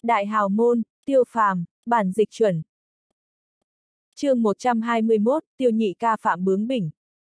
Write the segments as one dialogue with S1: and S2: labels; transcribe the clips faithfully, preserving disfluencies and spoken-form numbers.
S1: Đại hào môn, Tiêu Phàm, bản dịch chuẩn. Chương một trăm hai mươi mốt, Tiêu Nhị ca phạm bướng bỉnh.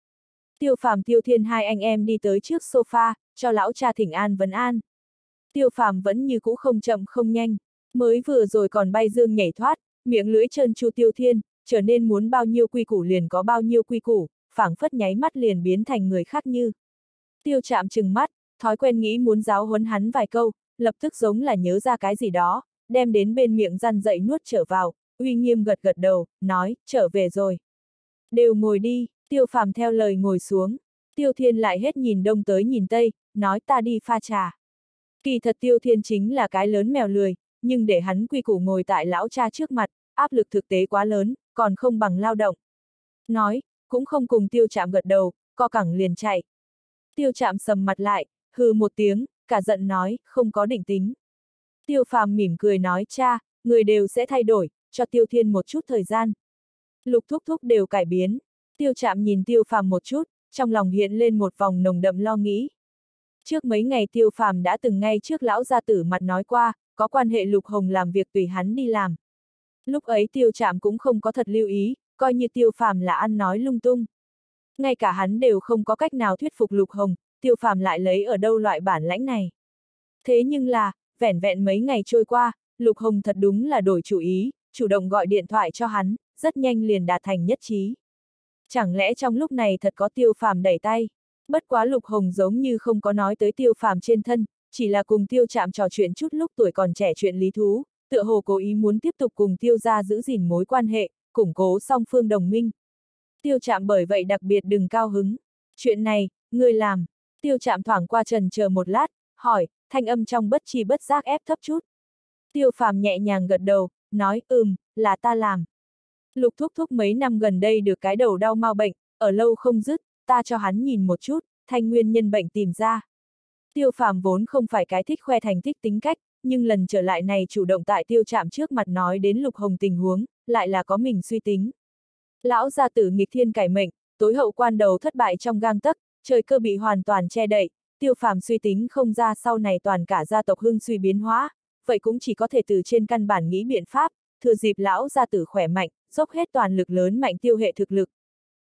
S1: Tiêu Phàm Tiêu Thiên hai anh em đi tới trước sofa, cho lão cha thỉnh an vấn an. Tiêu Phàm vẫn như cũ không chậm không nhanh, mới vừa rồi còn bay dương nhảy thoát, miệng lưỡi trơn tru Tiêu Thiên, trở nên muốn bao nhiêu quy củ liền có bao nhiêu quy củ, phảng phất nháy mắt liền biến thành người khác như. Tiêu Trạm trừng mắt, thói quen nghĩ muốn giáo huấn hắn vài câu, lập tức giống là nhớ ra cái gì đó, đem đến bên miệng răn dậy nuốt trở vào, uy nghiêm gật gật đầu, nói, trở về rồi. Đều ngồi đi, Tiêu Phàm theo lời ngồi xuống. Tiêu Thiên lại hết nhìn đông tới nhìn tây, nói ta đi pha trà. Kỳ thật Tiêu Thiên chính là cái lớn mèo lười, nhưng để hắn quy củ ngồi tại lão cha trước mặt, áp lực thực tế quá lớn, còn không bằng lao động. Nói, cũng không cùng Tiêu Trạm gật đầu, co cẳng liền chạy. Tiêu Trạm sầm mặt lại, hừ một tiếng, cả giận nói, không có định tính. Tiêu Phàm mỉm cười nói cha, người đều sẽ thay đổi, cho Tiêu Thiên một chút thời gian. Lục thúc thúc đều cải biến. Tiêu Trạm nhìn Tiêu Phàm một chút, trong lòng hiện lên một vòng nồng đậm lo nghĩ. Trước mấy ngày Tiêu Phàm đã từng ngay trước lão gia tử mặt nói qua, có quan hệ Lục Hồng làm việc tùy hắn đi làm. Lúc ấy Tiêu Trạm cũng không có thật lưu ý, coi như Tiêu Phàm là ăn nói lung tung. Ngay cả hắn đều không có cách nào thuyết phục Lục Hồng, Tiêu Phàm lại lấy ở đâu loại bản lãnh này. Thế nhưng là, vẻn vẹn mấy ngày trôi qua, Lục Hồng thật đúng là đổi chủ ý, chủ động gọi điện thoại cho hắn, rất nhanh liền đạt thành nhất trí. Chẳng lẽ trong lúc này thật có Tiêu Phàm đẩy tay? Bất quá Lục Hồng giống như không có nói tới Tiêu Phàm trên thân, chỉ là cùng Tiêu Trạm trò chuyện chút lúc tuổi còn trẻ chuyện lý thú, tựa hồ cố ý muốn tiếp tục cùng Tiêu gia giữ gìn mối quan hệ, củng cố song phương đồng minh. Tiêu Trạm bởi vậy đặc biệt đừng cao hứng. Chuyện này, ngươi làm. Tiêu Trạm thoảng qua trần chờ một lát, hỏi, thanh âm trong bất tri bất giác ép thấp chút. Tiêu Phàm nhẹ nhàng gật đầu, nói, ừm, là ta làm. Lục thúc thúc mấy năm gần đây được cái đầu đau mau bệnh, ở lâu không dứt, ta cho hắn nhìn một chút, thanh nguyên nhân bệnh tìm ra. Tiêu Phàm vốn không phải cái thích khoe thành tích tính cách, nhưng lần trở lại này chủ động tại Tiêu Trạm trước mặt nói đến Lục Hồng tình huống, lại là có mình suy tính. Lão gia tử nghịch thiên cải mệnh, tối hậu quan đầu thất bại trong gang tấc, trời cơ bị hoàn toàn che đậy, Tiêu Phàm suy tính không ra sau này toàn cả gia tộc hưng suy biến hóa, vậy cũng chỉ có thể từ trên căn bản nghĩ biện pháp, thừa dịp lão gia tử khỏe mạnh, dốc hết toàn lực lớn mạnh tiêu hệ thực lực.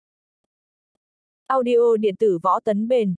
S1: Audio điện tử võ tấn bền.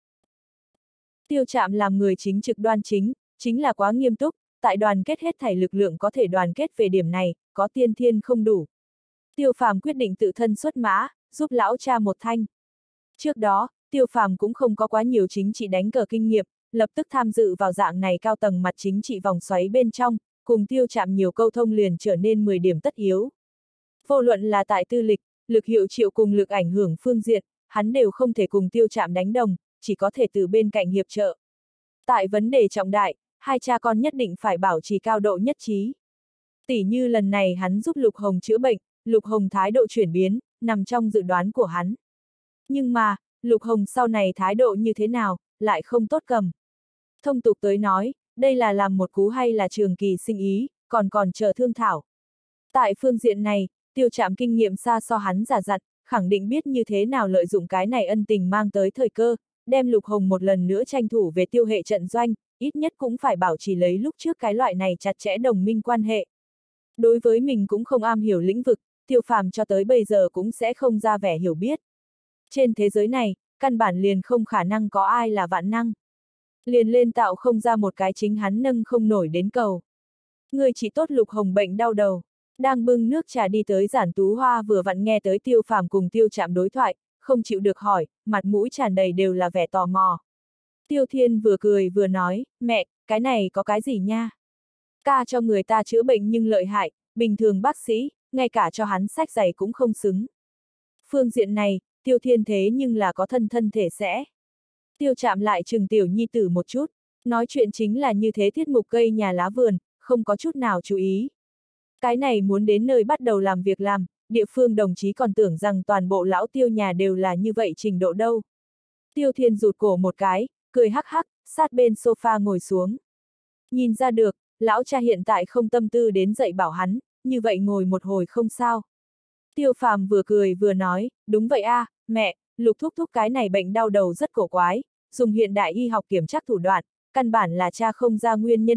S1: Tiêu Trạm làm người chính trực đoan chính, chính là quá nghiêm túc, tại đoàn kết hết thảy lực lượng có thể đoàn kết về điểm này, có tiên thiên không đủ. Tiêu Phàm quyết định tự thân xuất mã, giúp lão cha một thanh. Trước đó, Tiêu Phàm cũng không có quá nhiều chính trị đánh cờ kinh nghiệm, lập tức tham dự vào dạng này cao tầng mặt chính trị vòng xoáy bên trong, cùng Tiêu Trạm nhiều câu thông liền trở nên mười điểm tất yếu. Vô luận là tại tư lịch, lực hiệu triệu cùng lực ảnh hưởng phương diện, hắn đều không thể cùng Tiêu Trạm đánh đồng, chỉ có thể từ bên cạnh hiệp trợ. Tại vấn đề trọng đại, hai cha con nhất định phải bảo trì cao độ nhất trí. Tỉ như lần này hắn giúp Lục Hồng chữa bệnh, Lục Hồng thái độ chuyển biến, nằm trong dự đoán của hắn. Nhưng mà, Lục Hồng sau này thái độ như thế nào, lại không tốt cầm. Thông tục tới nói, đây là làm một cú hay là trường kỳ sinh ý, còn còn chờ thương thảo. Tại phương diện này, Tiêu Trạm kinh nghiệm xa so hắn già dặn, khẳng định biết như thế nào lợi dụng cái này ân tình mang tới thời cơ, đem Lục Hồng một lần nữa tranh thủ về tiêu hệ trận doanh, ít nhất cũng phải bảo trì lấy lúc trước cái loại này chặt chẽ đồng minh quan hệ. Đối với mình cũng không am hiểu lĩnh vực, Tiêu Phàm cho tới bây giờ cũng sẽ không ra vẻ hiểu biết. Trên thế giới này, căn bản liền không khả năng có ai là vạn năng. Liền lên tạo không ra một cái chính hắn nâng không nổi đến cầu. Người chỉ tốt Lục Hồng bệnh đau đầu. Đang bưng nước trà đi tới Giản Tú Hoa vừa vặn nghe tới Tiêu Phàm cùng Tiêu Trạm đối thoại, không chịu được hỏi, mặt mũi tràn đầy đều là vẻ tò mò. Tiêu Thiên vừa cười vừa nói, mẹ, cái này có cái gì nha? Ca cho người ta chữa bệnh nhưng lợi hại, bình thường bác sĩ, ngay cả cho hắn sách giày cũng không xứng. Phương diện này, Tiêu Thiên thế nhưng là có thân thân thể sẽ. Tiêu Trạm lại trừng tiểu nhi tử một chút, nói chuyện chính là như thế tiết mục cây nhà lá vườn, không có chút nào chú ý. Cái này muốn đến nơi bắt đầu làm việc làm, địa phương đồng chí còn tưởng rằng toàn bộ lão Tiêu nhà đều là như vậy trình độ đâu. Tiêu Thiên rụt cổ một cái, cười hắc hắc, sát bên sofa ngồi xuống. Nhìn ra được, lão cha hiện tại không tâm tư đến dạy bảo hắn, như vậy ngồi một hồi không sao. Tiêu Phàm vừa cười vừa nói, đúng vậy a, à, mẹ, Lục thúc thúc cái này bệnh đau đầu rất cổ quái, dùng hiện đại y học kiểm tra thủ đoạn, căn bản là cha không ra nguyên nhân bệnh,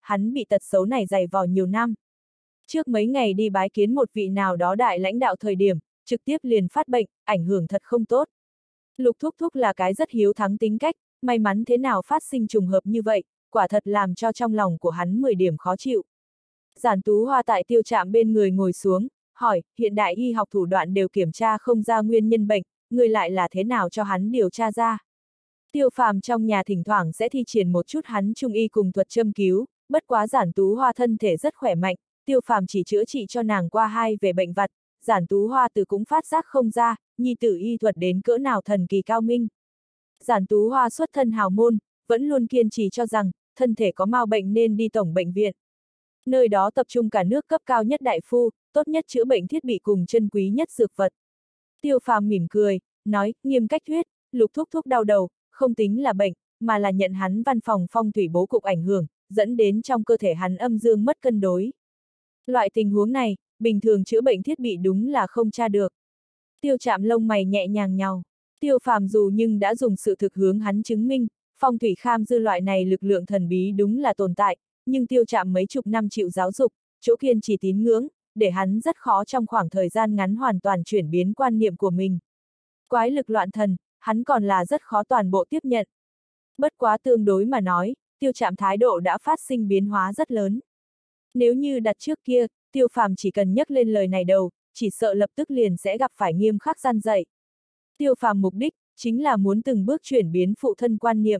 S1: hắn bị tật xấu này dày vò nhiều năm. Trước mấy ngày đi bái kiến một vị nào đó đại lãnh đạo thời điểm, trực tiếp liền phát bệnh, ảnh hưởng thật không tốt. Lục Thúc Thúc là cái rất hiếu thắng tính cách, may mắn thế nào phát sinh trùng hợp như vậy, quả thật làm cho trong lòng của hắn mười điểm khó chịu. Giản Tú Hoa tại Tiêu Trạm bên người ngồi xuống, hỏi, hiện đại y học thủ đoạn đều kiểm tra không ra nguyên nhân bệnh, người lại là thế nào cho hắn điều tra ra. Tiêu Phàm trong nhà thỉnh thoảng sẽ thi triển một chút hắn trung y cùng thuật châm cứu, bất quá Giản Tú Hoa thân thể rất khỏe mạnh, Tiêu Phàm chỉ chữa trị cho nàng qua hai về bệnh vặt, Giản Tú Hoa từ cũng phát giác không ra, nhi tử y thuật đến cỡ nào thần kỳ cao minh. Giản Tú Hoa xuất thân hào môn, vẫn luôn kiên trì cho rằng, thân thể có mau bệnh nên đi tổng bệnh viện. Nơi đó tập trung cả nước cấp cao nhất đại phu, tốt nhất chữa bệnh thiết bị cùng chân quý nhất dược vật. Tiêu Phàm mỉm cười, nói, nghiêm cách thuyết, Lục Thúc Thúc đau đầu, không tính là bệnh, mà là nhận hắn văn phòng phong thủy bố cục ảnh hưởng, dẫn đến trong cơ thể hắn âm dương mất cân đối. Loại tình huống này, bình thường chữa bệnh thiết bị đúng là không tra được. Tiêu Trạm lông mày nhẹ nhàng nhàu. Tiêu Phàm dù nhưng đã dùng sự thực hướng hắn chứng minh, phong thủy kham dư loại này lực lượng thần bí đúng là tồn tại, nhưng Tiêu Trạm mấy chục năm chịu giáo dục, chỗ kiên trì tín ngưỡng, để hắn rất khó trong khoảng thời gian ngắn hoàn toàn chuyển biến quan niệm của mình. Quái lực loạn thần, hắn còn là rất khó toàn bộ tiếp nhận. Bất quá tương đối mà nói, Tiêu Trạm thái độ đã phát sinh biến hóa rất lớn. Nếu như đặt trước kia, Tiêu Phàm chỉ cần nhắc lên lời này đầu, chỉ sợ lập tức liền sẽ gặp phải nghiêm khắc gian dạy. Tiêu Phàm mục đích, chính là muốn từng bước chuyển biến phụ thân quan niệm.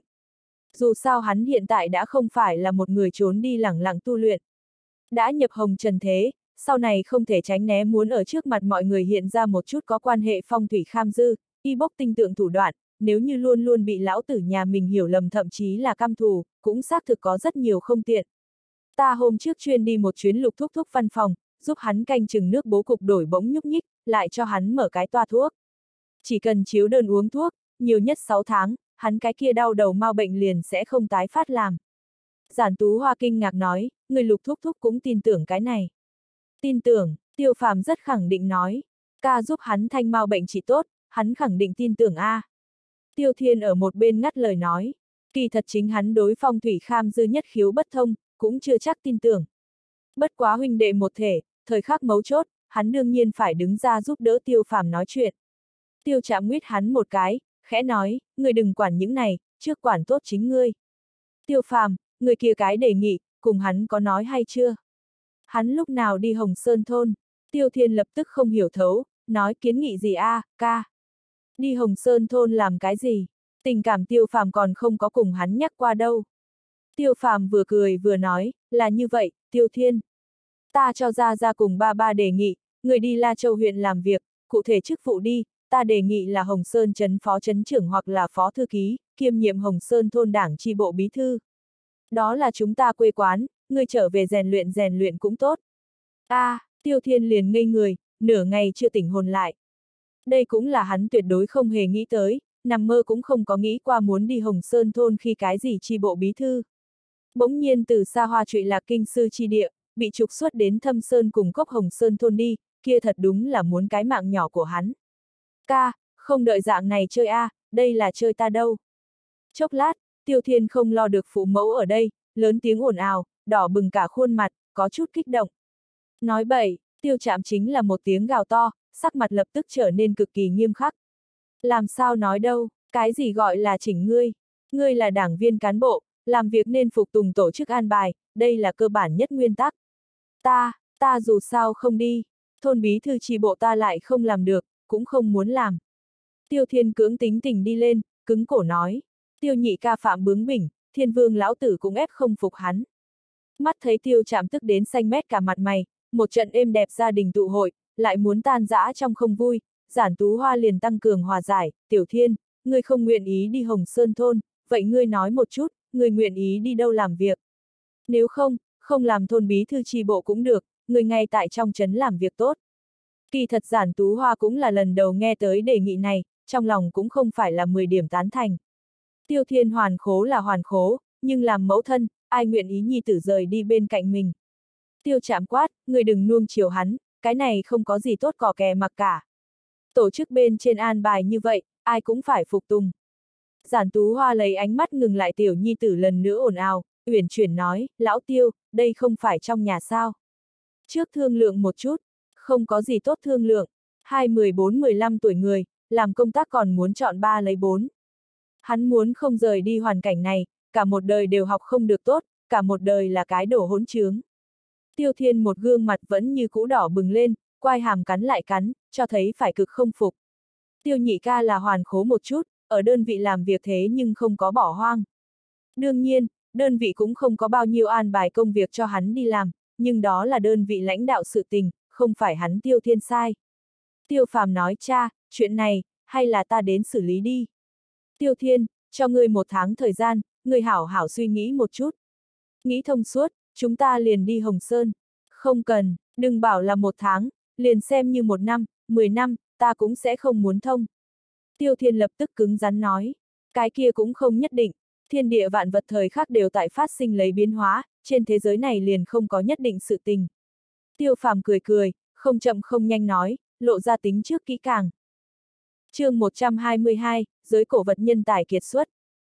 S1: Dù sao hắn hiện tại đã không phải là một người trốn đi lẳng lặng tu luyện. Đã nhập hồng trần thế, sau này không thể tránh né muốn ở trước mặt mọi người hiện ra một chút có quan hệ phong thủy kham dư, y bốc tinh tượng thủ đoạn, nếu như luôn luôn bị lão tử nhà mình hiểu lầm thậm chí là căm thù, cũng xác thực có rất nhiều không tiện. Ta hôm trước chuyên đi một chuyến Lục Thúc Thúc văn phòng, giúp hắn canh chừng nước bố cục đổi bỗng nhúc nhích, lại cho hắn mở cái toa thuốc. Chỉ cần chiếu đơn uống thuốc, nhiều nhất sáu tháng, hắn cái kia đau đầu mau bệnh liền sẽ không tái phát làm. Giản Tú Hoa kinh ngạc nói, người Lục Thúc Thúc cũng tin tưởng cái này. Tin tưởng, Tiêu Phàm rất khẳng định nói, ca giúp hắn thanh mau bệnh trị tốt, hắn khẳng định tin tưởng a. Tiêu Thiên ở một bên ngắt lời nói, kỳ thật chính hắn đối phong thủy kham dư nhất khiếu bất thông, cũng chưa chắc tin tưởng. Bất quá huynh đệ một thể, thời khắc mấu chốt, hắn đương nhiên phải đứng ra giúp đỡ Tiêu Phàm nói chuyện. Tiêu Trạm nguyết hắn một cái, khẽ nói, người đừng quản những này, trước quản tốt chính ngươi. Tiêu Phàm, người kia cái đề nghị, cùng hắn có nói hay chưa? Hắn lúc nào đi Hồng Sơn thôn? Tiêu Thiên lập tức không hiểu thấu, nói kiến nghị gì a, à, ca? Đi Hồng Sơn thôn làm cái gì? Tình cảm Tiêu Phàm còn không có cùng hắn nhắc qua đâu. Tiêu Phàm vừa cười vừa nói, là như vậy, Tiêu Thiên. Ta cho ra ra cùng ba ba đề nghị, người đi La Châu huyện làm việc, cụ thể chức vụ đi, ta đề nghị là Hồng Sơn trấn phó trấn trưởng hoặc là phó thư ký, kiêm nhiệm Hồng Sơn thôn đảng chi bộ bí thư. Đó là chúng ta quê quán, người trở về rèn luyện rèn luyện cũng tốt. A, à, Tiêu Thiên liền ngây người, nửa ngày chưa tỉnh hồn lại. Đây cũng là hắn tuyệt đối không hề nghĩ tới, nằm mơ cũng không có nghĩ qua muốn đi Hồng Sơn thôn khi cái gì chi bộ bí thư. Bỗng nhiên từ xa hoa trụy lạc kinh sư chi địa, bị trục xuất đến Thâm Sơn cùng cốc Hồng Sơn thôn đi, kia thật đúng là muốn cái mạng nhỏ của hắn. Ca, không đợi dạng này chơi a, à, đây là chơi ta đâu. Chốc lát, Tiêu Thiên không lo được phụ mẫu ở đây, lớn tiếng ồn ào, đỏ bừng cả khuôn mặt, có chút kích động. Nói bậy, Tiêu Trạm chính là một tiếng gào to, sắc mặt lập tức trở nên cực kỳ nghiêm khắc. Làm sao nói đâu, cái gì gọi là chỉnh ngươi? Ngươi là đảng viên cán bộ, làm việc nên phục tùng tổ chức an bài, đây là cơ bản nhất nguyên tắc. Ta, ta dù sao không đi, thôn bí thư chi bộ ta lại không làm được, cũng không muốn làm. Tiêu Thiên cưỡng tính tình đi lên, cứng cổ nói. Tiêu nhị ca phạm bướng bỉnh, Thiên Vương lão tử cũng ép không phục hắn. Mắt thấy Tiêu Trạm tức đến xanh mét cả mặt mày, một trận êm đẹp gia đình tụ hội, lại muốn tan rã trong không vui, Giản Tú Hoa liền tăng cường hòa giải, Tiểu Thiên, ngươi không nguyện ý đi Hồng Sơn thôn, vậy ngươi nói một chút, ngươi nguyện ý đi đâu làm việc? Nếu không, không làm thôn bí thư chi bộ cũng được, ngươi ngay tại trong trấn làm việc tốt. Kỳ thật Giản Tú Hoa cũng là lần đầu nghe tới đề nghị này, trong lòng cũng không phải là mười điểm tán thành. Tiêu Thiên hoàn khố là hoàn khố, nhưng làm mẫu thân, ai nguyện ý nhi tử rời đi bên cạnh mình. Tiêu Trạm quát, người đừng nuông chiều hắn, cái này không có gì tốt cò kè mặc cả. Tổ chức bên trên an bài như vậy, ai cũng phải phục tùng. Giản Tú Hoa lấy ánh mắt ngừng lại tiểu nhi tử lần nữa ồn ào, uyển chuyển nói, lão Tiêu, đây không phải trong nhà sao? Trước thương lượng một chút, không có gì tốt thương lượng, hai mười bốn mười lăm tuổi người, làm công tác còn muốn chọn ba lấy bốn. Hắn muốn không rời đi hoàn cảnh này, cả một đời đều học không được tốt, cả một đời là cái đồ hỗn trướng. Tiêu Thiên một gương mặt vẫn như cũ đỏ bừng lên, quai hàm cắn lại cắn, cho thấy phải cực không phục. Tiêu nhị ca là hoàn khố một chút, ở đơn vị làm việc thế nhưng không có bỏ hoang. Đương nhiên, đơn vị cũng không có bao nhiêu an bài công việc cho hắn đi làm, nhưng đó là đơn vị lãnh đạo sự tình, không phải hắn Tiêu Thiên sai. Tiêu Phàm nói, cha, chuyện này, hay là ta đến xử lý đi. Tiêu Thiên, cho ngươi một tháng thời gian, ngươi hảo hảo suy nghĩ một chút. Nghĩ thông suốt, chúng ta liền đi Hồng Sơn. Không cần, đừng bảo là một tháng, liền xem như một năm, mười năm, ta cũng sẽ không muốn thông. Tiêu Thiên lập tức cứng rắn nói, cái kia cũng không nhất định, thiên địa vạn vật thời khắc đều tại phát sinh lấy biến hóa, trên thế giới này liền không có nhất định sự tình. Tiêu Phàm cười cười, không chậm không nhanh nói, lộ ra tính trước kỹ càng. Chương một trăm hai mươi hai, giới cổ vật nhân tài kiệt xuất.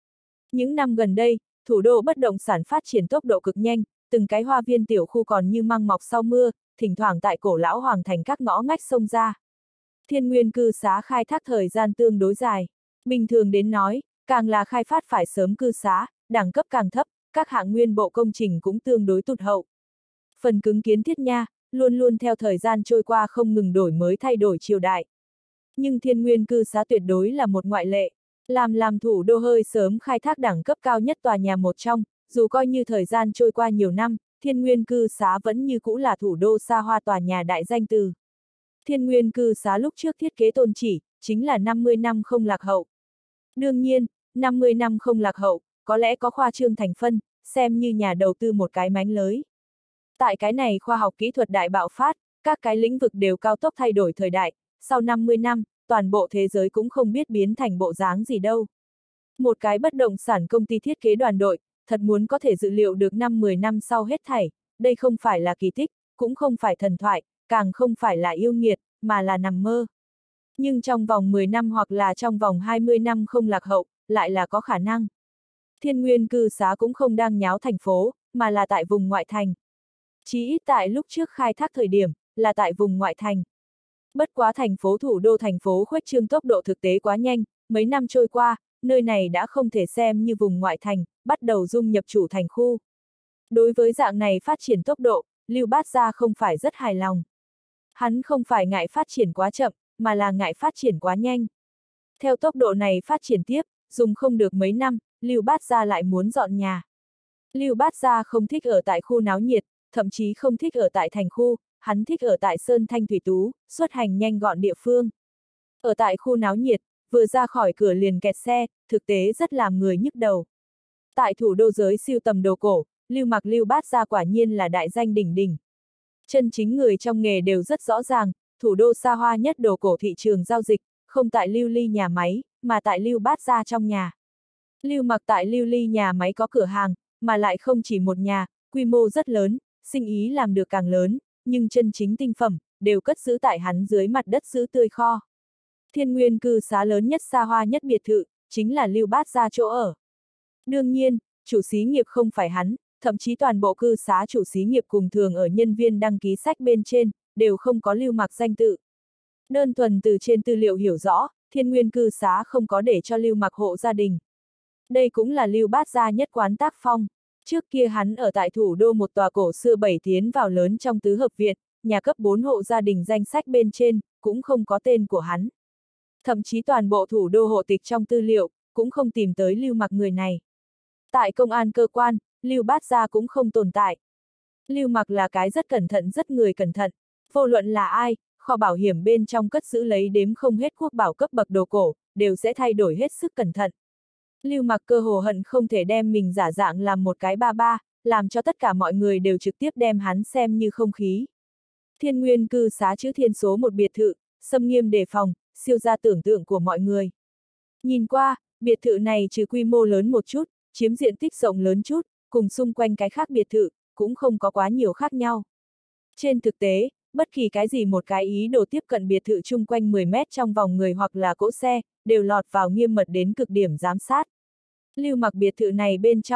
S1: Những năm gần đây, thủ đô bất động sản phát triển tốc độ cực nhanh, từng cái hoa viên tiểu khu còn như măng mọc sau mưa, thỉnh thoảng tại cổ lão hoàng thành các ngõ ngách xông ra. Thiên nguyên cư xá khai thác thời gian tương đối dài. Bình thường đến nói, càng là khai phát phải sớm cư xá, đẳng cấp càng thấp, các hạng nguyên bộ công trình cũng tương đối tụt hậu. Phần cứng kiến thiết nha, luôn luôn theo thời gian trôi qua không ngừng đổi mới thay đổi triều đại. Nhưng thiên nguyên cư xá tuyệt đối là một ngoại lệ. Làm làm thủ đô hơi sớm khai thác đẳng cấp cao nhất tòa nhà một trong, dù coi như thời gian trôi qua nhiều năm, thiên nguyên cư xá vẫn như cũ là thủ đô xa hoa tòa nhà đại danh từ. Thiên nguyên cư xá lúc trước thiết kế tôn chỉ, chính là năm mươi năm không lạc hậu. Đương nhiên, năm mươi năm không lạc hậu, có lẽ có khoa trương thành phân, xem như nhà đầu tư một cái mánh lới. Tại cái này khoa học kỹ thuật đại bạo phát, các cái lĩnh vực đều cao tốc thay đổi thời đại, sau năm mươi năm, toàn bộ thế giới cũng không biết biến thành bộ dáng gì đâu. Một cái bất động sản công ty thiết kế đoàn đội, thật muốn có thể dự liệu được năm mười năm sau hết thảy, đây không phải là kỳ tích, cũng không phải thần thoại, càng không phải là yêu nghiệt, mà là nằm mơ. Nhưng trong vòng mười năm hoặc là trong vòng hai mươi năm không lạc hậu, lại là có khả năng. Thiên nguyên cư xá cũng không đang nháo thành phố, mà là tại vùng ngoại thành. Chỉ ít tại lúc trước khai thác thời điểm, là tại vùng ngoại thành. Bất quá thành phố thủ đô thành phố khuếch trương tốc độ thực tế quá nhanh, mấy năm trôi qua, nơi này đã không thể xem như vùng ngoại thành, bắt đầu dung nhập chủ thành khu. Đối với dạng này phát triển tốc độ, Lưu Bát Gia không phải rất hài lòng. Hắn không phải ngại phát triển quá chậm, mà là ngại phát triển quá nhanh. Theo tốc độ này phát triển tiếp, dùng không được mấy năm, Lưu Bát Gia lại muốn dọn nhà. Lưu Bát Gia không thích ở tại khu náo nhiệt, thậm chí không thích ở tại thành khu, hắn thích ở tại Sơn Thanh Thủy Tú, xuất hành nhanh gọn địa phương. Ở tại khu náo nhiệt, vừa ra khỏi cửa liền kẹt xe, thực tế rất làm người nhức đầu. Tại thủ đô giới siêu tầm đồ cổ, Lưu Mặc Lưu Bát Gia quả nhiên là đại danh đỉnh đỉnh. Chân chính người trong nghề đều rất rõ ràng, thủ đô xa hoa nhất đồ cổ thị trường giao dịch, không tại Lưu Ly nhà máy, mà tại Lưu Bát Gia trong nhà. Lưu Mặc tại Lưu Ly nhà máy có cửa hàng, mà lại không chỉ một nhà, quy mô rất lớn, sinh ý làm được càng lớn, nhưng chân chính tinh phẩm, đều cất giữ tại hắn dưới mặt đất giữ tươi kho. Thiên nguyên cư xá lớn nhất xa hoa nhất biệt thự, chính là Lưu Bát Gia chỗ ở. Đương nhiên, chủ xí nghiệp không phải hắn, thậm chí toàn bộ cư xá chủ xí nghiệp cùng thường ở nhân viên đăng ký sách bên trên, đều không có Lưu Mặc danh tự. Đơn thuần từ trên tư liệu hiểu rõ, thiên nguyên cư xá không có để cho Lưu Mặc hộ gia đình. Đây cũng là Lưu Bát Gia nhất quán tác phong. Trước kia hắn ở tại thủ đô một tòa cổ xưa bảy tiến vào lớn trong tứ hợp viện, nhà cấp bốn hộ gia đình danh sách bên trên, cũng không có tên của hắn. Thậm chí toàn bộ thủ đô hộ tịch trong tư liệu, cũng không tìm tới Lưu Mặc người này. Tại công an cơ quan, Lưu Bát Gia cũng không tồn tại. Lưu Mặc là cái rất cẩn thận rất người cẩn thận, vô luận là ai, kho bảo hiểm bên trong cất giữ lấy đếm không hết quốc bảo cấp bậc đồ cổ, đều sẽ thay đổi hết sức cẩn thận. Lưu Mặc cơ hồ hận không thể đem mình giả dạng làm một cái ba ba, làm cho tất cả mọi người đều trực tiếp đem hắn xem như không khí. Thiên nguyên cư xá chữ thiên số một biệt thự, xâm nghiêm đề phòng, siêu ra tưởng tượng của mọi người. Nhìn qua, biệt thự này trừ quy mô lớn một chút, chiếm diện tích rộng lớn chút, cùng xung quanh cái khác biệt thự, cũng không có quá nhiều khác nhau. Trên thực tế, bất kỳ cái gì một cái ý đồ tiếp cận biệt thự chung quanh mười mét trong vòng người hoặc là cỗ xe, đều lọt vào nghiêm mật đến cực điểm giám sát. Lưu Mặc biệt thự này bên trong,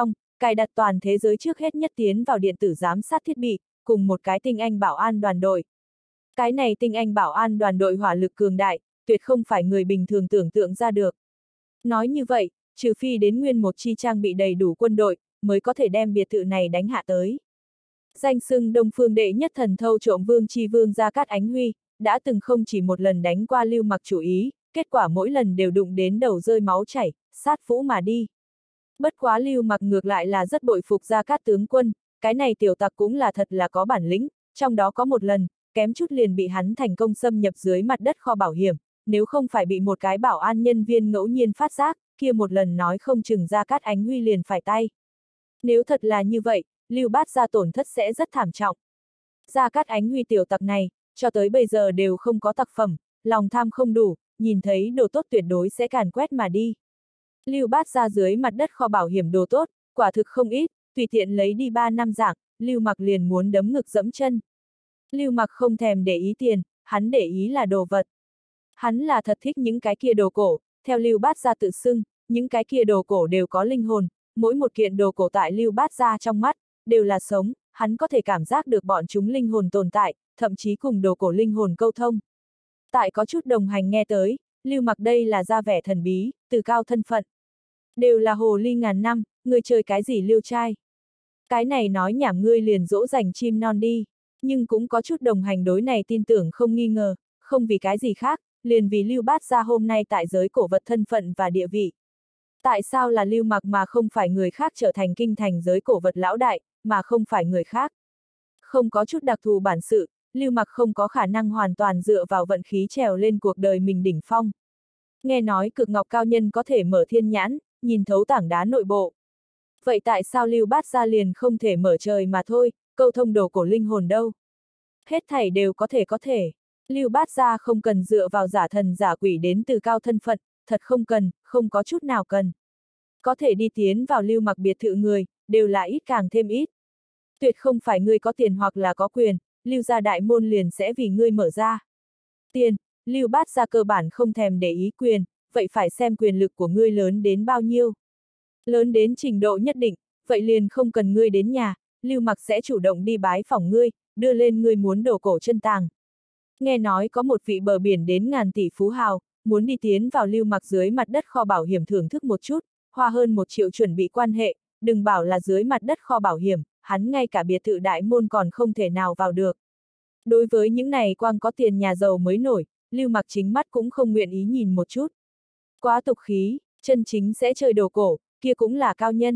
S1: cài đặt toàn thế giới trước hết nhất tiến vào điện tử giám sát thiết bị, cùng một cái tinh anh bảo an đoàn đội. Cái này tinh anh bảo an đoàn đội hỏa lực cường đại, tuyệt không phải người bình thường tưởng tượng ra được. Nói như vậy, trừ phi đến nguyên một chi trang bị đầy đủ quân đội, mới có thể đem biệt thự này đánh hạ tới. Danh xưng Đông Phương đệ nhất thần thâu trộm vương chi vương Gia Cát Ánh Huy, đã từng không chỉ một lần đánh qua Lưu Mặc chủ ý, kết quả mỗi lần đều đụng đến đầu rơi máu chảy, sát phũ mà đi. Bất quá Lưu Mặc ngược lại là rất bội phục Gia Cát tướng quân, cái này tiểu tặc cũng là thật là có bản lĩnh, trong đó có một lần, kém chút liền bị hắn thành công xâm nhập dưới mặt đất kho bảo hiểm, nếu không phải bị một cái bảo an nhân viên ngẫu nhiên phát giác, kia một lần nói không chừng Gia Cát Ánh Huy liền phải tay. Nếu thật là như vậy, Lưu Bát Gia tổn thất sẽ rất thảm trọng. Gia Cát Ánh Huy tiểu tặc này, cho tới bây giờ đều không có tặc phẩm, lòng tham không đủ, nhìn thấy đồ tốt tuyệt đối sẽ càn quét mà đi. Lưu Bát Gia dưới mặt đất kho bảo hiểm đồ tốt, quả thực không ít, tùy tiện lấy đi ba năm dạng, Lưu Mặc liền muốn đấm ngực dẫm chân. Lưu Mặc không thèm để ý tiền, hắn để ý là đồ vật. Hắn là thật thích những cái kia đồ cổ, theo Lưu Bát Gia tự xưng, những cái kia đồ cổ đều có linh hồn, mỗi một kiện đồ cổ tại Lưu Bát Gia trong mắt, đều là sống, hắn có thể cảm giác được bọn chúng linh hồn tồn tại, thậm chí cùng đồ cổ linh hồn câu thông. Tại có chút đồng hành nghe tới, Lưu Mặc đây là ra vẻ thần bí, từ cao thân phận. Đều là hồ ly ngàn năm, ngươi chơi cái gì Lưu trai? Cái này nói nhảm ngươi liền dỗ dành chim non đi, nhưng cũng có chút đồng hành đối này tin tưởng không nghi ngờ, không vì cái gì khác, liền vì Lưu Bát Gia hôm nay tại giới cổ vật thân phận và địa vị. Tại sao là Lưu Mặc mà không phải người khác trở thành kinh thành giới cổ vật lão đại, mà không phải người khác? Không có chút đặc thù bản sự, Lưu Mặc không có khả năng hoàn toàn dựa vào vận khí trèo lên cuộc đời mình đỉnh phong. Nghe nói cực ngọc cao nhân có thể mở thiên nhãn, nhìn thấu tảng đá nội bộ. Vậy tại sao Lưu Bát Gia liền không thể mở trời mà thôi, câu thông đồ cổ linh hồn đâu? Hết thảy đều có thể có thể. Lưu Bát Gia không cần dựa vào giả thần giả quỷ đến từ cao thân phận, thật không cần, không có chút nào cần. Có thể đi tiến vào Lưu Mặc biệt thự người, đều là ít càng thêm ít. Tuyệt không phải ngươi có tiền hoặc là có quyền, Lưu gia đại môn liền sẽ vì ngươi mở ra. Tiền, Lưu Bát Gia cơ bản không thèm để ý quyền, vậy phải xem quyền lực của ngươi lớn đến bao nhiêu. Lớn đến trình độ nhất định, vậy liền không cần ngươi đến nhà, Lưu Mặc sẽ chủ động đi bái phỏng ngươi, đưa lên ngươi muốn đồ cổ chân tàng. Nghe nói có một vị bờ biển đến ngàn tỷ phú hào, muốn đi tiến vào Lưu Mặc dưới mặt đất kho bảo hiểm thưởng thức một chút, hoa hơn một triệu chuẩn bị quan hệ, đừng bảo là dưới mặt đất kho bảo hiểm, hắn ngay cả biệt thự đại môn còn không thể nào vào được. Đối với những này quang có tiền nhà giàu mới nổi, Lưu Mặc chính mắt cũng không nguyện ý nhìn một chút. Quá tục khí, chân chính sẽ chơi đồ cổ, kia cũng là cao nhân.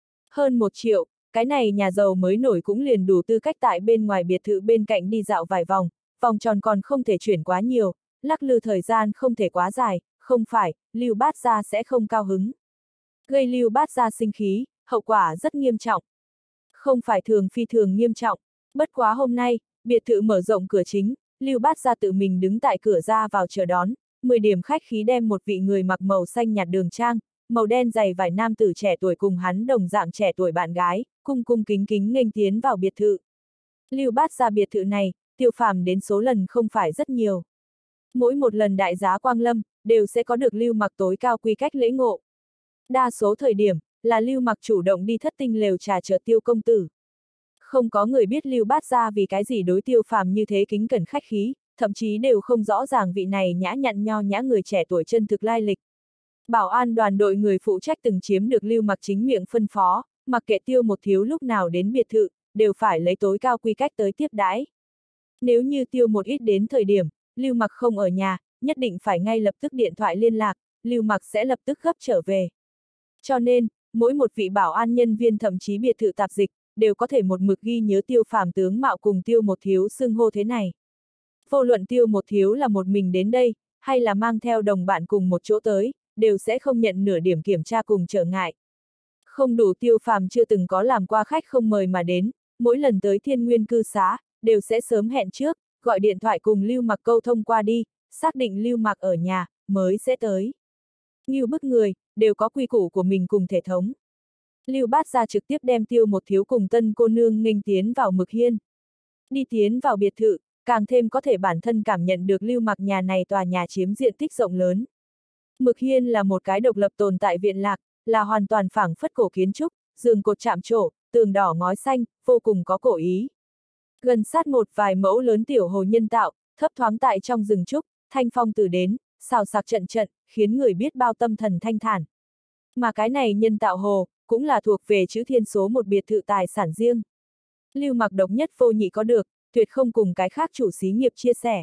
S1: Hơn một triệu, cái này nhà giàu mới nổi cũng liền đủ tư cách tại bên ngoài biệt thự bên cạnh đi dạo vài vòng, vòng tròn còn không thể chuyển quá nhiều, lắc lư thời gian không thể quá dài, không phải, Lưu Bát Gia sẽ không cao hứng. Gây Lưu Bát Gia sinh khí, hậu quả rất nghiêm trọng. Không phải thường phi thường nghiêm trọng, bất quá hôm nay, biệt thự mở rộng cửa chính, Lưu Bát Gia tự mình đứng tại cửa ra vào chờ đón, mười điểm khách khí đem một vị người mặc màu xanh nhạt đường trang, màu đen dày vải nam tử trẻ tuổi cùng hắn đồng dạng trẻ tuổi bạn gái, cung cung kính kính nghênh tiến vào biệt thự. Lưu Bát Gia biệt thự này, Tiêu Phàm đến số lần không phải rất nhiều. Mỗi một lần đại giá quang lâm, đều sẽ có được Lưu Mặc tối cao quy cách lễ ngộ. Đa số thời điểm, là Lưu Mặc chủ động đi thất tinh lều trà chờ Tiêu công tử. Không có người biết Lưu Bát Gia vì cái gì đối Tiêu Phàm như thế kính cẩn khách khí, thậm chí đều không rõ ràng vị này nhã nhặn nho nhã người trẻ tuổi chân thực lai lịch. Bảo an đoàn đội người phụ trách từng chiếm được Lưu Mặc chính miệng phân phó, mặc kệ Tiêu một thiếu lúc nào đến biệt thự, đều phải lấy tối cao quy cách tới tiếp đãi. Nếu như Tiêu một ít đến thời điểm, Lưu Mặc không ở nhà, nhất định phải ngay lập tức điện thoại liên lạc, Lưu Mặc sẽ lập tức gấp trở về. Cho nên, mỗi một vị bảo an nhân viên thậm chí biệt thự tạp dịch, đều có thể một mực ghi nhớ Tiêu Phàm tướng mạo cùng Tiêu một thiếu xưng hô thế này. Vô luận Tiêu một thiếu là một mình đến đây, hay là mang theo đồng bạn cùng một chỗ tới, đều sẽ không nhận nửa điểm kiểm tra cùng trở ngại. Không đủ Tiêu Phàm chưa từng có làm qua khách không mời mà đến, mỗi lần tới Thiên Nguyên cư xá, đều sẽ sớm hẹn trước, gọi điện thoại cùng Lưu Mặc câu thông qua đi, xác định Lưu Mặc ở nhà, mới sẽ tới. Ngưu bức người, đều có quy củ của mình cùng thể thống. Lưu Bát Gia trực tiếp đem Tiêu một thiếu cùng tân cô nương nghênh tiến vào Mực Hiên. Đi tiến vào biệt thự, càng thêm có thể bản thân cảm nhận được Lưu Mặc nhà này tòa nhà chiếm diện tích rộng lớn. Mực Hiên là một cái độc lập tồn tại viện lạc, là hoàn toàn phảng phất cổ kiến trúc, giường cột chạm trổ, tường đỏ ngói xanh, vô cùng có cổ ý. Gần sát một vài mẫu lớn tiểu hồ nhân tạo, thấp thoáng tại trong rừng trúc, thanh phong từ đến, xào xạc trận trận, khiến người biết bao tâm thần thanh thản. Mà cái này nhân tạo hồ, cũng là thuộc về chữ thiên số một biệt thự tài sản riêng. Lưu Mặc độc nhất vô nhị có được, tuyệt không cùng cái khác chủ xí nghiệp chia sẻ.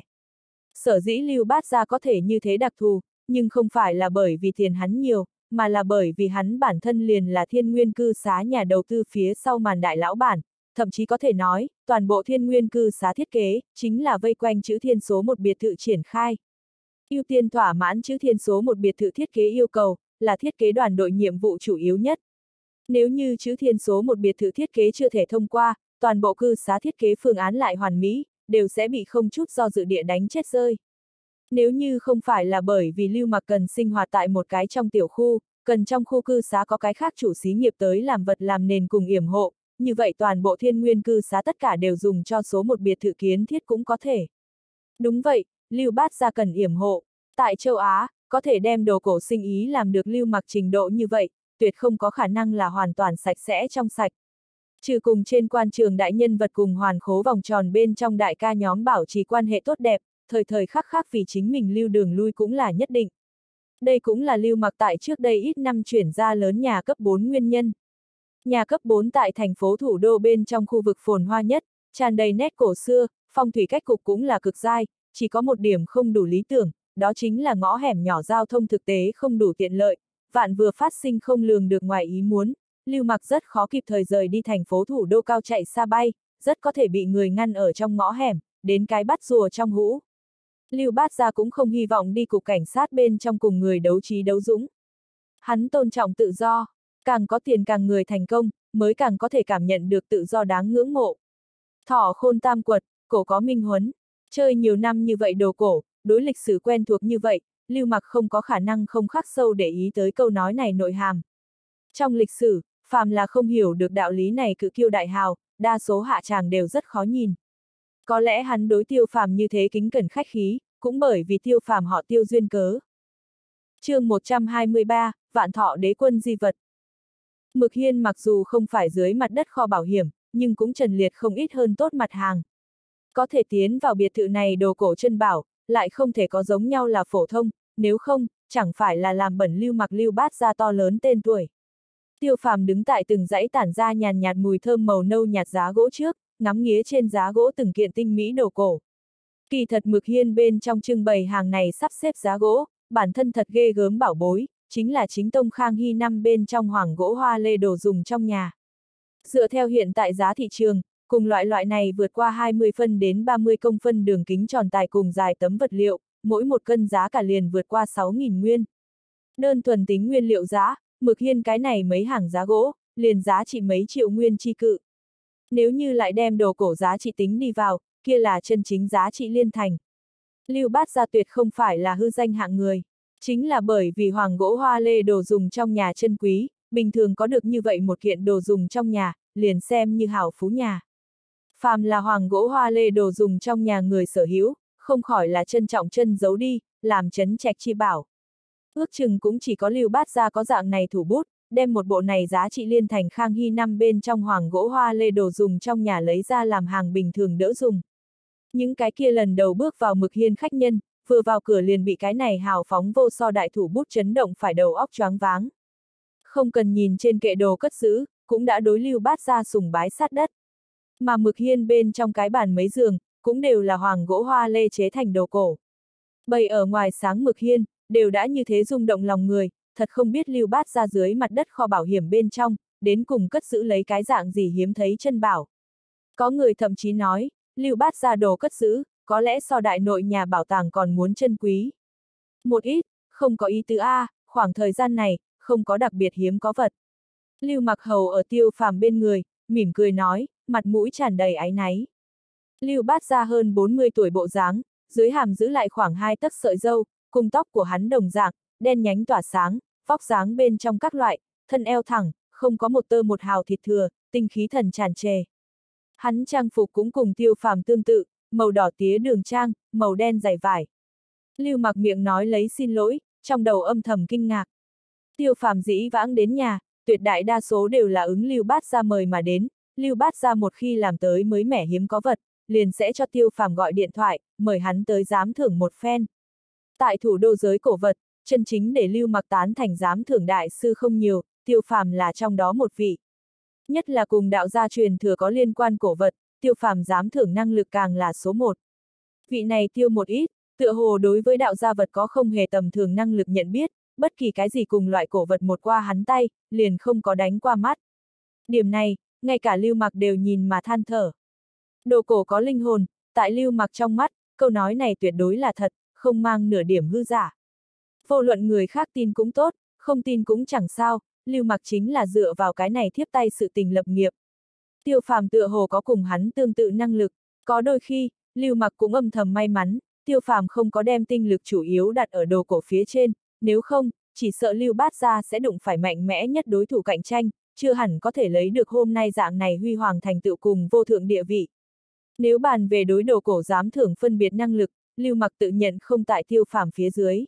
S1: Sở dĩ Lưu Bát Gia có thể như thế đặc thù, nhưng không phải là bởi vì tiền hắn nhiều, mà là bởi vì hắn bản thân liền là Thiên Nguyên cư xá nhà đầu tư phía sau màn đại lão bản, thậm chí có thể nói, toàn bộ Thiên Nguyên cư xá thiết kế, chính là vây quanh chữ thiên số một biệt thự triển khai. Ưu tiên thỏa mãn chữ thiên số một biệt thự thiết kế yêu cầu, là thiết kế đoàn đội nhiệm vụ chủ yếu nhất. Nếu như chữ thiên số một biệt thự thiết kế chưa thể thông qua, toàn bộ cư xá thiết kế phương án lại hoàn mỹ, đều sẽ bị không chút do dự địa đánh chết rơi. Nếu như không phải là bởi vì Lưu Mặc cần sinh hoạt tại một cái trong tiểu khu, cần trong khu cư xá có cái khác chủ xí nghiệp tới làm vật làm nền cùng yểm hộ, như vậy toàn bộ Thiên Nguyên cư xá tất cả đều dùng cho số một biệt thự kiến thiết cũng có thể. Đúng vậy, Lưu Bát Gia cần yểm hộ. Tại châu Á, có thể đem đồ cổ sinh ý làm được Lưu Mặc trình độ như vậy, tuyệt không có khả năng là hoàn toàn sạch sẽ trong sạch. Trừ cùng trên quan trường đại nhân vật cùng hoàn khố vòng tròn bên trong đại ca nhóm bảo trì quan hệ tốt đẹp, thời thời khắc khắc vì chính mình lưu đường lui cũng là nhất định. Đây cũng là Lưu Mặc tại trước đây ít năm chuyển ra lớn nhà cấp bốn nguyên nhân. Nhà cấp bốn tại thành phố thủ đô bên trong khu vực phồn hoa nhất, tràn đầy nét cổ xưa, phong thủy cách cục cũng là cực giai, chỉ có một điểm không đủ lý tưởng, đó chính là ngõ hẻm nhỏ giao thông thực tế không đủ tiện lợi, vạn vừa phát sinh không lường được ngoài ý muốn. Lưu Mặc rất khó kịp thời rời đi thành phố thủ đô cao chạy xa bay, rất có thể bị người ngăn ở trong ngõ hẻm, đến cái bắt rùa trong hũ. Lưu Bát Gia cũng không hy vọng đi cục cảnh sát bên trong cùng người đấu trí đấu dũng. Hắn tôn trọng tự do, càng có tiền càng người thành công, mới càng có thể cảm nhận được tự do đáng ngưỡng mộ. Thọ khôn tam quật, cổ có minh huấn, chơi nhiều năm như vậy đồ cổ, đối lịch sử quen thuộc như vậy, Lưu Mặc không có khả năng không khắc sâu để ý tới câu nói này nội hàm. Trong lịch sử, phàm là không hiểu được đạo lý này cự kiêu đại hào, đa số hạ tràng đều rất khó nhìn. Có lẽ hắn đối Tiêu Phàm như thế kính cẩn khách khí, cũng bởi vì Tiêu Phàm họ Tiêu duyên cớ. Chương một trăm hai mươi ba, Vạn Thọ Đế Quân di vật. Mực Hiên mặc dù không phải dưới mặt đất kho bảo hiểm, nhưng cũng trần liệt không ít hơn tốt mặt hàng. Có thể tiến vào biệt thự này đồ cổ chân bảo, lại không thể có giống nhau là phổ thông, nếu không, chẳng phải là làm bẩn Lưu Mặc Lưu Bát Gia to lớn tên tuổi. Tiêu Phàm đứng tại từng dãy tản ra nhàn nhạt mùi thơm màu nâu nhạt giá gỗ trước, ngắm nghía trên giá gỗ từng kiện tinh mỹ đồ cổ. Kỳ thật Mực Hiên bên trong trưng bày hàng này sắp xếp giá gỗ, bản thân thật ghê gớm bảo bối, chính là chính tông Khang Hy năm bên trong hoàng gỗ hoa lê đồ dùng trong nhà. Dựa theo hiện tại giá thị trường, cùng loại loại này vượt qua hai mươi phân đến ba mươi công phân đường kính tròn tài cùng dài tấm vật liệu, mỗi một cân giá cả liền vượt qua sáu nghìn nguyên. Đơn thuần tính nguyên liệu giá, Mực Hiên cái này mấy hàng giá gỗ, liền giá trị mấy triệu nguyên chi cự. Nếu như lại đem đồ cổ giá trị tính đi vào, kia là chân chính giá trị liên thành. Lưu Bát Gia tuyệt không phải là hư danh hạng người, chính là bởi vì hoàng gỗ hoa lê đồ dùng trong nhà chân quý, bình thường có được như vậy một kiện đồ dùng trong nhà, liền xem như hảo phú nhà. Phàm là hoàng gỗ hoa lê đồ dùng trong nhà người sở hữu, không khỏi là trân trọng chân giấu đi, làm chấn trạch chi bảo. Ước chừng cũng chỉ có Lưu Bát Gia có dạng này thủ bút, đem một bộ này giá trị liên thành Khang Hy năm bên trong hoàng gỗ hoa lê đồ dùng trong nhà lấy ra làm hàng bình thường đỡ dùng. Những cái kia lần đầu bước vào Mực Hiên khách nhân, vừa vào cửa liền bị cái này hào phóng vô so đại thủ bút chấn động phải đầu óc choáng váng. Không cần nhìn trên kệ đồ cất giữ, cũng đã đối Lưu Bát Gia sùng bái sát đất. Mà Mực Hiên bên trong cái bàn mấy giường, cũng đều là hoàng gỗ hoa lê chế thành đồ cổ. Bày ở ngoài sáng Mực Hiên, đều đã như thế rung động lòng người, thật không biết Lưu Bát Gia dưới mặt đất kho bảo hiểm bên trong, đến cùng cất giữ lấy cái dạng gì hiếm thấy chân bảo. Có người thậm chí nói, Lưu Bát Gia đồ cất giữ, có lẽ so đại nội nhà bảo tàng còn muốn chân quý. Một ít, không có ý tứ A, khoảng thời gian này, không có đặc biệt hiếm có vật. Lưu Mặc Hầu ở Tiêu Phàm bên người, mỉm cười nói, mặt mũi tràn đầy áy náy. Lưu Bát Gia hơn bốn mươi tuổi bộ dáng, dưới hàm giữ lại khoảng hai tấc sợi râu, cùng tóc của hắn đồng dạng, đen nhánh tỏa sáng, vóc dáng bên trong các loại, thân eo thẳng, không có một tơ một hào thịt thừa, tinh khí thần tràn trề. Hắn trang phục cũng cùng Tiêu Phàm tương tự, màu đỏ tía đường trang, màu đen dày vải. Lưu Mặc miệng nói lấy xin lỗi, trong đầu âm thầm kinh ngạc. Tiêu Phàm dĩ vãng đến nhà, tuyệt đại đa số đều là ứng Lưu Bát Gia mời mà đến, Lưu Bát Gia một khi làm tới mới mẻ hiếm có vật, liền sẽ cho Tiêu Phàm gọi điện thoại, mời hắn tới giám thưởng một phen. Tại thủ đô giới cổ vật, chân chính để Lưu Mặc tán thành giám thưởng đại sư không nhiều, Tiêu Phàm là trong đó một vị. Nhất là cùng đạo gia truyền thừa có liên quan cổ vật, Tiêu Phàm giám thưởng năng lực càng là số một. Vị này Tiêu một ít, tựa hồ đối với đạo gia vật có không hề tầm thường năng lực nhận biết, bất kỳ cái gì cùng loại cổ vật một qua hắn tay, liền không có đánh qua mắt. Điểm này, ngay cả Lưu Mặc đều nhìn mà than thở. Đồ cổ có linh hồn, tại Lưu Mặc trong mắt, câu nói này tuyệt đối là thật, không mang nửa điểm hư giả. Vô luận người khác tin cũng tốt, không tin cũng chẳng sao, Lưu Mặc chính là dựa vào cái này thiếp tay sự tình lập nghiệp. Tiêu Phàm tựa hồ có cùng hắn tương tự năng lực, có đôi khi, Lưu Mặc cũng âm thầm may mắn, Tiêu Phàm không có đem tinh lực chủ yếu đặt ở đồ cổ phía trên, nếu không, chỉ sợ Lưu Bát Gia sẽ đụng phải mạnh mẽ nhất đối thủ cạnh tranh, chưa hẳn có thể lấy được hôm nay dạng này huy hoàng thành tựu cùng vô thượng địa vị. Nếu bàn về đối đồ cổ giám thưởng phân biệt năng lực, Lưu Mặc tự nhận không tại Tiêu Phàm phía dưới.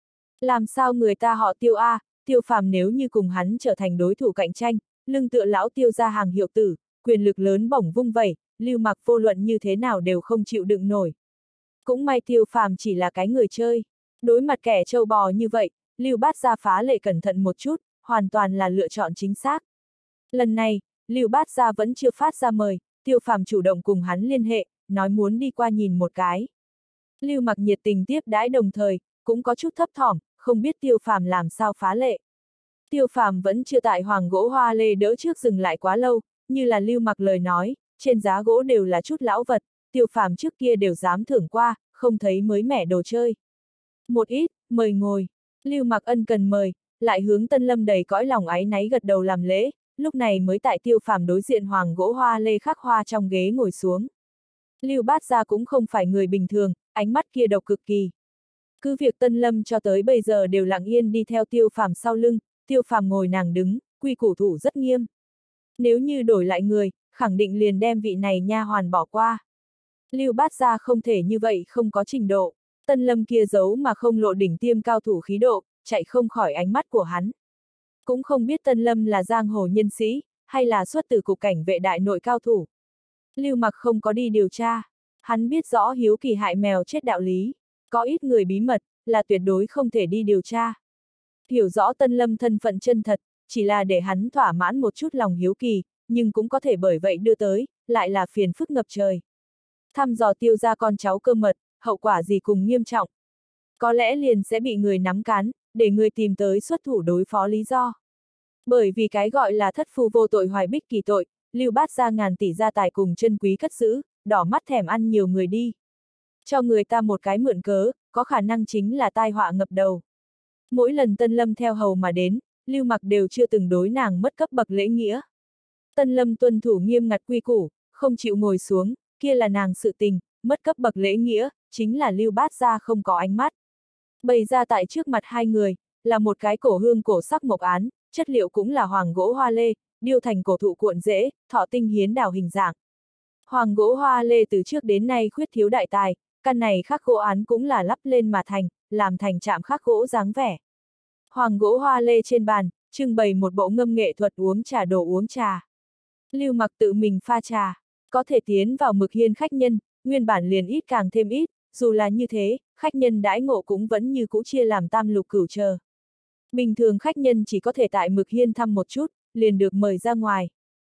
S1: Làm sao người ta họ Tiêu a, Tiêu Phàm nếu như cùng hắn trở thành đối thủ cạnh tranh, lưng tựa lão Tiêu gia hàng hiệu tử, quyền lực lớn bổng vung vẩy, Lưu Mặc vô luận như thế nào đều không chịu đựng nổi. Cũng may Tiêu Phàm chỉ là cái người chơi, đối mặt kẻ trâu bò như vậy, Lưu Bát Gia phá lệ cẩn thận một chút, hoàn toàn là lựa chọn chính xác. Lần này, Lưu Bát Gia vẫn chưa phát ra mời, Tiêu Phàm chủ động cùng hắn liên hệ, nói muốn đi qua nhìn một cái. Lưu Mặc nhiệt tình tiếp đãi đồng thời, cũng có chút thấp thỏm, không biết Tiêu Phàm làm sao phá lệ. Tiêu Phàm vẫn chưa tại hoàng gỗ hoa lê đỡ trước dừng lại quá lâu, như là Lưu Mặc lời nói, trên giá gỗ đều là chút lão vật, Tiêu Phàm trước kia đều dám thưởng qua, không thấy mới mẻ đồ chơi. Một ít, mời ngồi. Lưu Mặc ân cần mời, lại hướng Tân Lâm đầy cõi lòng áy náy gật đầu làm lễ, lúc này mới tại Tiêu Phàm đối diện hoàng gỗ hoa lê khắc hoa trong ghế ngồi xuống. Lưu Bát Gia cũng không phải người bình thường, ánh mắt kia độc cực kỳ. Cứ việc Tân Lâm cho tới bây giờ đều lặng yên đi theo Tiêu Phàm sau lưng, Tiêu Phàm ngồi nàng đứng, quy củ thủ rất nghiêm. Nếu như đổi lại người, khẳng định liền đem vị này nha hoàn bỏ qua. Lưu Bát Gia không thể như vậy không có trình độ, Tân Lâm kia giấu mà không lộ đỉnh tiêm cao thủ khí độ, chạy không khỏi ánh mắt của hắn. Cũng không biết Tân Lâm là giang hồ nhân sĩ, hay là xuất từ cục cảnh vệ đại nội cao thủ. Lưu Mặc không có đi điều tra, hắn biết rõ hiếu kỳ hại mèo chết đạo lý, có ít người bí mật, là tuyệt đối không thể đi điều tra. Hiểu rõ Tân Lâm thân phận chân thật, chỉ là để hắn thỏa mãn một chút lòng hiếu kỳ, nhưng cũng có thể bởi vậy đưa tới, lại là phiền phức ngập trời. Thăm dò Tiêu gia con cháu cơ mật, hậu quả gì cùng nghiêm trọng. Có lẽ liền sẽ bị người nắm cán, để người tìm tới xuất thủ đối phó lý do. Bởi vì cái gọi là thất phu vô tội hoài bích kỳ tội, Lưu Bát Gia ngàn tỷ gia tài cùng chân quý cất giữ, đỏ mắt thèm ăn nhiều người đi. Cho người ta một cái mượn cớ, có khả năng chính là tai họa ngập đầu. Mỗi lần Tân Lâm theo hầu mà đến, Lưu Mặc đều chưa từng đối nàng mất cấp bậc lễ nghĩa. Tân Lâm tuân thủ nghiêm ngặt quy củ, không chịu ngồi xuống, kia là nàng sự tình, mất cấp bậc lễ nghĩa, chính là Lưu Bát Gia không có ánh mắt. Bày ra tại trước mặt hai người, là một cái cổ hương cổ sắc mộc án, chất liệu cũng là hoàng gỗ hoa lê, điêu thành cổ thụ cuộn rễ, thọ tinh hiến đào hình dạng. Hoàng gỗ hoa lê từ trước đến nay khuyết thiếu đại tài, căn này khắc gỗ án cũng là lắp lên mà thành, làm thành chạm khắc gỗ dáng vẻ. Hoàng gỗ hoa lê trên bàn, trưng bày một bộ ngâm nghệ thuật uống trà đồ uống trà. Lưu Mặc tự mình pha trà, có thể tiến vào mực hiên khách nhân, nguyên bản liền ít càng thêm ít, dù là như thế, khách nhân đãi ngộ cũng vẫn như cũ chia làm tam lục cửu chờ. Bình thường khách nhân chỉ có thể tại mực hiên thăm một chút, liền được mời ra ngoài.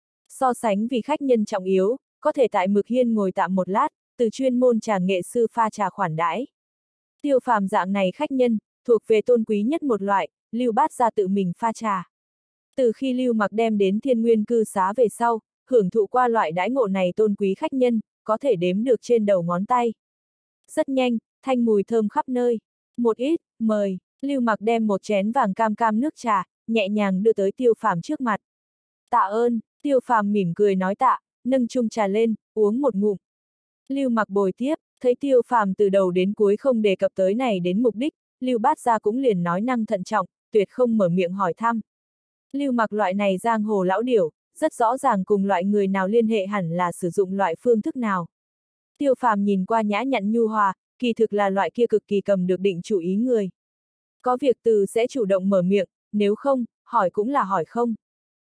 S1: So sánh vì khách nhân trọng yếu, có thể tại mực hiên ngồi tạm một lát, từ chuyên môn trà nghệ sư pha trà khoản đãi. Tiêu Phàm dạng này khách nhân, thuộc về tôn quý nhất một loại, Lưu Bát Gia tự mình pha trà. Từ khi Lưu Mặc đem đến Thiên Nguyên cư xá về sau, hưởng thụ qua loại đãi ngộ này tôn quý khách nhân, có thể đếm được trên đầu ngón tay. Rất nhanh, thanh mùi thơm khắp nơi. Một ít, mời, Lưu Mặc đem một chén vàng cam cam nước trà, nhẹ nhàng đưa tới Tiêu Phàm trước mặt. Tạ ơn, Tiêu Phàm mỉm cười nói tạ, nâng chung trà lên, uống một ngụm. Lưu Mặc bồi tiếp, thấy Tiêu Phàm từ đầu đến cuối không đề cập tới này đến mục đích, Lưu Bát Gia cũng liền nói năng thận trọng, tuyệt không mở miệng hỏi thăm. Lưu Mặc loại này giang hồ lão điểu, rất rõ ràng cùng loại người nào liên hệ hẳn là sử dụng loại phương thức nào. Tiêu Phàm nhìn qua nhã nhặn nhu hòa, kỳ thực là loại kia cực kỳ cầm được định chủ ý người. Có việc từ sẽ chủ động mở miệng, nếu không, hỏi cũng là hỏi không.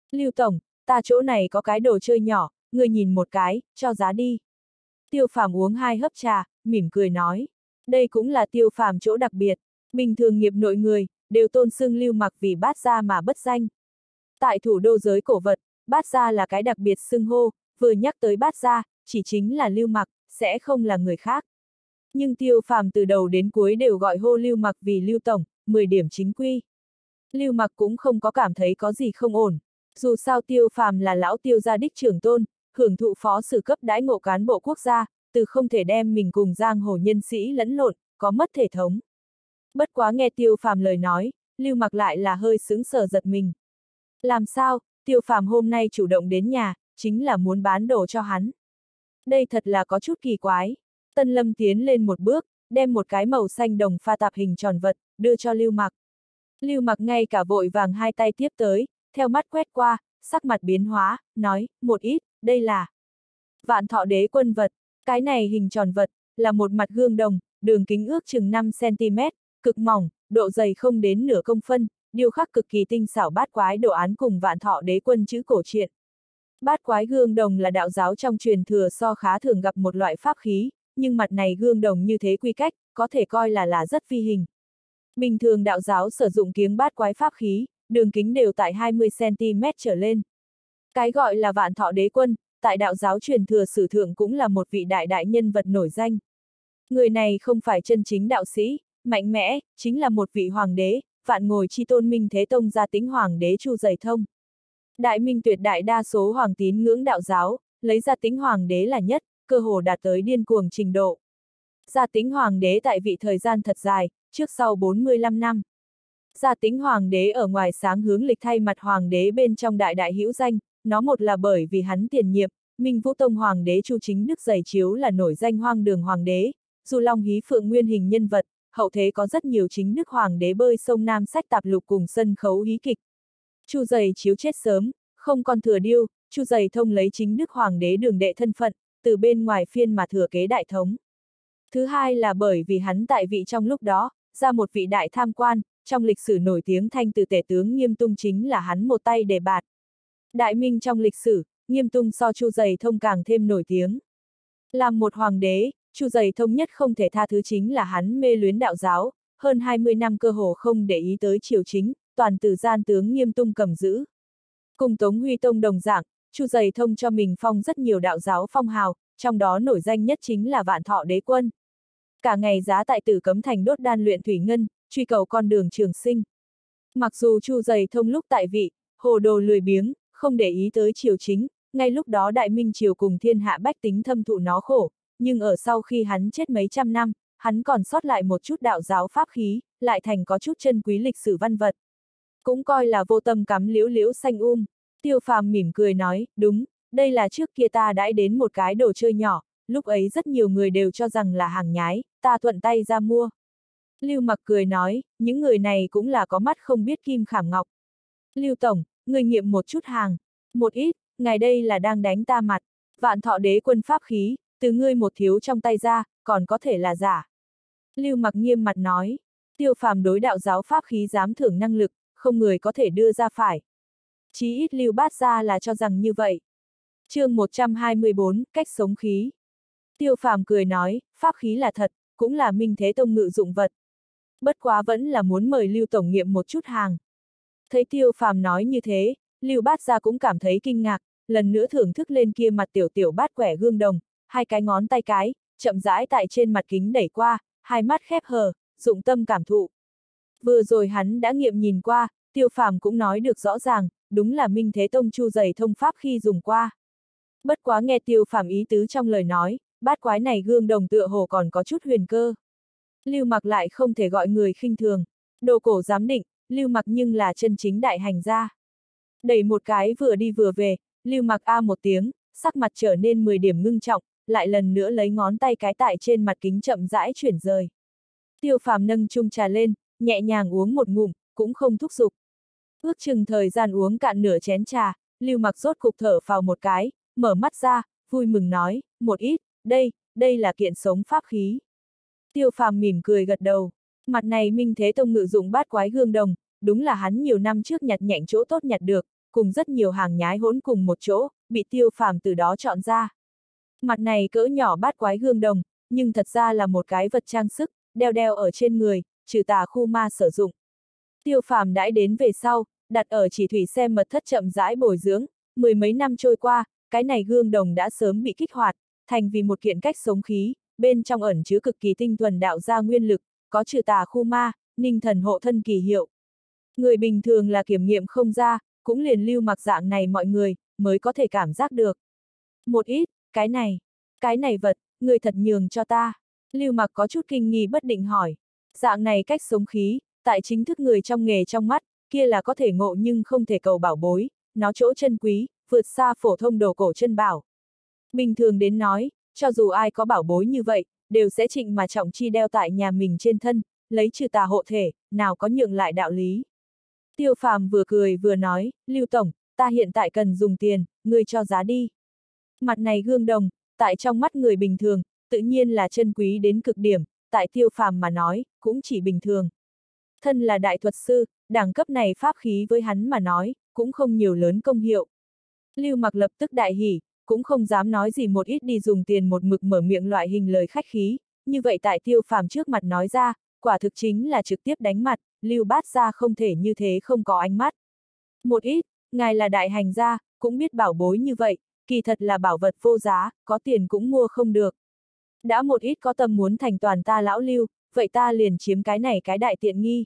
S1: Lưu tổng, ta chỗ này có cái đồ chơi nhỏ, người nhìn một cái, cho giá đi. Tiêu Phàm uống hai hớp trà, mỉm cười nói. Đây cũng là Tiêu Phàm chỗ đặc biệt. Bình thường nghiệp nội người, đều tôn xưng Lưu Mặc vì bát gia mà bất danh. Tại thủ đô giới cổ vật, bát gia là cái đặc biệt xưng hô, vừa nhắc tới bát gia, chỉ chính là Lưu Mặc, sẽ không là người khác. Nhưng Tiêu Phàm từ đầu đến cuối đều gọi hô Lưu Mặc vì Lưu tổng, mười điểm chính quy. Lưu Mặc cũng không có cảm thấy có gì không ổn. Dù sao Tiêu Phàm là lão Tiêu gia đích trưởng tôn, hưởng thụ phó sử cấp đãi ngộ cán bộ quốc gia, từ không thể đem mình cùng giang hồ nhân sĩ lẫn lộn, có mất thể thống. Bất quá nghe Tiêu Phàm lời nói, Lưu Mặc lại là hơi sững sờ giật mình. Làm sao, Tiêu Phàm hôm nay chủ động đến nhà, chính là muốn bán đồ cho hắn. Đây thật là có chút kỳ quái. Tân Lâm tiến lên một bước, đem một cái màu xanh đồng pha tạp hình tròn vật, đưa cho Lưu Mặc. Lưu Mặc ngay cả vội vàng hai tay tiếp tới, theo mắt quét qua, sắc mặt biến hóa, nói, một ít, đây là Vạn Thọ Đế Quân vật. Cái này hình tròn vật, là một mặt gương đồng, đường kính ước chừng năm xăng ti mét, cực mỏng, độ dày không đến nửa công phân, điêu khắc cực kỳ tinh xảo bát quái đồ án cùng Vạn Thọ Đế Quân chữ cổ truyện. Bát quái gương đồng là đạo giáo trong truyền thừa so khá thường gặp một loại pháp khí, nhưng mặt này gương đồng như thế quy cách, có thể coi là là rất phi hình. Bình thường đạo giáo sử dụng kiếng bát quái pháp khí, đường kính đều tại hai mươi xăng ti mét trở lên. Cái gọi là Vạn Thọ Đế Quân, tại đạo giáo truyền thừa sử thượng cũng là một vị đại đại nhân vật nổi danh. Người này không phải chân chính đạo sĩ, mạnh mẽ, chính là một vị hoàng đế, vạn ngồi chi tôn Minh Thế Tông gia tính hoàng đế Chu Dày Thông. Đại Minh tuyệt đại đa số hoàng tín ngưỡng đạo giáo, lấy gia tính hoàng đế là nhất, cơ hồ đạt tới điên cuồng trình độ. Gia tính hoàng đế tại vị thời gian thật dài, trước sau bốn mươi lăm năm. Gia tính hoàng đế ở ngoài sáng hướng lịch thay mặt hoàng đế bên trong đại đại hữu danh, nó một là bởi vì hắn tiền nhiệm, Minh Vũ Tông hoàng đế Chu Chính Đức Giày Chiếu là nổi danh hoang đường hoàng đế, dù Long Hí Phượng nguyên hình nhân vật, hậu thế có rất nhiều chính đức hoàng đế bơi sông Nam sách tạp lục cùng sân khấu hí kịch. Chu Giày Chiếu chết sớm, không còn thừa điêu, Chu Giày Thông lấy chính đức hoàng đế đường đệ thân phận, từ bên ngoài phiên mà thừa kế đại thống. Thứ hai là bởi vì hắn tại vị trong lúc đó, ra một vị đại tham quan, trong lịch sử nổi tiếng thanh từ tể tướng Nghiêm Tung chính là hắn một tay đề bạt. Đại Minh trong lịch sử, Nghiêm Tung so Chu Giày Thông càng thêm nổi tiếng. Làm một hoàng đế, Chu Giày Thông nhất không thể tha thứ chính là hắn mê luyến đạo giáo, hơn hai mươi năm cơ hồ không để ý tới triều chính, toàn từ gian tướng Nghiêm Tung cầm giữ. Cùng Tống Huy Tông đồng dạng, Chu Giày Thông cho mình phong rất nhiều đạo giáo phong hào, trong đó nổi danh nhất chính là Vạn Thọ Đế Quân. Cả ngày giá tại Tử Cấm Thành đốt đan luyện thủy ngân, truy cầu con đường trường sinh. Mặc dù Chu Giày Thông lúc tại vị, hồ đồ lười biếng, không để ý tới triều chính, ngay lúc đó Đại Minh triều cùng thiên hạ bách tính thâm thụ nó khổ, nhưng ở sau khi hắn chết mấy trăm năm, hắn còn sót lại một chút đạo giáo pháp khí, lại thành có chút chân quý lịch sử văn vật. Cũng coi là vô tâm cắm liễu liễu xanh um. Tiêu Phàm mỉm cười nói, đúng, đây là trước kia ta đãi đến một cái đồ chơi nhỏ, lúc ấy rất nhiều người đều cho rằng là hàng nhái, ta thuận tay ra mua. Lưu Mặc cười nói, những người này cũng là có mắt không biết kim khảm ngọc. Lưu Tổng, người nghiệm một chút hàng. Một ít, ngài đây là đang đánh ta mặt. Vạn Thọ Đế Quân pháp khí, từ ngươi một thiếu trong tay ra, còn có thể là giả. Lưu Mặc nghiêm mặt nói, Tiêu Phàm đối đạo giáo pháp khí dám thưởng năng lực, không người có thể đưa ra phải. Chí ít Lưu Bát gia là cho rằng như vậy. Chương một trăm hai mươi bốn, cách sống khí. Tiêu Phàm cười nói, pháp khí là thật, cũng là Minh Thế Tông ngự dụng vật. Bất quá vẫn là muốn mời Lưu tổng nghiệm một chút hàng. Thấy Tiêu Phàm nói như thế, Lưu Bát gia cũng cảm thấy kinh ngạc, lần nữa thưởng thức lên kia mặt tiểu tiểu bát quẻ gương đồng, hai cái ngón tay cái, chậm rãi tại trên mặt kính đẩy qua, hai mắt khép hờ, dụng tâm cảm thụ. Vừa rồi hắn đã nghiệm nhìn qua, Tiêu Phàm cũng nói được rõ ràng, đúng là Minh Thế Tông Chu Giày Thông pháp khi dùng qua. Bất quá nghe Tiêu Phàm ý tứ trong lời nói, bát quái này gương đồng tựa hồ còn có chút huyền cơ. Lưu Mặc lại không thể gọi người khinh thường, đồ cổ giám định, Lưu Mặc nhưng là chân chính đại hành gia. Đẩy một cái vừa đi vừa về, Lưu Mặc a một tiếng, sắc mặt trở nên mười điểm ngưng trọng, lại lần nữa lấy ngón tay cái tại trên mặt kính chậm rãi chuyển rời. Tiêu Phàm nâng chung trà lên, nhẹ nhàng uống một ngụm, cũng không thúc giục. Ước chừng thời gian uống cạn nửa chén trà, Lưu Mặc rốt cục thở phào một cái, mở mắt ra, vui mừng nói, một ít, đây, đây là kiện sống pháp khí. Tiêu Phàm mỉm cười gật đầu, mặt này Minh Thế Tông ngự dụng bát quái gương đồng, đúng là hắn nhiều năm trước nhặt nhạnh chỗ tốt nhặt được, cùng rất nhiều hàng nhái hỗn cùng một chỗ, bị Tiêu Phàm từ đó chọn ra. Mặt này cỡ nhỏ bát quái gương đồng, nhưng thật ra là một cái vật trang sức, đeo đeo ở trên người, trừ tà khu ma sử dụng. Tiêu Phàm đãi đến về sau, đặt ở chỉ thủy xem mật thất chậm rãi bồi dưỡng, mười mấy năm trôi qua, cái này gương đồng đã sớm bị kích hoạt, thành vì một kiện cách sống khí, bên trong ẩn chứa cực kỳ tinh thuần đạo gia nguyên lực, có trừ tà khu ma, ninh thần hộ thân kỳ hiệu. Người bình thường là kiểm nghiệm không ra, cũng liền Lưu Mặc dạng này mọi người, mới có thể cảm giác được. Một ít, cái này, cái này vật, người thật nhường cho ta. Lưu Mặc có chút kinh nghi bất định hỏi. Dạng này cách sống khí, tại chính thức người trong nghề trong mắt, kia là có thể ngộ nhưng không thể cầu bảo bối, nó chỗ chân quý, vượt xa phổ thông đồ cổ chân bảo. Bình thường đến nói, cho dù ai có bảo bối như vậy, đều sẽ trịnh mà trọng chi đeo tại nhà mình trên thân, lấy trừ tà hộ thể, nào có nhượng lại đạo lý. Tiêu Phàm vừa cười vừa nói, Lưu Tổng, ta hiện tại cần dùng tiền, ngươi cho giá đi. Mặt này gương đồng, tại trong mắt người bình thường, tự nhiên là chân quý đến cực điểm, tại Tiêu Phàm mà nói, cũng chỉ bình thường. Thân là đại thuật sư, đẳng cấp này pháp khí với hắn mà nói, cũng không nhiều lớn công hiệu. Lưu Mặc lập tức đại hỉ, cũng không dám nói gì một ít đi dùng tiền một mực mở miệng loại hình lời khách khí, như vậy tại Tiêu Phàm trước mặt nói ra, quả thực chính là trực tiếp đánh mặt, Lưu Bát gia không thể như thế không có ánh mắt. Một ít, ngài là đại hành gia, cũng biết bảo bối như vậy, kỳ thật là bảo vật vô giá, có tiền cũng mua không được. Đã một ít có tâm muốn thành toàn ta lão Lưu, vậy ta liền chiếm cái này cái đại tiện nghi.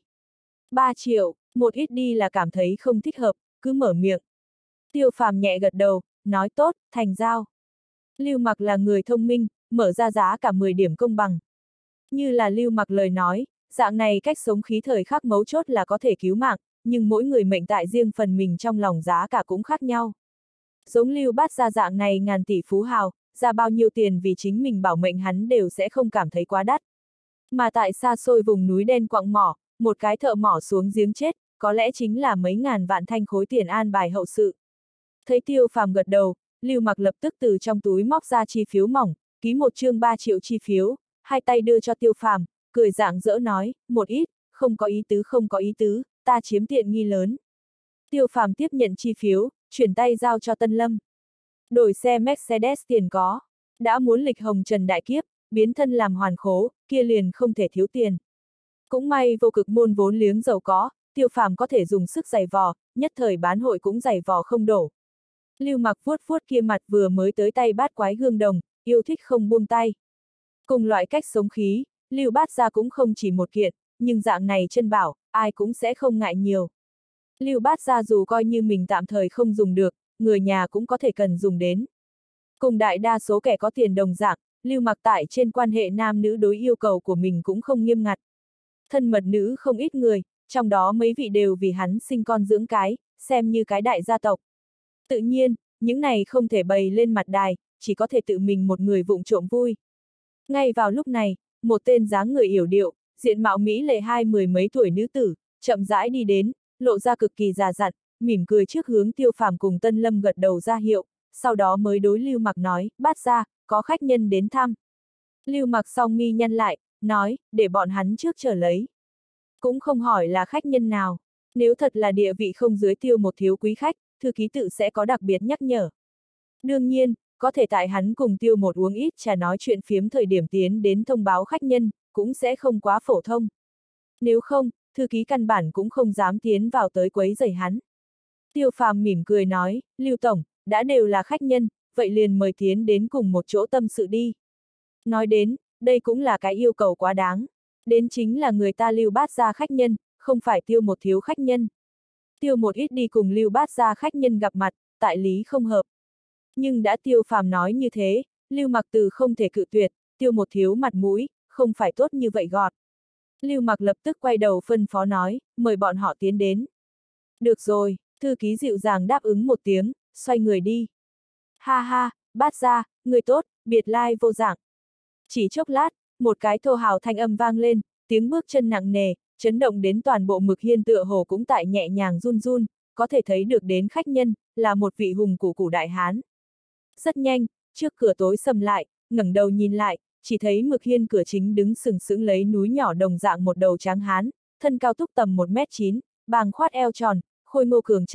S1: Ba triệu, một ít đi là cảm thấy không thích hợp, cứ mở miệng. Tiêu Phàm nhẹ gật đầu, nói tốt, thành giao. Lưu Mặc là người thông minh, mở ra giá cả mười điểm công bằng. Như là Lưu Mặc lời nói, dạng này cách sống khí thời khắc mấu chốt là có thể cứu mạng, nhưng mỗi người mệnh tại riêng phần mình trong lòng giá cả cũng khác nhau. Giống Lưu Bát gia dạng này ngàn tỷ phú hào, ra bao nhiêu tiền vì chính mình bảo mệnh hắn đều sẽ không cảm thấy quá đắt. Mà tại xa xôi vùng núi đen quặng mỏ, một cái thợ mỏ xuống giếng chết, có lẽ chính là mấy ngàn vạn thanh khối tiền an bài hậu sự. Thấy Tiêu Phàm gật đầu, Lưu Mặc lập tức từ trong túi móc ra chi phiếu mỏng, ký một chương ba triệu chi phiếu, hai tay đưa cho Tiêu Phàm, cười rạng rỡ nói, một ít, không có ý tứ không có ý tứ, ta chiếm tiện nghi lớn. Tiêu Phàm tiếp nhận chi phiếu, chuyển tay giao cho Tân Lâm. Đổi xe Mercedes tiền có, đã muốn lịch hồng trần đại kiếp, biến thân làm hoàn khố, kia liền không thể thiếu tiền. Cũng may vô cực môn vốn liếng giàu có, Tiêu Phàm có thể dùng sức giày vò, nhất thời bán hội cũng giày vò không đổ. Lưu Mặc vuốt vuốt kia mặt vừa mới tới tay bát quái gương đồng, yêu thích không buông tay. Cùng loại cách sống khí, Lưu Bát gia cũng không chỉ một kiện, nhưng dạng này chân bảo, ai cũng sẽ không ngại nhiều. Lưu Bát gia dù coi như mình tạm thời không dùng được, người nhà cũng có thể cần dùng đến. Cùng đại đa số kẻ có tiền đồng dạng, Lưu Mặc tại trên quan hệ nam nữ đối yêu cầu của mình cũng không nghiêm ngặt. Thân mật nữ không ít người, trong đó mấy vị đều vì hắn sinh con dưỡng cái, xem như cái đại gia tộc. Tự nhiên, những này không thể bày lên mặt đài, chỉ có thể tự mình một người vụng trộm vui. Ngay vào lúc này, một tên dáng người yểu điệu, diện mạo mỹ lệ hai mười mấy tuổi nữ tử, chậm rãi đi đến, lộ ra cực kỳ già dặn, mỉm cười trước hướng Tiêu Phàm cùng Tân Lâm gật đầu ra hiệu, sau đó mới đối Lưu Mặc nói, Bát gia, có khách nhân đến thăm. Lưu Mặc song mi nhăn lại, nói, để bọn hắn trước chờ lấy. Cũng không hỏi là khách nhân nào, nếu thật là địa vị không dưới Tiêu một thiếu quý khách, thư ký tự sẽ có đặc biệt nhắc nhở. Đương nhiên, có thể tại hắn cùng Tiêu một uống ít trà nói chuyện phiếm thời điểm tiến đến thông báo khách nhân, cũng sẽ không quá phổ thông. Nếu không, thư ký căn bản cũng không dám tiến vào tới quấy rầy hắn. Tiêu Phàm mỉm cười nói, Lưu Tổng, đã đều là khách nhân, vậy liền mời tiến đến cùng một chỗ tâm sự đi. Nói đến, đây cũng là cái yêu cầu quá đáng. Đến chính là người ta Lưu Bát gia khách nhân, không phải Tiêu một thiếu khách nhân. Tiêu một ít đi cùng Lưu Bát gia khách nhân gặp mặt, tại lý không hợp. Nhưng đã Tiêu Phàm nói như thế, Lưu Mặc từ không thể cự tuyệt, Tiêu một thiếu mặt mũi, không phải tốt như vậy gọt. Lưu Mặc lập tức quay đầu phân phó nói, mời bọn họ tiến đến. Được rồi, thư ký dịu dàng đáp ứng một tiếng, xoay người đi. Ha ha, Bát gia, người tốt, biệt lai vô dạng. Chỉ chốc lát, một cái thô hào thanh âm vang lên, tiếng bước chân nặng nề, chấn động đến toàn bộ Mực Hiên tựa hồ cũng tại nhẹ nhàng run run, có thể thấy được đến khách nhân, là một vị hùng củ củ đại hán. Rất nhanh, trước cửa tối sầm lại, ngẩng đầu nhìn lại, chỉ thấy Mực Hiên cửa chính đứng sừng sững lấy núi nhỏ đồng dạng một đầu tráng hán, thân cao túc tầm một mét chín, bàng khoát eo tròn, khôi ngô cường tráng,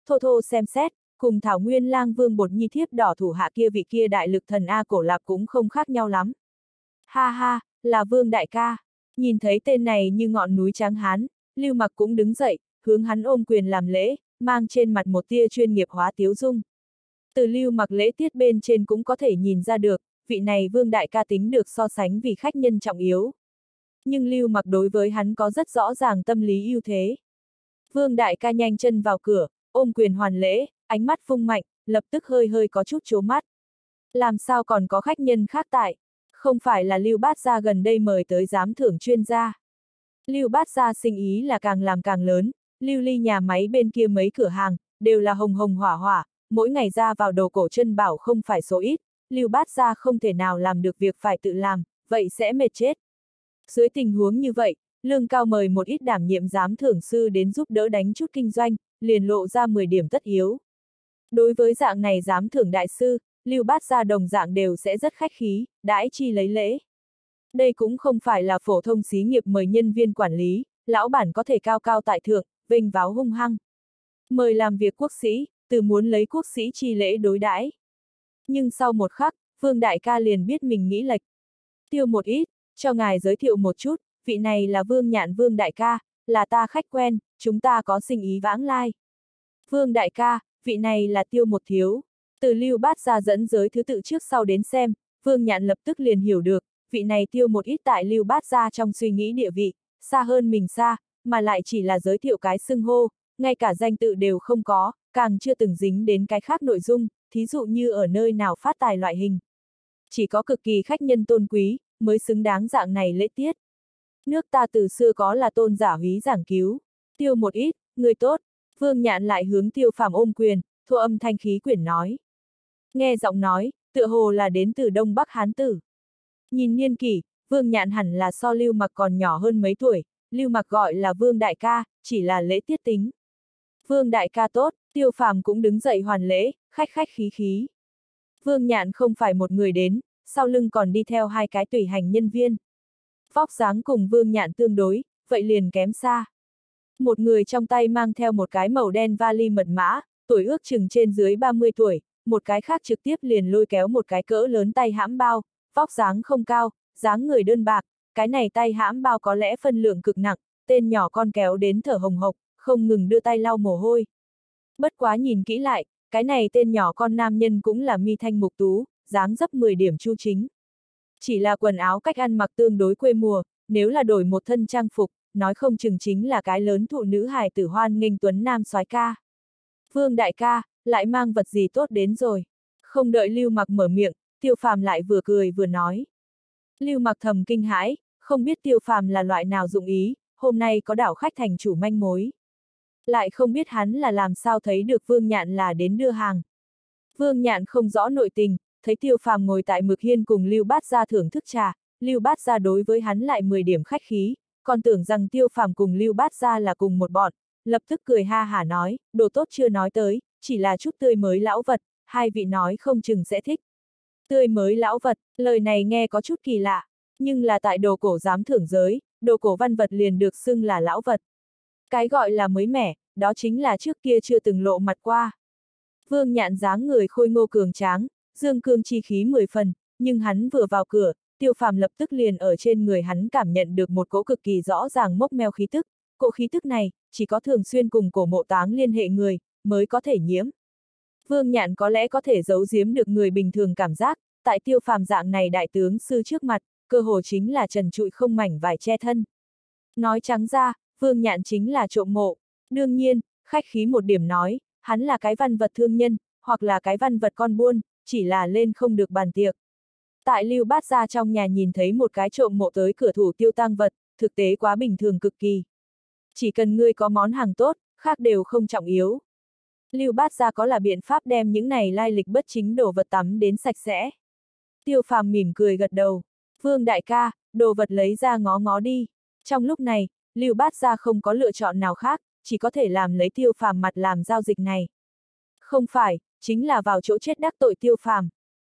S1: thô thô xem xét, cùng Thảo Nguyên Lang Vương Bột Nhi thiếp đỏ thủ hạ kia vị kia đại lực thần A Cổ Lạp cũng không khác nhau lắm. Ha ha, là Vương đại ca. Nhìn thấy tên này như ngọn núi tráng hán, Lưu Mặc cũng đứng dậy, hướng hắn ôm quyền làm lễ, mang trên mặt một tia chuyên nghiệp hóa tiếu dung. Từ Lưu Mặc lễ tiết bên trên cũng có thể nhìn ra được, vị này Vương đại ca tính được so sánh vì khách nhân trọng yếu. Nhưng Lưu Mặc đối với hắn có rất rõ ràng tâm lý ưu thế. Vương đại ca nhanh chân vào cửa, ôm quyền hoàn lễ, ánh mắt phung mạnh, lập tức hơi hơi có chút chố mắt. Làm sao còn có khách nhân khác tại? Không phải là Lưu Bát Gia gần đây mời tới giám thưởng chuyên gia. Lưu Bát Gia sinh ý là càng làm càng lớn, Lưu Ly nhà máy bên kia mấy cửa hàng, đều là hồng hồng hỏa hỏa, mỗi ngày ra vào đồ cổ chân bảo không phải số ít, Lưu Bát Gia không thể nào làm được việc phải tự làm, vậy sẽ mệt chết. Dưới tình huống như vậy, lương cao mời một ít đảm nhiệm giám thưởng sư đến giúp đỡ đánh chút kinh doanh, liền lộ ra mười điểm tất yếu. Đối với dạng này giám thưởng đại sư, Lưu Bát Gia đồng dạng đều sẽ rất khách khí, đãi chi lấy lễ. Đây cũng không phải là phổ thông xí nghiệp mời nhân viên quản lý, lão bản có thể cao cao tại thượng, vinh váo hung hăng. Mời làm việc quốc sĩ, từ muốn lấy quốc sĩ chi lễ đối đãi. Nhưng sau một khắc, Vương đại ca liền biết mình nghĩ lệch. Tiêu một ít, cho ngài giới thiệu một chút, vị này là Vương Nhạn Vương đại ca, là ta khách quen, chúng ta có sinh ý vãng lai. Vương đại ca, vị này là Tiêu một thiếu. Từ Lưu Bát Gia dẫn giới thứ tự trước sau đến xem, Vương Nhạn lập tức liền hiểu được, vị này Tiêu một ít tại Lưu Bát Gia trong suy nghĩ địa vị, xa hơn mình xa, mà lại chỉ là giới thiệu cái xưng hô, ngay cả danh tự đều không có, càng chưa từng dính đến cái khác nội dung, thí dụ như ở nơi nào phát tài loại hình. Chỉ có cực kỳ khách nhân tôn quý, mới xứng đáng dạng này lễ tiết. Nước ta từ xưa có là tôn giả húy giảng cứu, Tiêu một ít, người tốt. Vương Nhạn lại hướng Tiêu Phàm ôm quyền, thô âm thanh khí quyển nói. Nghe giọng nói, tựa hồ là đến từ Đông Bắc Hán tử. Nhìn niên kỷ, Vương Nhạn hẳn là so Lưu Mặc còn nhỏ hơn mấy tuổi, Lưu Mặc gọi là Vương đại ca, chỉ là lễ tiết tính. Vương đại ca tốt, Tiêu Phàm cũng đứng dậy hoàn lễ, khách khách khí khí. Vương Nhạn không phải một người đến, sau lưng còn đi theo hai cái tùy hành nhân viên. Vóc dáng cùng Vương Nhạn tương đối, vậy liền kém xa. Một người trong tay mang theo một cái màu đen vali mật mã, tuổi ước chừng trên dưới ba mươi tuổi, một cái khác trực tiếp liền lôi kéo một cái cỡ lớn tay hãm bao, vóc dáng không cao, dáng người đơn bạc, cái này tay hãm bao có lẽ phân lượng cực nặng, tên nhỏ con kéo đến thở hồng hộc, không ngừng đưa tay lau mồ hôi. Bất quá nhìn kỹ lại, cái này tên nhỏ con nam nhân cũng là mi thanh mục tú, dáng dấp mười điểm chu chính. Chỉ là quần áo cách ăn mặc tương đối quê mùa, nếu là đổi một thân trang phục, nói không chừng chính là cái lớn thụ nữ hài tử hoan nghênh tuấn nam soái ca. Vương đại ca, lại mang vật gì tốt đến rồi. Không đợi Lưu Mặc mở miệng, Tiêu Phàm lại vừa cười vừa nói. Lưu Mặc thầm kinh hãi, không biết Tiêu Phàm là loại nào dụng ý, hôm nay có đảo khách thành chủ manh mối. Lại không biết hắn là làm sao thấy được Vương Nhạn là đến đưa hàng. Vương Nhạn không rõ nội tình, thấy Tiêu Phàm ngồi tại Mực Hiên cùng Lưu Bát Gia thưởng thức trà, Lưu Bát Gia đối với hắn lại mười điểm khách khí, còn tưởng rằng Tiêu Phàm cùng Lưu Bát Gia là cùng một bọn, lập tức cười ha hả nói, đồ tốt chưa nói tới, chỉ là chút tươi mới lão vật, hai vị nói không chừng sẽ thích. Tươi mới lão vật, lời này nghe có chút kỳ lạ, nhưng là tại đồ cổ giám thưởng giới, đồ cổ văn vật liền được xưng là lão vật. Cái gọi là mới mẻ, đó chính là trước kia chưa từng lộ mặt qua. Vương Nhạn dáng người khôi ngô cường tráng, dương cương chi khí mười phần, nhưng hắn vừa vào cửa, Tiêu Phàm lập tức liền ở trên người hắn cảm nhận được một cỗ cực kỳ rõ ràng mốc meo khí tức, cỗ khí tức này, chỉ có thường xuyên cùng cổ mộ táng liên hệ người, mới có thể nhiễm. Vương Nhạn có lẽ có thể giấu giếm được người bình thường cảm giác, tại Tiêu Phàm dạng này đại tướng sư trước mặt, cơ hồ chính là trần trụi không mảnh vải che thân. Nói trắng ra, Vương Nhạn chính là trộm mộ, đương nhiên, khách khí một điểm nói, hắn là cái văn vật thương nhân, hoặc là cái văn vật con buôn, chỉ là lên không được bàn tiệc. Tại Lưu Bát Gia trong nhà nhìn thấy một cái trộm mộ tới cửa thủ tiêu tang vật, thực tế quá bình thường cực kỳ. Chỉ cần ngươi có món hàng tốt, khác đều không trọng yếu. Lưu Bát Gia có là biện pháp đem những này lai lịch bất chính đồ vật tắm đến sạch sẽ. Tiêu Phàm mỉm cười gật đầu. Vương đại ca, đồ vật lấy ra ngó ngó đi. Trong lúc này, Lưu Bát Gia không có lựa chọn nào khác, chỉ có thể làm lấy Tiêu Phàm mặt làm giao dịch này. Không phải, chính là vào chỗ chết đắc tội Tiêu Phàm.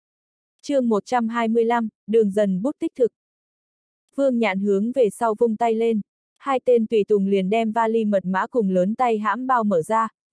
S1: Chương một trăm hai mươi lăm, đường dần bút tích thực. Vương Nhạn hướng về sau vung tay lên. Hai tên tùy tùng liền đem vali mật mã cùng lớn tay hãm bao mở ra,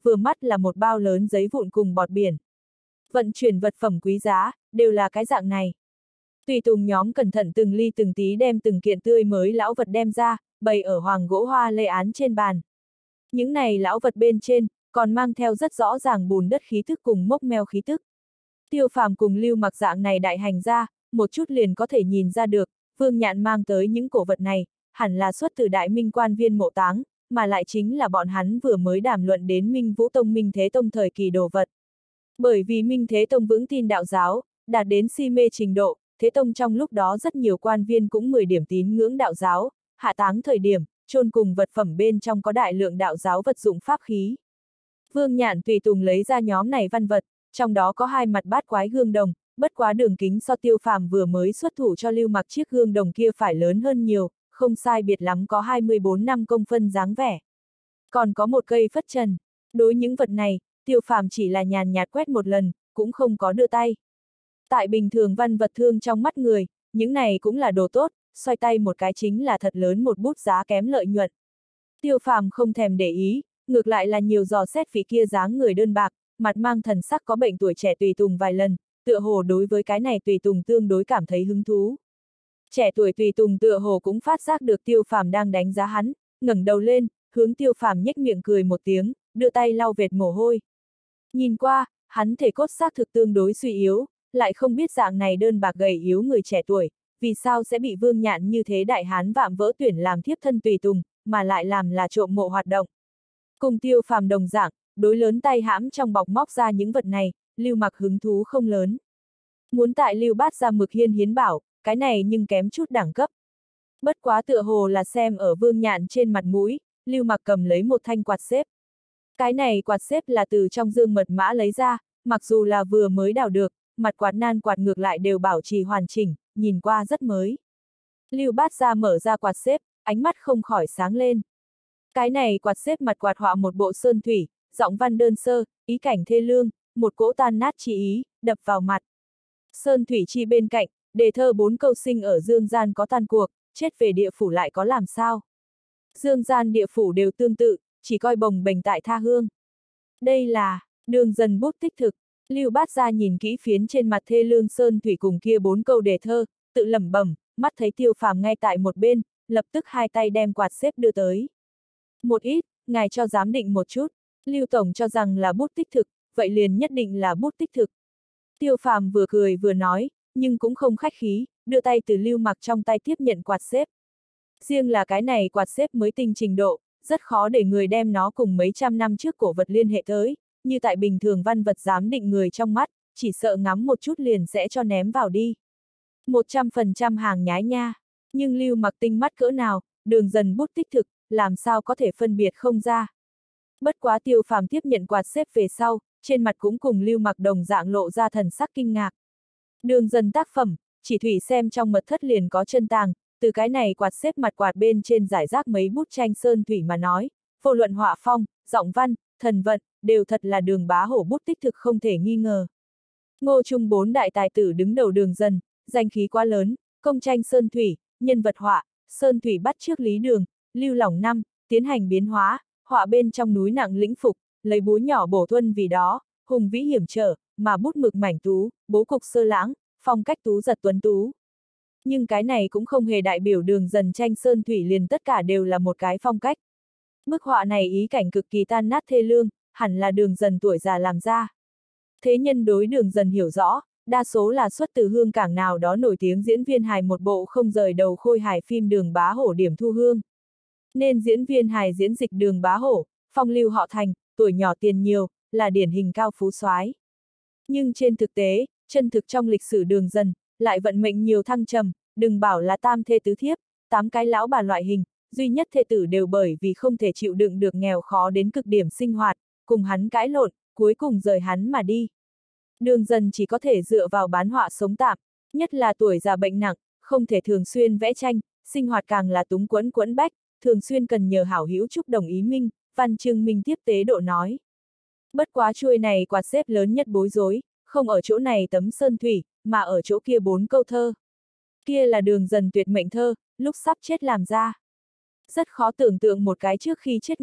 S1: vừa mắt là một bao lớn giấy vụn cùng bọt biển. Vận chuyển vật phẩm quý giá, đều là cái dạng này. Tùy tùng nhóm cẩn thận từng ly từng tí đem từng kiện tươi mới lão vật đem ra, bày ở hoàng gỗ hoa lê án trên bàn. Những này lão vật bên trên, còn mang theo rất rõ ràng bùn đất khí thức cùng mốc meo khí thức. Tiêu Phàm cùng Lưu Mặc dạng này đại hành ra, một chút liền có thể nhìn ra được, Vương Nhạn mang tới những cổ vật này, hẳn là xuất từ Đại Minh quan viên mộ táng, mà lại chính là bọn hắn vừa mới đàm luận đến Minh Vũ Tông Minh Thế Tông thời kỳ đồ vật. Bởi vì Minh Thế Tông vững tin đạo giáo, đạt đến si mê trình độ, Thế Tông trong lúc đó rất nhiều quan viên cũng mười điểm tín ngưỡng đạo giáo, hạ táng thời điểm, chôn cùng vật phẩm bên trong có đại lượng đạo giáo vật dụng pháp khí. Vương Nhạn tùy tùng lấy ra nhóm này văn vật, trong đó có hai mặt bát quái gương đồng, bất quá đường kính so Tiêu Phàm vừa mới xuất thủ cho Lưu Mặc chiếc gương đồng kia phải lớn hơn nhiều, không sai biệt lắm có hai mươi bốn năm công phân dáng vẻ. Còn có một cây phất trần. Đối những vật này, Tiêu Phàm chỉ là nhàn nhạt quét một lần, cũng không có đưa tay. Tại bình thường văn vật thương trong mắt người, những này cũng là đồ tốt, xoay tay một cái chính là thật lớn một bút giá kém lợi nhuận. Tiêu Phàm không thèm để ý, ngược lại là nhiều dò xét vị kia dáng người đơn bạc, mặt mang thần sắc có bệnh tuổi trẻ tùy tùng vài lần, tựa hồ đối với cái này tùy tùng tương đối cảm thấy hứng thú. Trẻ tuổi tùy tùng tựa hồ cũng phát giác được Tiêu Phàm đang đánh giá hắn, ngẩng đầu lên, hướng Tiêu Phàm nhếch miệng cười một tiếng, đưa tay lau vệt mồ hôi. Nhìn qua, hắn thể cốt xác thực tương đối suy yếu, lại không biết dạng này đơn bạc gầy yếu người trẻ tuổi, vì sao sẽ bị Vương Nhạn như thế đại hán vạm vỡ tuyển làm thiếp thân tùy tùng, mà lại làm là trộm mộ hoạt động. Cùng Tiêu Phàm đồng dạng, đối lớn tay hãm trong bọc móc ra những vật này, Lưu Mặc hứng thú không lớn. Muốn tại Lưu Bát ra mực hiên hiến bảo, cái này nhưng kém chút đẳng cấp. Bất quá tựa hồ là xem ở Vương Nhạn trên mặt mũi, Lưu Mặc cầm lấy một thanh quạt xếp. Cái này quạt xếp là từ trong dương mật mã lấy ra, mặc dù là vừa mới đào được, mặt quạt nan quạt ngược lại đều bảo trì hoàn chỉnh, nhìn qua rất mới. Lưu Bát ra mở ra quạt xếp, ánh mắt không khỏi sáng lên. Cái này quạt xếp mặt quạt họa một bộ sơn thủy, giọng văn đơn sơ, ý cảnh thê lương, một cỗ tan nát chi ý, đập vào mặt. Sơn thủy chi bên cạnh, đề thơ bốn câu sinh ở dương gian có tan cuộc, chết về địa phủ lại có làm sao. Dương gian địa phủ đều tương tự, chỉ coi bồng bềnh tại tha hương. Đây là, đường dần bút tích thực, Lưu Bát ra nhìn kỹ phiến trên mặt thê lương sơn thủy cùng kia bốn câu đề thơ, tự lẩm bẩm, mắt thấy Tiêu Phàm ngay tại một bên, lập tức hai tay đem quạt xếp đưa tới. Một ít, ngài cho giám định một chút, Lưu Tổng cho rằng là bút tích thực, vậy liền nhất định là bút tích thực. Tiêu Phàm vừa cười vừa nói, nhưng cũng không khách khí, đưa tay từ Lưu Mặc trong tay tiếp nhận quạt xếp. Riêng là cái này quạt xếp mới tinh trình độ, rất khó để người đem nó cùng mấy trăm năm trước cổ vật liên hệ tới, như tại bình thường văn vật giám định người trong mắt, chỉ sợ ngắm một chút liền sẽ cho ném vào đi. một trăm phần trăm hàng nhái nha, nhưng Lưu Mặc tinh mắt cỡ nào, đường dần bút tích thực, làm sao có thể phân biệt không ra. Bất quá Tiêu Phàm tiếp nhận quạt xếp về sau, trên mặt cũng cùng Lưu Mặc đồng dạng lộ ra thần sắc kinh ngạc. Đường dần tác phẩm, chỉ thủy xem trong mật thất liền có chân tàng, từ cái này quạt xếp mặt quạt bên trên giải rác mấy bút tranh sơn thủy mà nói, vô luận họa phong, giọng văn, thần vận, đều thật là Đường Bá Hổ bút tích thực không thể nghi ngờ. Ngô Trung bốn đại tài tử đứng đầu Đường dần, danh khí quá lớn, công tranh sơn thủy, nhân vật họa, sơn thủy bắt trước Lý Đường, Lưu Lỏng năm, tiến hành biến hóa, họa bên trong núi nặng lĩnh phục, lấy búa nhỏ bổ thuân vì đó, hùng vĩ hiểm trở, mà bút mực mảnh tú, bố cục sơ lãng, phong cách tú giật tuấn tú. Nhưng cái này cũng không hề đại biểu Đường dần tranh sơn thủy liền tất cả đều là một cái phong cách. Bức họa này ý cảnh cực kỳ tan nát thê lương, hẳn là Đường dần tuổi già làm ra. Thế nhân đối Đường dần hiểu rõ, đa số là xuất từ hương cảng nào đó nổi tiếng diễn viên hài một bộ không rời đầu khôi hài phim Đường Bá Hổ điểm thu hương. Nên diễn viên hài diễn dịch Đường Bá Hổ, phong lưu họ Thành, tuổi nhỏ tiền nhiều, là điển hình cao phú soái. Nhưng trên thực tế, chân thực trong lịch sử Đường dần, lại vận mệnh nhiều thăng trầm, đừng bảo là tam thê tứ thiếp, tám cái lão bà loại hình, duy nhất thê tử đều bởi vì không thể chịu đựng được nghèo khó đến cực điểm sinh hoạt, cùng hắn cãi lộn, cuối cùng rời hắn mà đi. Đường dần chỉ có thể dựa vào bán họa sống tạm, nhất là tuổi già bệnh nặng, không thể thường xuyên vẽ tranh, sinh hoạt càng là túng quẫn quẫn bách, thường xuyên cần nhờ hảo hữu chúc đồng ý minh, Văn Trương Minh tiếp tế độ nói. Bất quá chuôi này quạt xếp lớn nhất bối rối, không ở chỗ này tấm sơn thủy, mà ở chỗ kia bốn câu thơ. Kia là Đường dần tuyệt mệnh thơ, lúc sắp chết làm ra. Rất khó tưởng tượng một cái trước khi chết người,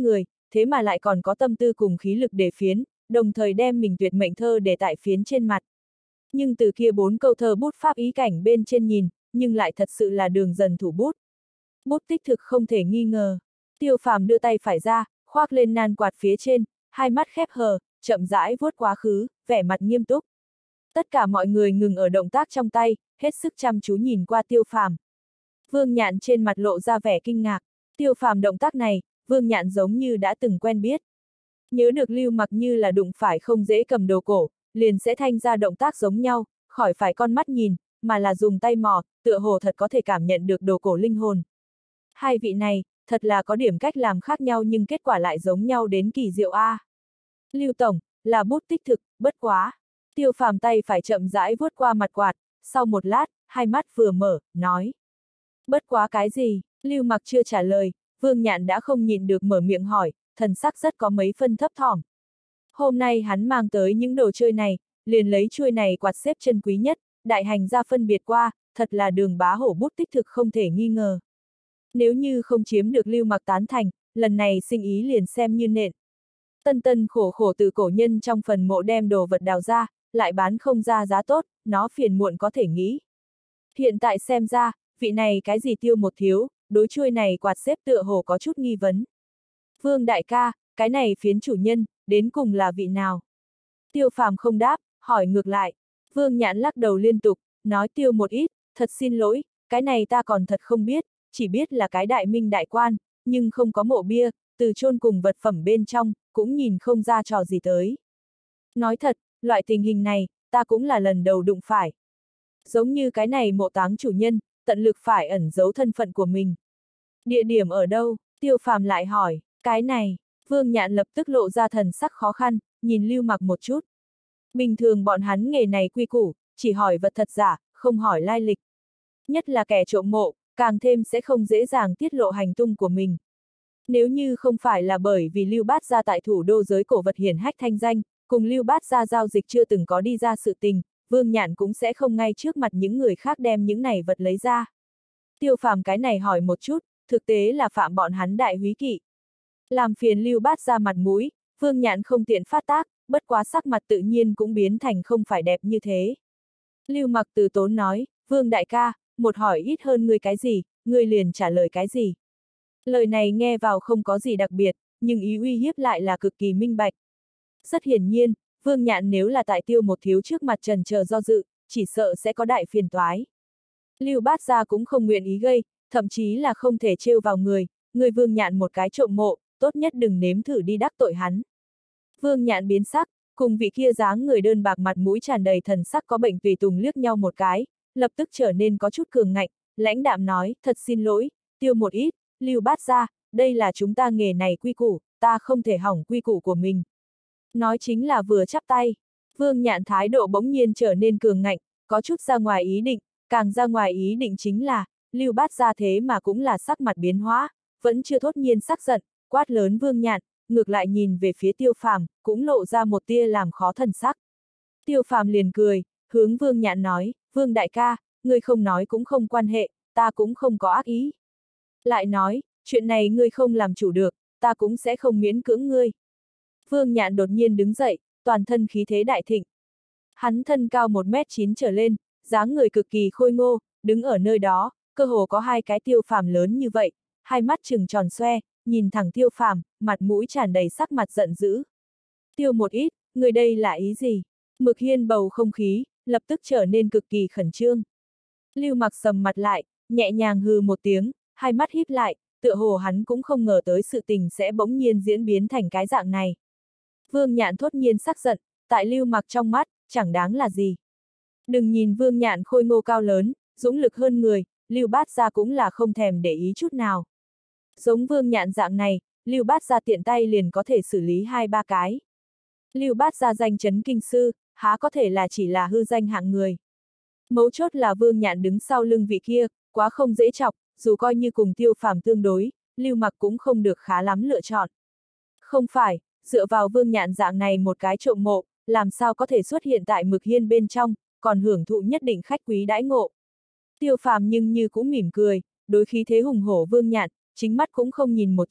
S1: thế mà lại còn có tâm tư cùng khí lực để phiến, đồng thời đem mình tuyệt mệnh thơ để tại phiến trên mặt. Nhưng từ kia bốn câu thơ bút pháp ý cảnh bên trên nhìn, nhưng lại thật sự là Đường Dần thủ bút. Bút tích thực không thể nghi ngờ. Tiêu Phàm đưa tay phải ra, khoác lên nan quạt phía trên, hai mắt khép hờ, chậm rãi vuốt quá khứ, vẻ mặt nghiêm túc. Tất cả mọi người ngừng ở động tác trong tay, hết sức chăm chú nhìn qua Tiêu Phàm. Vương Nhạn trên mặt lộ ra vẻ kinh ngạc. Tiêu Phàm động tác này, Vương Nhạn giống như đã từng quen biết. Nhớ được Lưu Mặc như là đụng phải không dễ cầm đồ cổ, liền sẽ thanh ra động tác giống nhau, khỏi phải con mắt nhìn, mà là dùng tay mò, tựa hồ thật có thể cảm nhận được đồ cổ linh hồn. Hai vị này, thật là có điểm cách làm khác nhau nhưng kết quả lại giống nhau đến kỳ diệu a. À. Lưu Tổng, là bút tích thực, bất quá. Tiêu Phàm tay phải chậm rãi vuốt qua mặt quạt, sau một lát, hai mắt vừa mở, nói. Bất quá cái gì? Lưu Mặc chưa trả lời, Vương Nhạn đã không nhịn được mở miệng hỏi, thần sắc rất có mấy phân thấp thỏm. Hôm nay hắn mang tới những đồ chơi này, liền lấy chuôi này quạt xếp chân quý nhất, đại hành ra phân biệt qua, thật là Đường bá hổ bút tích thực không thể nghi ngờ. Nếu như không chiếm được Lưu Mặc tán thành, lần này sinh ý liền xem như nện. Tân tân khổ khổ từ cổ nhân trong phần mộ đem đồ vật đào ra, lại bán không ra giá tốt, nó phiền muộn có thể nghĩ. Hiện tại xem ra, vị này cái gì Tiêu một thiếu, đối chuôi này quạt xếp tựa hồ có chút nghi vấn. Vương đại ca, cái này phiến chủ nhân, đến cùng là vị nào? Tiêu Phàm không đáp, hỏi ngược lại. Vương Nhạn lắc đầu liên tục, nói Tiêu một ít, thật xin lỗi, cái này ta còn thật không biết, chỉ biết là cái đại minh đại quan, nhưng không có mộ bia, từ chôn cùng vật phẩm bên trong, cũng nhìn không ra trò gì tới. Nói thật, loại tình hình này, ta cũng là lần đầu đụng phải. Giống như cái này mộ táng chủ nhân, tận lực phải ẩn giấu thân phận của mình. Địa điểm ở đâu? Tiêu Phàm lại hỏi, cái này, Vương Nhạn lập tức lộ ra thần sắc khó khăn, nhìn Lưu Mặc một chút. Bình thường bọn hắn nghề này quy củ, chỉ hỏi vật thật giả, không hỏi lai lịch. Nhất là kẻ trộm mộ, càng thêm sẽ không dễ dàng tiết lộ hành tung của mình. Nếu như không phải là bởi vì Lưu Bát Gia tại thủ đô giới cổ vật hiển hách thanh danh, cùng Lưu Bát Gia giao dịch chưa từng có đi ra sự tình, Vương Nhạn cũng sẽ không ngay trước mặt những người khác đem những này vật lấy ra. Tiêu Phàm cái này hỏi một chút, thực tế là phạm bọn hắn đại húy kỵ. Làm phiền Lưu Bát Gia mặt mũi, Vương Nhạn không tiện phát tác, bất quá sắc mặt tự nhiên cũng biến thành không phải đẹp như thế. Lưu Mặc từ tốn nói, Vương đại ca, một hỏi ít hơn ngươi cái gì, ngươi liền trả lời cái gì. Lời này nghe vào không có gì đặc biệt, nhưng ý uy hiếp lại là cực kỳ minh bạch. Rất hiển nhiên, Vương Nhạn nếu là tại Tiêu một thiếu trước mặt trần chờ do dự, chỉ sợ sẽ có đại phiền toái. Lưu Bát Gia cũng không nguyện ý gây, thậm chí là không thể trêu vào người, người Vương Nhạn một cái trộm mộ, tốt nhất đừng nếm thử đi đắc tội hắn. Vương Nhạn biến sắc, cùng vị kia dáng người đơn bạc mặt mũi tràn đầy thần sắc có bệnh tùy tùng liếc nhau một cái, lập tức trở nên có chút cường ngạnh, lãnh đạm nói, thật xin lỗi, Tiêu một ít, Lưu Bát Gia, đây là chúng ta nghề này quy củ, ta không thể hỏng quy củ của mình. Nói chính là vừa chắp tay, Vương Nhạn thái độ bỗng nhiên trở nên cường ngạnh, có chút ra ngoài ý định, càng ra ngoài ý định chính là, Lưu Bát Gia thế mà cũng là sắc mặt biến hóa, vẫn chưa thốt nhiên sắc giận, quát lớn Vương Nhạn, ngược lại nhìn về phía Tiêu Phàm, cũng lộ ra một tia làm khó thần sắc. Tiêu Phàm liền cười, hướng Vương Nhạn nói, Vương đại ca, ngươi không nói cũng không quan hệ, ta cũng không có ác ý. Lại nói, chuyện này ngươi không làm chủ được, ta cũng sẽ không miễn cưỡng ngươi. Vương Nhạn đột nhiên đứng dậy, toàn thân khí thế đại thịnh. Hắn thân cao một mét chín trở lên, dáng người cực kỳ khôi ngô, đứng ở nơi đó, cơ hồ có hai cái Tiêu Phàm lớn như vậy, hai mắt trừng tròn xoe, nhìn thẳng Tiêu Phàm, mặt mũi tràn đầy sắc mặt giận dữ. Tiêu một ít, người đây là ý gì? Mực Hiên bầu không khí, lập tức trở nên cực kỳ khẩn trương. Lưu Mặc sầm mặt lại, nhẹ nhàng hừ một tiếng, hai mắt híp lại, tựa hồ hắn cũng không ngờ tới sự tình sẽ bỗng nhiên diễn biến thành cái dạng này. Vương Nhạn thốt nhiên sắc giận, tại Lưu Mặc trong mắt, chẳng đáng là gì. Đừng nhìn Vương Nhạn khôi ngô cao lớn, dũng lực hơn người, Lưu Bát Gia cũng là không thèm để ý chút nào. Giống Vương Nhạn dạng này, Lưu Bát Gia tiện tay liền có thể xử lý hai ba cái. Lưu Bát Gia danh chấn kinh sư, há có thể là chỉ là hư danh hạng người. Mấu chốt là Vương Nhạn đứng sau lưng vị kia, quá không dễ chọc, dù coi như cùng Tiêu Phàm tương đối, Lưu Mặc cũng không được khá lắm lựa chọn. Không phải, dựa vào Vương Nhạn dạng này một cái trộm mộ, làm sao có thể xuất hiện tại Mực Hiên bên trong, còn hưởng thụ nhất định khách quý đãi ngộ. Tiêu Phàm nhưng như cũng mỉm cười, đối khí thế hùng hổ Vương Nhạn, chính mắt cũng không nhìn một chút,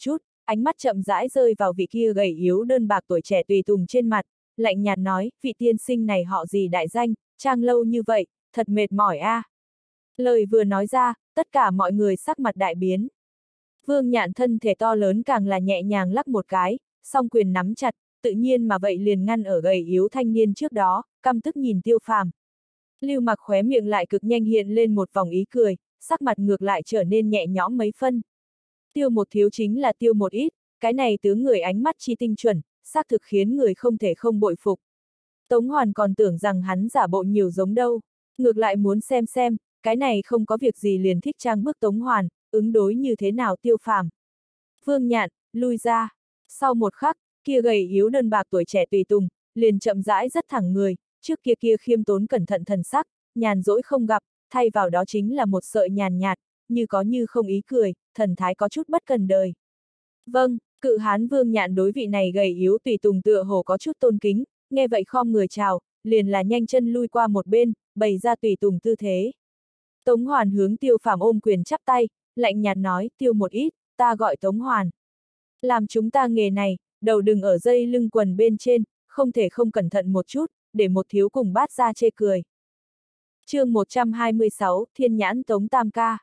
S1: ánh mắt chậm rãi rơi vào vị kia gầy yếu đơn bạc tuổi trẻ tùy tùng trên mặt, lạnh nhạt nói, vị tiên sinh này họ gì đại danh, trang lâu như vậy, thật mệt mỏi a. À. Lời vừa nói ra, tất cả mọi người sắc mặt đại biến. Vương Nhạn thân thể to lớn càng là nhẹ nhàng lắc một cái, song quyền nắm chặt, tự nhiên mà vậy liền ngăn ở gầy yếu thanh niên trước đó, căm tức nhìn Tiêu Phàm. Lưu Mặc khóe miệng lại cực nhanh hiện lên một vòng ý cười, sắc mặt ngược lại trở nên nhẹ nhõm mấy phân. Tiêu một thiếu chính là tiêu một ít, cái này tướng người ánh mắt chi tinh chuẩn, xác thực khiến người không thể không bội phục. Tống Hoàn còn tưởng rằng hắn giả bộ nhiều giống đâu, ngược lại muốn xem xem, cái này không có việc gì liền thích trang bức Tống Hoàn, ứng đối như thế nào Tiêu Phàm. Vương Nhạn, lui ra. Sau một khắc, kia gầy yếu đơn bạc tuổi trẻ tùy tùng, liền chậm rãi rất thẳng người, trước kia kia khiêm tốn cẩn thận thần sắc, nhàn rỗi không gặp, thay vào đó chính là một sợi nhàn nhạt, như có như không ý cười, thần thái có chút bất cần đời. Vâng, cự hán Vương Nhạn đối vị này gầy yếu tùy tùng tựa hồ có chút tôn kính, nghe vậy khom người chào, liền là nhanh chân lui qua một bên, bày ra tùy tùng tư thế. Tống Hoàn hướng Tiêu Phàm ôm quyền chắp tay, lạnh nhạt nói, tiêu một ít, ta gọi Tống Hoàn. Làm chúng ta nghề này, đầu đừng ở dây lưng quần bên trên, không thể không cẩn thận một chút, để một thiếu cùng bát ra chê cười. Chương một trăm hai mươi sáu, Thiên nhãn Tống Tam Ca.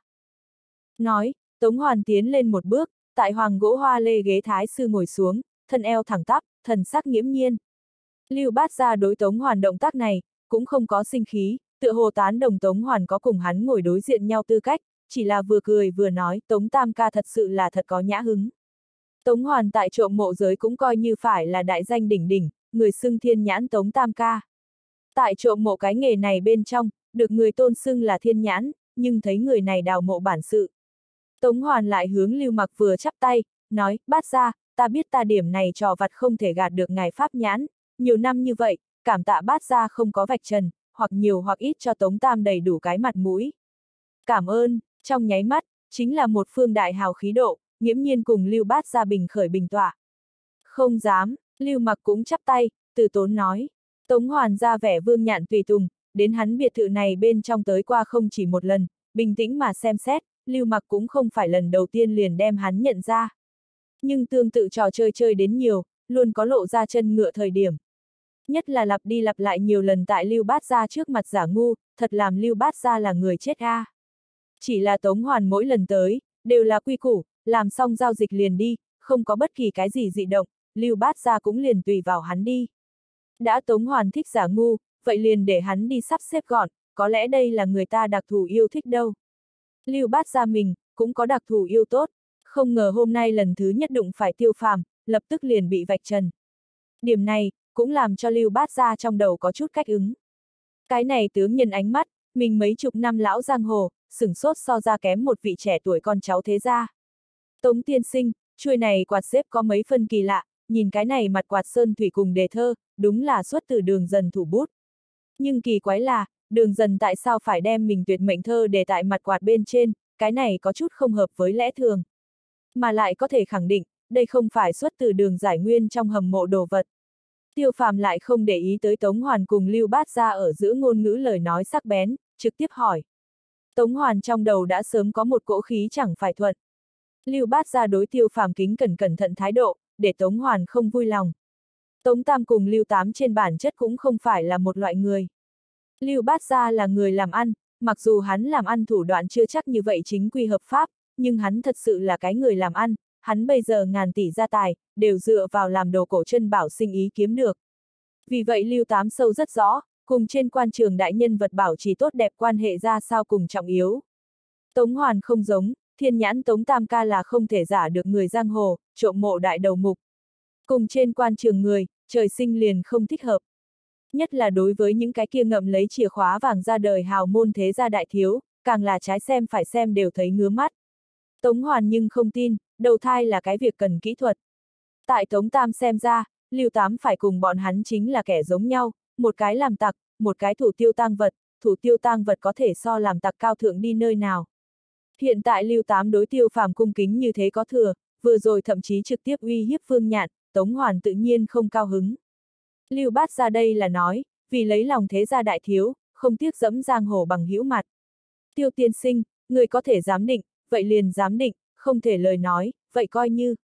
S1: Nói, Tống Hoàn tiến lên một bước, tại hoàng gỗ hoa lê ghế thái sư ngồi xuống, thân eo thẳng tắp, thần sắc nghiễm nhiên. Lưu Bát Gia đối Tống Hoàn động tác này, cũng không có sinh khí, tựa hồ tán đồng Tống Hoàn có cùng hắn ngồi đối diện nhau tư cách, chỉ là vừa cười vừa nói, Tống Tam Ca thật sự là thật có nhã hứng. Tống Hoàn tại trộm mộ giới cũng coi như phải là đại danh đỉnh đỉnh, người xưng thiên nhãn Tống Tam Ca. Tại trộm mộ cái nghề này bên trong, được người tôn xưng là thiên nhãn, nhưng thấy người này đào mộ bản sự. Tống Hoàn lại hướng Lưu Mặc vừa chắp tay, nói, Bát Gia, ta biết ta điểm này trò vặt không thể gạt được ngài pháp nhãn, nhiều năm như vậy, cảm tạ Bát Gia không có vạch trần, hoặc nhiều hoặc ít cho Tống Tam đầy đủ cái mặt mũi. Cảm ơn, trong nháy mắt, chính là một phương đại hào khí độ, nghiễm nhiên cùng Lưu Bát Gia bình khởi bình tọa. Không dám, Lưu Mặc cũng chắp tay, từ tốn nói. Tống Hoàn ra vẻ Vương Nhạn tùy tùng, đến hắn biệt thự này bên trong tới qua không chỉ một lần, bình tĩnh mà xem xét, Lưu Mặc cũng không phải lần đầu tiên liền đem hắn nhận ra. Nhưng tương tự trò chơi chơi đến nhiều, luôn có lộ ra chân ngựa thời điểm. Nhất là lặp đi lặp lại nhiều lần tại Lưu Bát Gia trước mặt giả ngu, thật làm Lưu Bát Gia là người chết a. À. Chỉ là Tống Hoàn mỗi lần tới, đều là quy củ, làm xong giao dịch liền đi, không có bất kỳ cái gì dị động, Lưu Bát Gia cũng liền tùy vào hắn đi. Đã Tống Hoàn thích giả ngu, vậy liền để hắn đi sắp xếp gọn, có lẽ đây là người ta đặc thù yêu thích đâu. Lưu Bát Gia mình, cũng có đặc thù yêu tốt, không ngờ hôm nay lần thứ nhất đụng phải Tiêu Phàm, lập tức liền bị vạch trần. Điểm này, cũng làm cho Lưu Bát Gia trong đầu có chút cách ứng. Cái này tướng nhân ánh mắt, mình mấy chục năm lão giang hồ, sửng sốt so ra kém một vị trẻ tuổi con cháu thế gia. Tống tiên sinh, chuôi này quạt xếp có mấy phân kỳ lạ, nhìn cái này mặt quạt sơn thủy cùng đề thơ, đúng là xuất từ Đường Dần thủ bút. Nhưng kỳ quái là, Đường Dần tại sao phải đem mình tuyệt mệnh thơ để tại mặt quạt bên trên, cái này có chút không hợp với lẽ thường. Mà lại có thể khẳng định, đây không phải xuất từ Đường Giải Nguyên trong hầm mộ đồ vật. Tiêu Phàm lại không để ý tới Tống Hoàn cùng Lưu Bát Gia ở giữa ngôn ngữ lời nói sắc bén, trực tiếp hỏi. Tống Hoàn trong đầu đã sớm có một cỗ khí chẳng phải thuận. Lưu Bát Gia đối Tiêu Phàm kính cẩn cẩn thận thái độ, để Tống Hoàn không vui lòng. Tống Tam cùng Lưu Tám trên bản chất cũng không phải là một loại người. Lưu Bát Gia là người làm ăn, mặc dù hắn làm ăn thủ đoạn chưa chắc như vậy chính quy hợp pháp, nhưng hắn thật sự là cái người làm ăn, hắn bây giờ ngàn tỷ gia tài, đều dựa vào làm đồ cổ chân bảo sinh ý kiếm được. Vì vậy Lưu Tám sâu rất rõ, cùng trên quan trường đại nhân vật bảo trì tốt đẹp quan hệ ra sao cùng trọng yếu. Tống Hoàn không giống, thiên nhãn Tống Tam Ca là không thể giả được người giang hồ, trộm mộ đại đầu mục. Cùng trên quan trường người, trời sinh liền không thích hợp. Nhất là đối với những cái kia ngậm lấy chìa khóa vàng ra đời hào môn thế gia đại thiếu, càng là trái xem phải xem đều thấy ngứa mắt. Tống Hoàn nhưng không tin, đầu thai là cái việc cần kỹ thuật. Tại Tống Tam xem ra, Lưu Tám phải cùng bọn hắn chính là kẻ giống nhau, một cái làm tặc, một cái thủ tiêu tang vật, thủ tiêu tang vật có thể so làm tặc cao thượng đi nơi nào. Hiện tại Lưu Tám đối Tiêu Phàm cung kính như thế có thừa, vừa rồi thậm chí trực tiếp uy hiếp Vương Nhạn, Tống Hoàn tự nhiên không cao hứng. Lưu Bát Gia đây là nói, vì lấy lòng thế gia đại thiếu, không tiếc dẫm giang hồ bằng hữu mặt. Tiêu tiên sinh, người có thể giám định, vậy liền giám định, không thể lời nói, vậy coi như.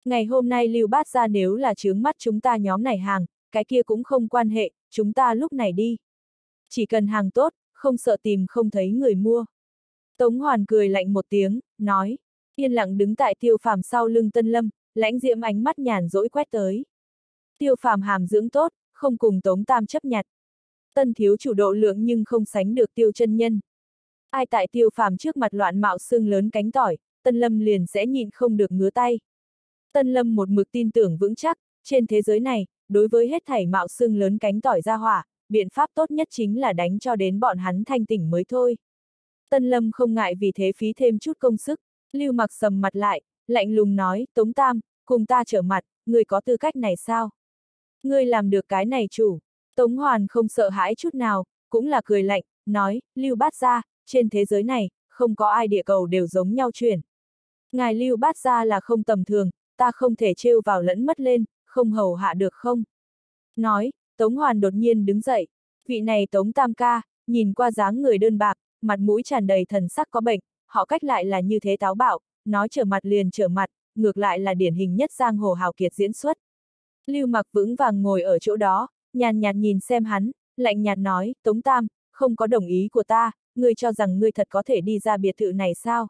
S1: Ngày hôm nay Lưu Bát Gia nếu là chướng mắt chúng ta nhóm này hàng, cái kia cũng không quan hệ, chúng ta lúc này đi. Chỉ cần hàng tốt, không sợ tìm không thấy người mua. Tống Hoàn cười lạnh một tiếng, nói, yên lặng đứng tại Tiêu Phàm sau lưng Tân Lâm, lãnh diễm ánh mắt nhàn rỗi quét tới. Tiêu Phàm hàm dưỡng tốt, không cùng Tống Tam chấp nhặt. Tân thiếu chủ độ lượng nhưng không sánh được Tiêu chân nhân. Ai tại Tiêu Phàm trước mặt loạn mạo xương lớn cánh tỏi, Tân Lâm liền sẽ nhịn không được ngứa tay. Tân Lâm một mực tin tưởng vững chắc, trên thế giới này, đối với hết thảy mạo xương lớn cánh tỏi ra hỏa, biện pháp tốt nhất chính là đánh cho đến bọn hắn thanh tỉnh mới thôi. Tân Lâm không ngại vì thế phí thêm chút công sức, Lưu Mặc sầm mặt lại, lạnh lùng nói, Tống Tam, cùng ta trở mặt, ngươi có tư cách này sao? Ngươi làm được cái này chủ. Tống Hoàn không sợ hãi chút nào, cũng là cười lạnh, nói, Lưu Bát Gia, trên thế giới này, không có ai địa cầu đều giống nhau chuyển. Ngài Lưu Bát Gia là không tầm thường, ta không thể trêu vào lẫn mất lên, không hầu hạ được không? Nói, Tống Hoàn đột nhiên đứng dậy, vị này Tống Tam ca, nhìn qua dáng người đơn bạc, mặt mũi tràn đầy thần sắc có bệnh, họ cách lại là như thế táo bạo, nói trở mặt liền trở mặt, ngược lại là điển hình nhất giang hồ hào kiệt diễn xuất. Lưu Mặc vững vàng ngồi ở chỗ đó, nhàn nhạt nhìn xem hắn, lạnh nhạt nói, Tống Tam, không có đồng ý của ta, ngươi cho rằng ngươi thật có thể đi ra biệt thự này sao?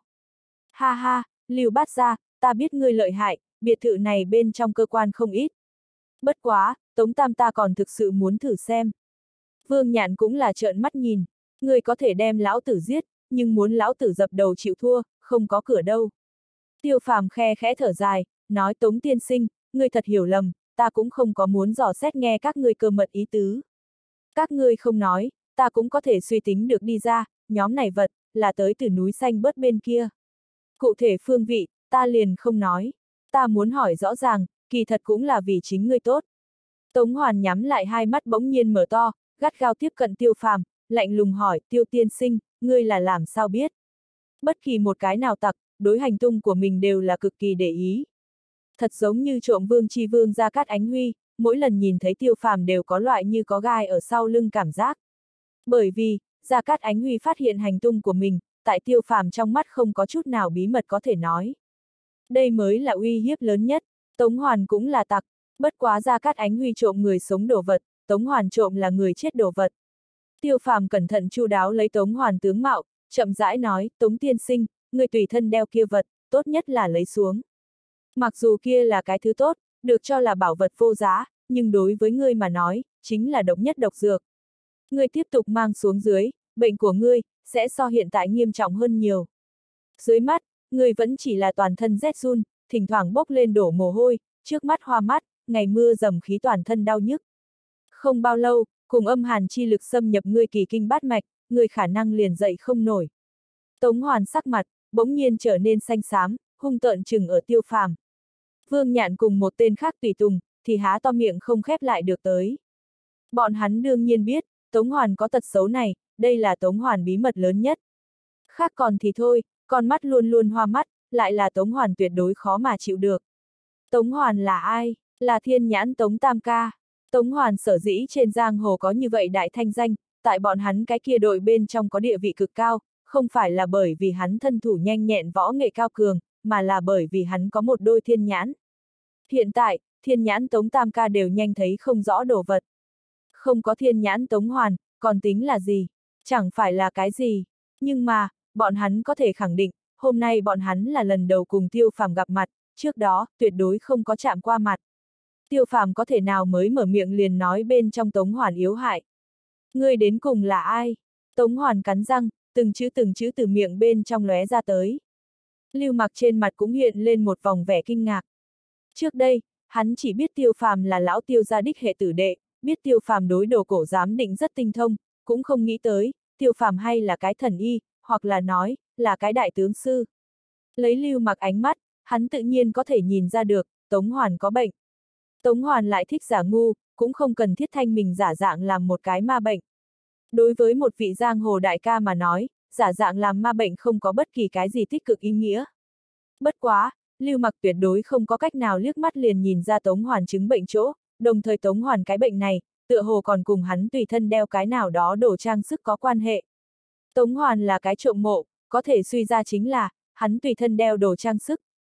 S1: Ha ha, Lưu Bát Gia, ta biết ngươi lợi hại, biệt thự này bên trong cơ quan không ít. Bất quá, Tống Tam ta còn thực sự muốn thử xem. Vương Nhạn cũng là trợn mắt nhìn, ngươi có thể đem lão tử giết, nhưng muốn lão tử dập đầu chịu thua, không có cửa đâu. Tiêu Phàm khe khẽ thở dài, nói Tống tiên sinh, ngươi thật hiểu lầm, ta cũng không có muốn dò xét nghe các ngươi cơ mật ý tứ. Các ngươi không nói, ta cũng có thể suy tính được đi ra, nhóm này vật, là tới từ núi xanh bớt bên kia. Cụ thể phương vị, ta liền không nói. Ta muốn hỏi rõ ràng, kỳ thật cũng là vì chính ngươi tốt. Tống Hoàn nhắm lại hai mắt bỗng nhiên mở to, gắt gao tiếp cận Tiêu Phàm, lạnh lùng hỏi, Tiêu tiên sinh, ngươi là làm sao biết? Bất kỳ một cái nào tặc, đối hành tung của mình đều là cực kỳ để ý. Thật giống như trộm Vương Chi Vương Gia Cát Ánh Huy, mỗi lần nhìn thấy Tiêu Phàm đều có loại như có gai ở sau lưng cảm giác. Bởi vì, Gia Cát Ánh Huy phát hiện hành tung của mình, tại Tiêu Phàm trong mắt không có chút nào bí mật có thể nói. Đây mới là uy hiếp lớn nhất, Tống Hoàn cũng là tặc, bất quá Gia Cát Ánh Huy trộm người sống đồ vật, Tống Hoàn trộm là người chết đồ vật. Tiêu Phàm cẩn thận chu đáo lấy Tống Hoàn tướng mạo, chậm rãi nói, Tống tiên sinh, người tùy thân đeo kia vật, tốt nhất là lấy xuống. Mặc dù kia là cái thứ tốt, được cho là bảo vật vô giá, nhưng đối với ngươi mà nói, chính là độc nhất độc dược. Ngươi tiếp tục mang xuống dưới, bệnh của ngươi, sẽ so hiện tại nghiêm trọng hơn nhiều. Dưới mắt, ngươi vẫn chỉ là toàn thân rét run, thỉnh thoảng bốc lên đổ mồ hôi, trước mắt hoa mắt, ngày mưa dầm khí toàn thân đau nhức. Không bao lâu, cùng âm hàn chi lực xâm nhập ngươi kỳ kinh bát mạch, ngươi khả năng liền dậy không nổi. Tống Hoàn sắc mặt, bỗng nhiên trở nên xanh xám, hung tợn chừng ở Tiêu Phàm. Vương Nhạn cùng một tên khác tùy tùng, thì há to miệng không khép lại được tới. Bọn hắn đương nhiên biết, Tống Hoàn có tật xấu này, đây là Tống Hoàn bí mật lớn nhất. Khác còn thì thôi, con mắt luôn luôn hoa mắt, lại là Tống Hoàn tuyệt đối khó mà chịu được. Tống Hoàn là ai? Là thiên nhãn Tống Tam ca. Tống Hoàn sở dĩ trên giang hồ có như vậy đại thanh danh, tại bọn hắn cái kia đội bên trong có địa vị cực cao, không phải là bởi vì hắn thân thủ nhanh nhẹn võ nghệ cao cường, mà là bởi vì hắn có một đôi thiên nhãn. Hiện tại, thiên nhãn Tống Tam ca đều nhanh thấy không rõ đồ vật. Không có thiên nhãn Tống Hoàn, còn tính là gì? Chẳng phải là cái gì. Nhưng mà, bọn hắn có thể khẳng định, hôm nay bọn hắn là lần đầu cùng Tiêu Phàm gặp mặt, trước đó, tuyệt đối không có chạm qua mặt. Tiêu Phàm có thể nào mới mở miệng liền nói bên trong Tống Hoàn yếu hại. Ngươi đến cùng là ai? Tống Hoàn cắn răng, từng chữ từng chữ từ miệng bên trong lóe ra tới. Lưu Mặc trên mặt cũng hiện lên một vòng vẻ kinh ngạc. Trước đây, hắn chỉ biết Tiêu Phàm là lão Tiêu gia đích hệ tử đệ, biết Tiêu Phàm đối đồ cổ giám định rất tinh thông, cũng không nghĩ tới, Tiêu Phàm hay là cái thần y, hoặc là nói, là cái đại tướng sư. Lấy Lưu Mặc ánh mắt, hắn tự nhiên có thể nhìn ra được, Tống Hoàn có bệnh. Tống Hoàn lại thích giả ngu, cũng không cần thiết thanh mình giả dạng làm một cái ma bệnh. Đối với một vị giang hồ đại ca mà nói, giả dạng làm ma bệnh không có bất kỳ cái gì tích cực ý nghĩa. Bất quá, Lưu Mặc tuyệt đối không có cách nào liếc mắt liền nhìn ra Tống Hoàn chứng bệnh chỗ, đồng thời Tống Hoàn cái bệnh này, tựa hồ còn cùng hắn tùy thân đeo cái nào đó đồ trang sức có quan hệ. Tống Hoàn là cái trộm mộ, có thể suy ra chính là, hắn tùy thân đeo đồ trang sức,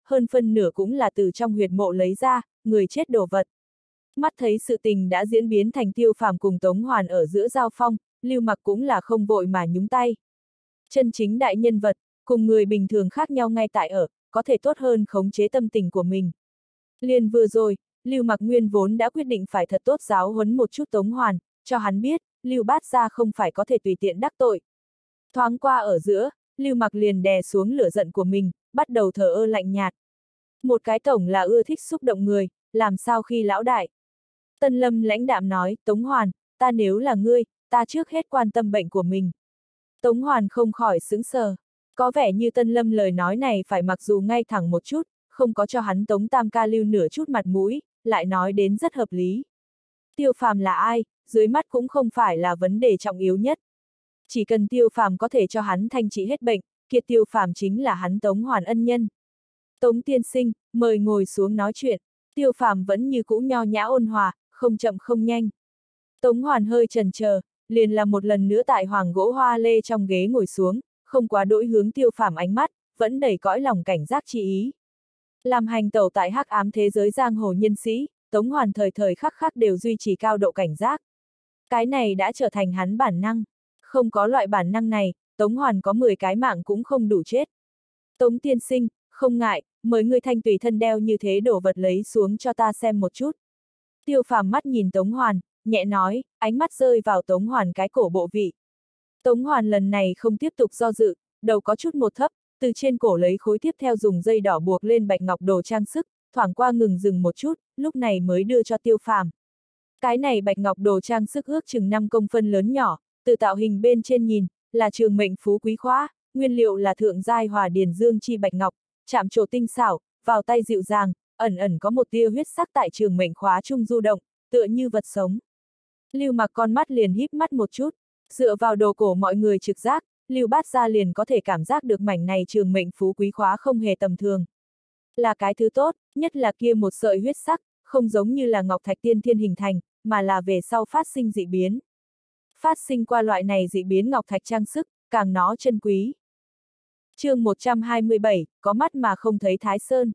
S1: hơn phân nửa cũng là từ trong huyệt mộ lấy ra, người chết đồ vật. Mắt thấy sự tình đã diễn biến thành Tiêu Phàm cùng Tống Hoàn ở giữa giao phong, Lưu Mặc cũng là không vội mà nhúng tay. Chân chính đại nhân vật, cùng người bình thường khác nhau ngay tại ở, có thể tốt hơn khống chế tâm tình của mình. Liền vừa rồi, Lưu Mặc nguyên vốn đã quyết định phải thật tốt giáo huấn một chút Tống Hoàn, cho hắn biết, Lưu Bát Gia không phải có thể tùy tiện đắc tội. Thoáng qua ở giữa, Lưu Mặc liền đè xuống lửa giận của mình, bắt đầu thờ ơ lạnh nhạt. Một cái tổng là ưa thích xúc động người, làm sao khi lão đại. Tân Lâm lãnh đạm nói, Tống Hoàn, ta nếu là ngươi, ta trước hết quan tâm bệnh của mình. Tống Hoàn không khỏi sững sờ. Có vẻ như Tân Lâm lời nói này phải mặc dù ngay thẳng một chút, không có cho hắn Tống Tam ca lưu nửa chút mặt mũi, lại nói đến rất hợp lý. Tiêu Phàm là ai, dưới mắt cũng không phải là vấn đề trọng yếu nhất. Chỉ cần Tiêu Phàm có thể cho hắn thanh trị hết bệnh, kia Tiêu Phàm chính là hắn Tống Hoàn ân nhân. Tống tiên sinh, mời ngồi xuống nói chuyện. Tiêu Phàm vẫn như cũ nho nhã ôn hòa, không chậm không nhanh. Tống Hoàn hơi chần chờ, liền là một lần nữa tại hoàng gỗ hoa lê trong ghế ngồi xuống, không quá đỗi hướng Tiêu Phàm ánh mắt, vẫn đầy cõi lòng cảnh giác chi ý. Làm hành tẩu tại hắc ám thế giới giang hồ nhân sĩ, Tống Hoàn thời thời khắc khắc đều duy trì cao độ cảnh giác. Cái này đã trở thành hắn bản năng. Không có loại bản năng này, Tống Hoàn có mười cái mạng cũng không đủ chết. Tống tiên sinh, không ngại, mời ngươi thanh tùy thân đeo như thế đổ vật lấy xuống cho ta xem một chút. Tiêu Phàm mắt nhìn Tống Hoàn, nhẹ nói, ánh mắt rơi vào Tống Hoàn cái cổ bộ vị. Tống Hoàn lần này không tiếp tục do dự, đầu có chút một thấp, từ trên cổ lấy khối tiếp theo dùng dây đỏ buộc lên bạch ngọc đồ trang sức, thoảng qua ngừng dừng một chút, lúc này mới đưa cho Tiêu Phàm. Cái này bạch ngọc đồ trang sức ước chừng năm công phân lớn nhỏ, từ tạo hình bên trên nhìn, là trường mệnh phú quý khóa, nguyên liệu là thượng giai hòa điền dương chi bạch ngọc, chạm trổ tinh xảo, vào tay dịu dàng, ẩn ẩn có một tia huyết sắc tại trường mệnh khóa trung du động, tựa như vật sống. Lưu Mặc con mắt liền híp mắt một chút, dựa vào đồ cổ mọi người trực giác, Lưu Bát Gia liền có thể cảm giác được mảnh này trường mệnh phú quý khóa không hề tầm thường. Là cái thứ tốt, nhất là kia một sợi huyết sắc, không giống như là ngọc thạch tiên thiên hình thành, mà là về sau phát sinh dị biến. Phát sinh qua loại này dị biến ngọc thạch trang sức, càng nó chân quý. Chương một trăm hai mươi bảy, có mắt mà không thấy Thái Sơn.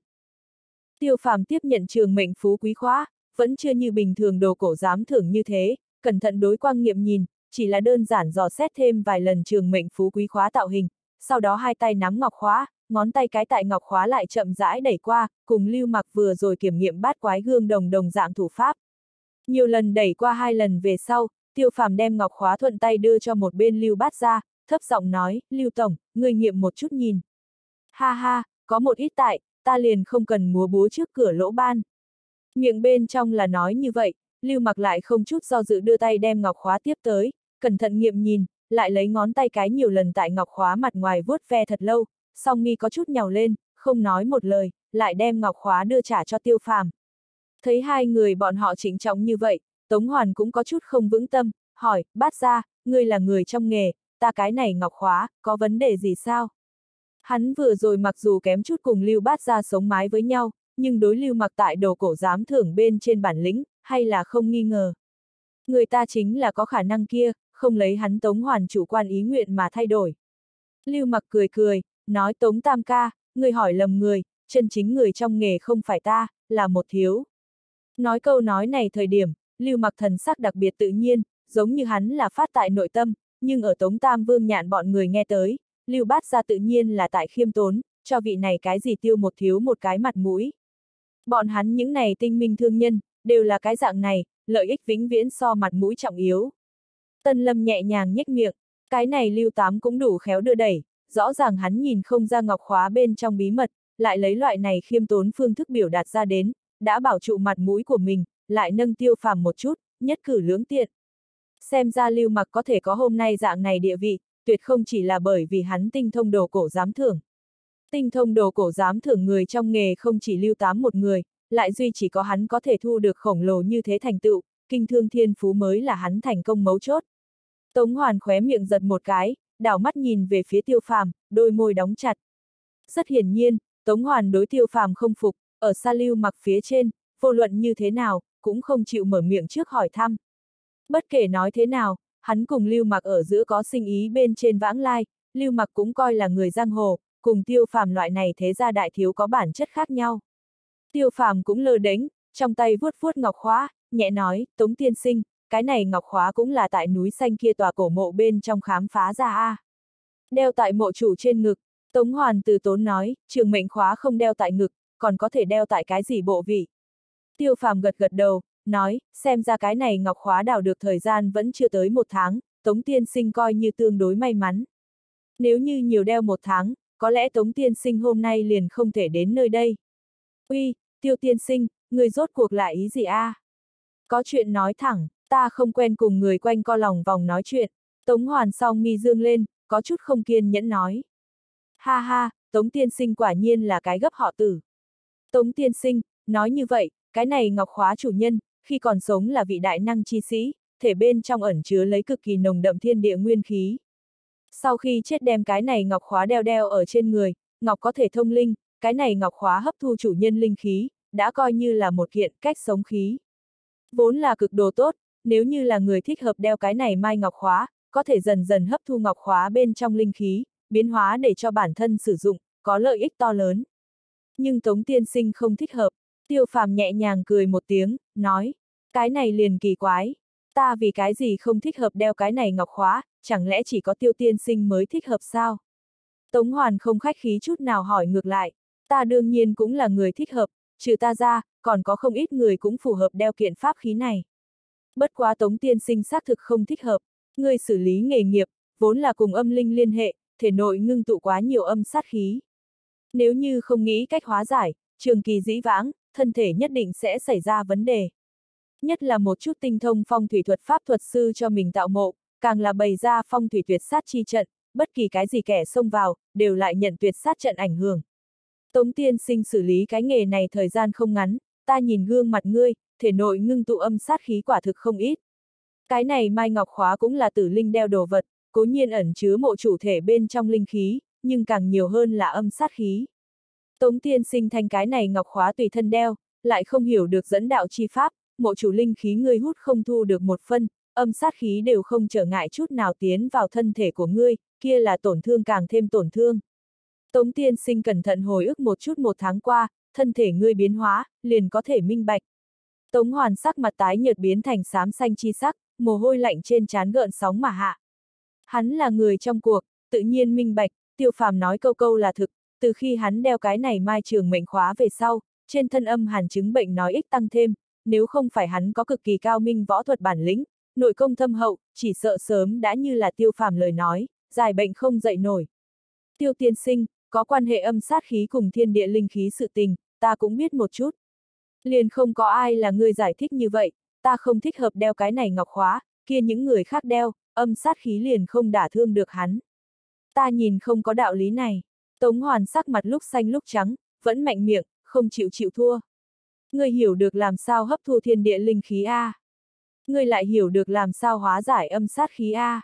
S1: Tiêu Phàm tiếp nhận trường mệnh phú quý khóa, vẫn chưa như bình thường đồ cổ giám thưởng như thế, cẩn thận đối quang nghiệm nhìn, chỉ là đơn giản dò xét thêm vài lần trường mệnh phú quý khóa tạo hình, sau đó hai tay nắm ngọc khóa, ngón tay cái tại ngọc khóa lại chậm rãi đẩy qua, cùng Lưu Mặc vừa rồi kiểm nghiệm bát quái gương đồng đồng dạng thủ pháp. Nhiều lần đẩy qua hai lần về sau, Tiêu Phàm đem ngọc khóa thuận tay đưa cho một bên Lưu Bát Gia, thấp giọng nói, Lưu Tổng, người nghiệm một chút nhìn. Ha ha, có một ít tại, ta liền không cần múa búa trước cửa lỗ ban. Miệng bên trong là nói như vậy, Lưu Mặc lại không chút do dự đưa tay đem ngọc khóa tiếp tới, cẩn thận nghiệm nhìn, lại lấy ngón tay cái nhiều lần tại ngọc khóa mặt ngoài vuốt ve thật lâu, song mi có chút nhào lên, không nói một lời, lại đem ngọc khóa đưa trả cho Tiêu Phàm. Thấy hai người bọn họ trịnh trọng như vậy, Tống Hoàn cũng có chút không vững tâm, hỏi, Bát Gia, ngươi là người trong nghề, ta cái này ngọc khóa, có vấn đề gì sao? Hắn vừa rồi mặc dù kém chút cùng Lưu Bát Gia sống mái với nhau, nhưng đối Lưu Mặc tại đồ cổ giám thưởng bên trên bản lĩnh, hay là không nghi ngờ. Người ta chính là có khả năng kia, không lấy hắn Tống Hoàn chủ quan ý nguyện mà thay đổi. Lưu Mặc cười cười, nói Tống Tam ca, người hỏi lầm người, chân chính người trong nghề không phải ta, là một thiếu. Nói câu nói này thời điểm, Lưu Mặc thần sắc đặc biệt tự nhiên, giống như hắn là phát tại nội tâm, nhưng ở Tống Tam Vương Nhạn bọn người nghe tới, Lưu Bát Gia tự nhiên là tại khiêm tốn, cho vị này cái gì tiêu một thiếu một cái mặt mũi. Bọn hắn những này tinh minh thương nhân, đều là cái dạng này, lợi ích vĩnh viễn so mặt mũi trọng yếu. Tân Lâm nhẹ nhàng nhếch miệng, cái này Lưu Tám cũng đủ khéo đưa đẩy, rõ ràng hắn nhìn không ra ngọc khóa bên trong bí mật, lại lấy loại này khiêm tốn phương thức biểu đạt ra đến, đã bảo trụ mặt mũi của mình, lại nâng Tiêu Phàm một chút, nhất cử lưỡng tiện. Xem ra Lưu Mặc có thể có hôm nay dạng này địa vị, tuyệt không chỉ là bởi vì hắn tinh thông đồ cổ giám thưởng. Tinh thông đồ cổ giám thưởng người trong nghề không chỉ Lưu Tám một người, lại duy chỉ có hắn có thể thu được khổng lồ như thế thành tựu, kinh thương thiên phú mới là hắn thành công mấu chốt. Tống Hoàn khóe miệng giật một cái, đảo mắt nhìn về phía Tiêu Phàm, đôi môi đóng chặt. Rất hiển nhiên, Tống Hoàn đối Tiêu Phàm không phục, ở xa Lưu Mặc phía trên, vô luận như thế nào, cũng không chịu mở miệng trước hỏi thăm. Bất kể nói thế nào, hắn cùng Lưu Mặc ở giữa có sinh ý bên trên vãng lai, Lưu Mặc cũng coi là người giang hồ, cùng Tiêu Phàm loại này thế gia đại thiếu có bản chất khác nhau. Tiêu Phàm cũng lơ đễnh, trong tay vuốt vuốt ngọc khóa, nhẹ nói, Tống tiên sinh, cái này ngọc khóa cũng là tại núi xanh kia tòa cổ mộ bên trong khám phá ra a. À. Đeo tại mộ chủ trên ngực, Tống Hoàn từ tốn nói, trường mệnh khóa không đeo tại ngực, còn có thể đeo tại cái gì bộ vị. Tiêu Phàm gật gật đầu, nói, xem ra cái này ngọc khóa đào được thời gian vẫn chưa tới một tháng, Tống tiên sinh coi như tương đối may mắn. Nếu như nhiều đeo một tháng, có lẽ Tống tiên sinh hôm nay liền không thể đến nơi đây. Uy, Tiêu tiên sinh, người rốt cuộc là ý gì a? À? Có chuyện nói thẳng, ta không quen cùng người quanh co lòng vòng nói chuyện. Tống Hoàn song mi dương lên, có chút không kiên nhẫn nói. Ha ha, Tống tiên sinh quả nhiên là cái gấp họ Tử. Tống tiên sinh, nói như vậy, cái này ngọc khóa chủ nhân, khi còn sống là vị đại năng chi sĩ, thể bên trong ẩn chứa lấy cực kỳ nồng đậm thiên địa nguyên khí. Sau khi chết đem cái này ngọc khóa đeo đeo ở trên người, ngọc có thể thông linh, cái này ngọc khóa hấp thu chủ nhân linh khí, đã coi như là một kiện cách sống khí. Vốn là cực đồ tốt, nếu như là người thích hợp đeo cái này mai ngọc khóa, có thể dần dần hấp thu ngọc khóa bên trong linh khí, biến hóa để cho bản thân sử dụng, có lợi ích to lớn. Nhưng Tống tiên sinh không thích hợp, Tiêu Phàm nhẹ nhàng cười một tiếng, nói, cái này liền kỳ quái, ta vì cái gì không thích hợp đeo cái này ngọc khóa, chẳng lẽ chỉ có Tiêu tiên sinh mới thích hợp sao? Tống Hoàn không khách khí chút nào hỏi ngược lại, ta đương nhiên cũng là người thích hợp, trừ ta ra, còn có không ít người cũng phù hợp đeo kiện pháp khí này. Bất quá Tống tiên sinh xác thực không thích hợp, người xử lý nghề nghiệp, vốn là cùng âm linh liên hệ, thể nội ngưng tụ quá nhiều âm sát khí. Nếu như không nghĩ cách hóa giải, trường kỳ dĩ vãng, thân thể nhất định sẽ xảy ra vấn đề. Nhất là một chút tinh thông phong thủy thuật pháp thuật sư cho mình tạo mộ, càng là bày ra phong thủy tuyệt sát chi trận, bất kỳ cái gì kẻ xông vào, đều lại nhận tuyệt sát trận ảnh hưởng. Tống tiên sinh xử lý cái nghề này thời gian không ngắn, ta nhìn gương mặt ngươi, thể nội ngưng tụ âm sát khí quả thực không ít. Cái này mai ngọc khóa cũng là tử linh đeo đồ vật, cố nhiên ẩn chứa mộ chủ thể bên trong linh khí, nhưng càng nhiều hơn là âm sát khí. Tống tiên sinh thành cái này ngọc khóa tùy thân đeo, lại không hiểu được dẫn đạo chi pháp, mộ chủ linh khí ngươi hút không thu được một phân, âm sát khí đều không trở ngại chút nào tiến vào thân thể của ngươi, kia là tổn thương càng thêm tổn thương. Tống tiên sinh cẩn thận hồi ức một chút một tháng qua, thân thể ngươi biến hóa, liền có thể minh bạch. Tống Hoàn sắc mặt tái nhợt biến thành xám xanh chi sắc, mồ hôi lạnh trên trán gợn sóng mà hạ. Hắn là người trong cuộc, tự nhiên minh bạch, Tiêu Phàm nói câu câu là thực, từ khi hắn đeo cái này mai trường mệnh khóa về sau, trên thân âm hàn chứng bệnh nói ít tăng thêm, nếu không phải hắn có cực kỳ cao minh võ thuật bản lĩnh, nội công thâm hậu, chỉ sợ sớm đã như là Tiêu Phàm lời nói, giải bệnh không dậy nổi. Tiêu tiên sinh, có quan hệ âm sát khí cùng thiên địa linh khí sự tình, ta cũng biết một chút. Liền không có ai là người giải thích như vậy, ta không thích hợp đeo cái này ngọc khóa, kia những người khác đeo, âm sát khí liền không đả thương được hắn. Ta nhìn không có đạo lý này. Tống Hoàn sắc mặt lúc xanh lúc trắng, vẫn mạnh miệng, không chịu chịu thua. Ngươi hiểu được làm sao hấp thu thiên địa linh khí a? Ngươi lại hiểu được làm sao hóa giải âm sát khí a?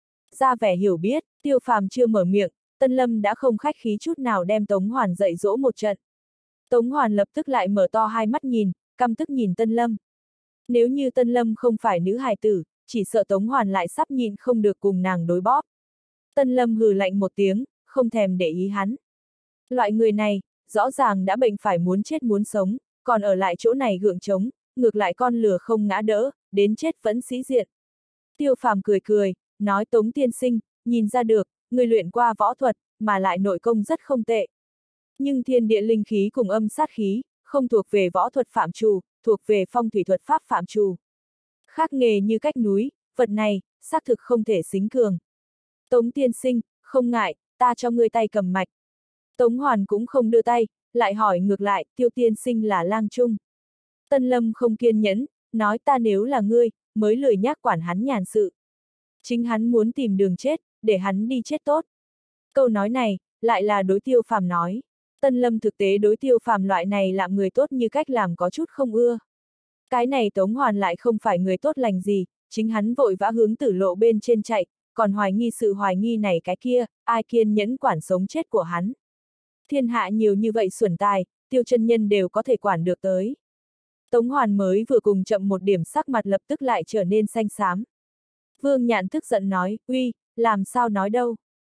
S1: Ra vẻ hiểu biết, Tiêu Phàm chưa mở miệng, Tân Lâm đã không khách khí chút nào đem Tống Hoàn dạy dỗ một trận. Tống Hoàn lập tức lại mở to hai mắt nhìn, căm tức nhìn Tân Lâm. Nếu như Tân Lâm không phải nữ hài tử, chỉ sợ Tống Hoàn lại sắp nhịn không được cùng nàng đối bóp. Tân Lâm hừ lạnh một tiếng, không thèm để ý hắn. Loại người này, rõ ràng đã bệnh phải muốn chết muốn sống, còn ở lại chỗ này gượng trống, ngược lại con lừa không ngã đỡ, đến chết vẫn sĩ diện. Tiêu Phàm cười cười, nói Tống tiên sinh, nhìn ra được, người luyện qua võ thuật, mà lại nội công rất không tệ. Nhưng thiên địa linh khí cùng âm sát khí, không thuộc về võ thuật phạm trù, thuộc về phong thủy thuật pháp phạm trù. Khác nghề như cách núi, vật này, xác thực không thể xính cường. Tống tiên sinh, không ngại, ta cho ngươi tay cầm mạch. Tống Hoàn cũng không đưa tay, lại hỏi ngược lại, Tiêu tiên sinh là lang trung. Tân Lâm không kiên nhẫn, nói ta nếu là ngươi, mới lười nhác quản hắn nhàn sự. Chính hắn muốn tìm đường chết, để hắn đi chết tốt. Câu nói này, lại là đối Tiêu Phàm nói. Tân Lâm thực tế đối Tiêu Phàm loại này làm người tốt như cách làm có chút không ưa. Cái này Tống Hoàn lại không phải người tốt lành gì, chính hắn vội vã hướng tử lộ bên trên chạy, còn hoài nghi sự hoài nghi này cái kia, ai kiên nhẫn quản sống chết của hắn. Thiên hạ nhiều như vậy xuẩn tài, Tiêu chân nhân đều có thể quản được tới. Tống Hoàn mới vừa cùng chậm một điểm sắc mặt lập tức lại trở nên xanh xám. Vương Nhạn tức giận nói, uy, làm sao nói đâu.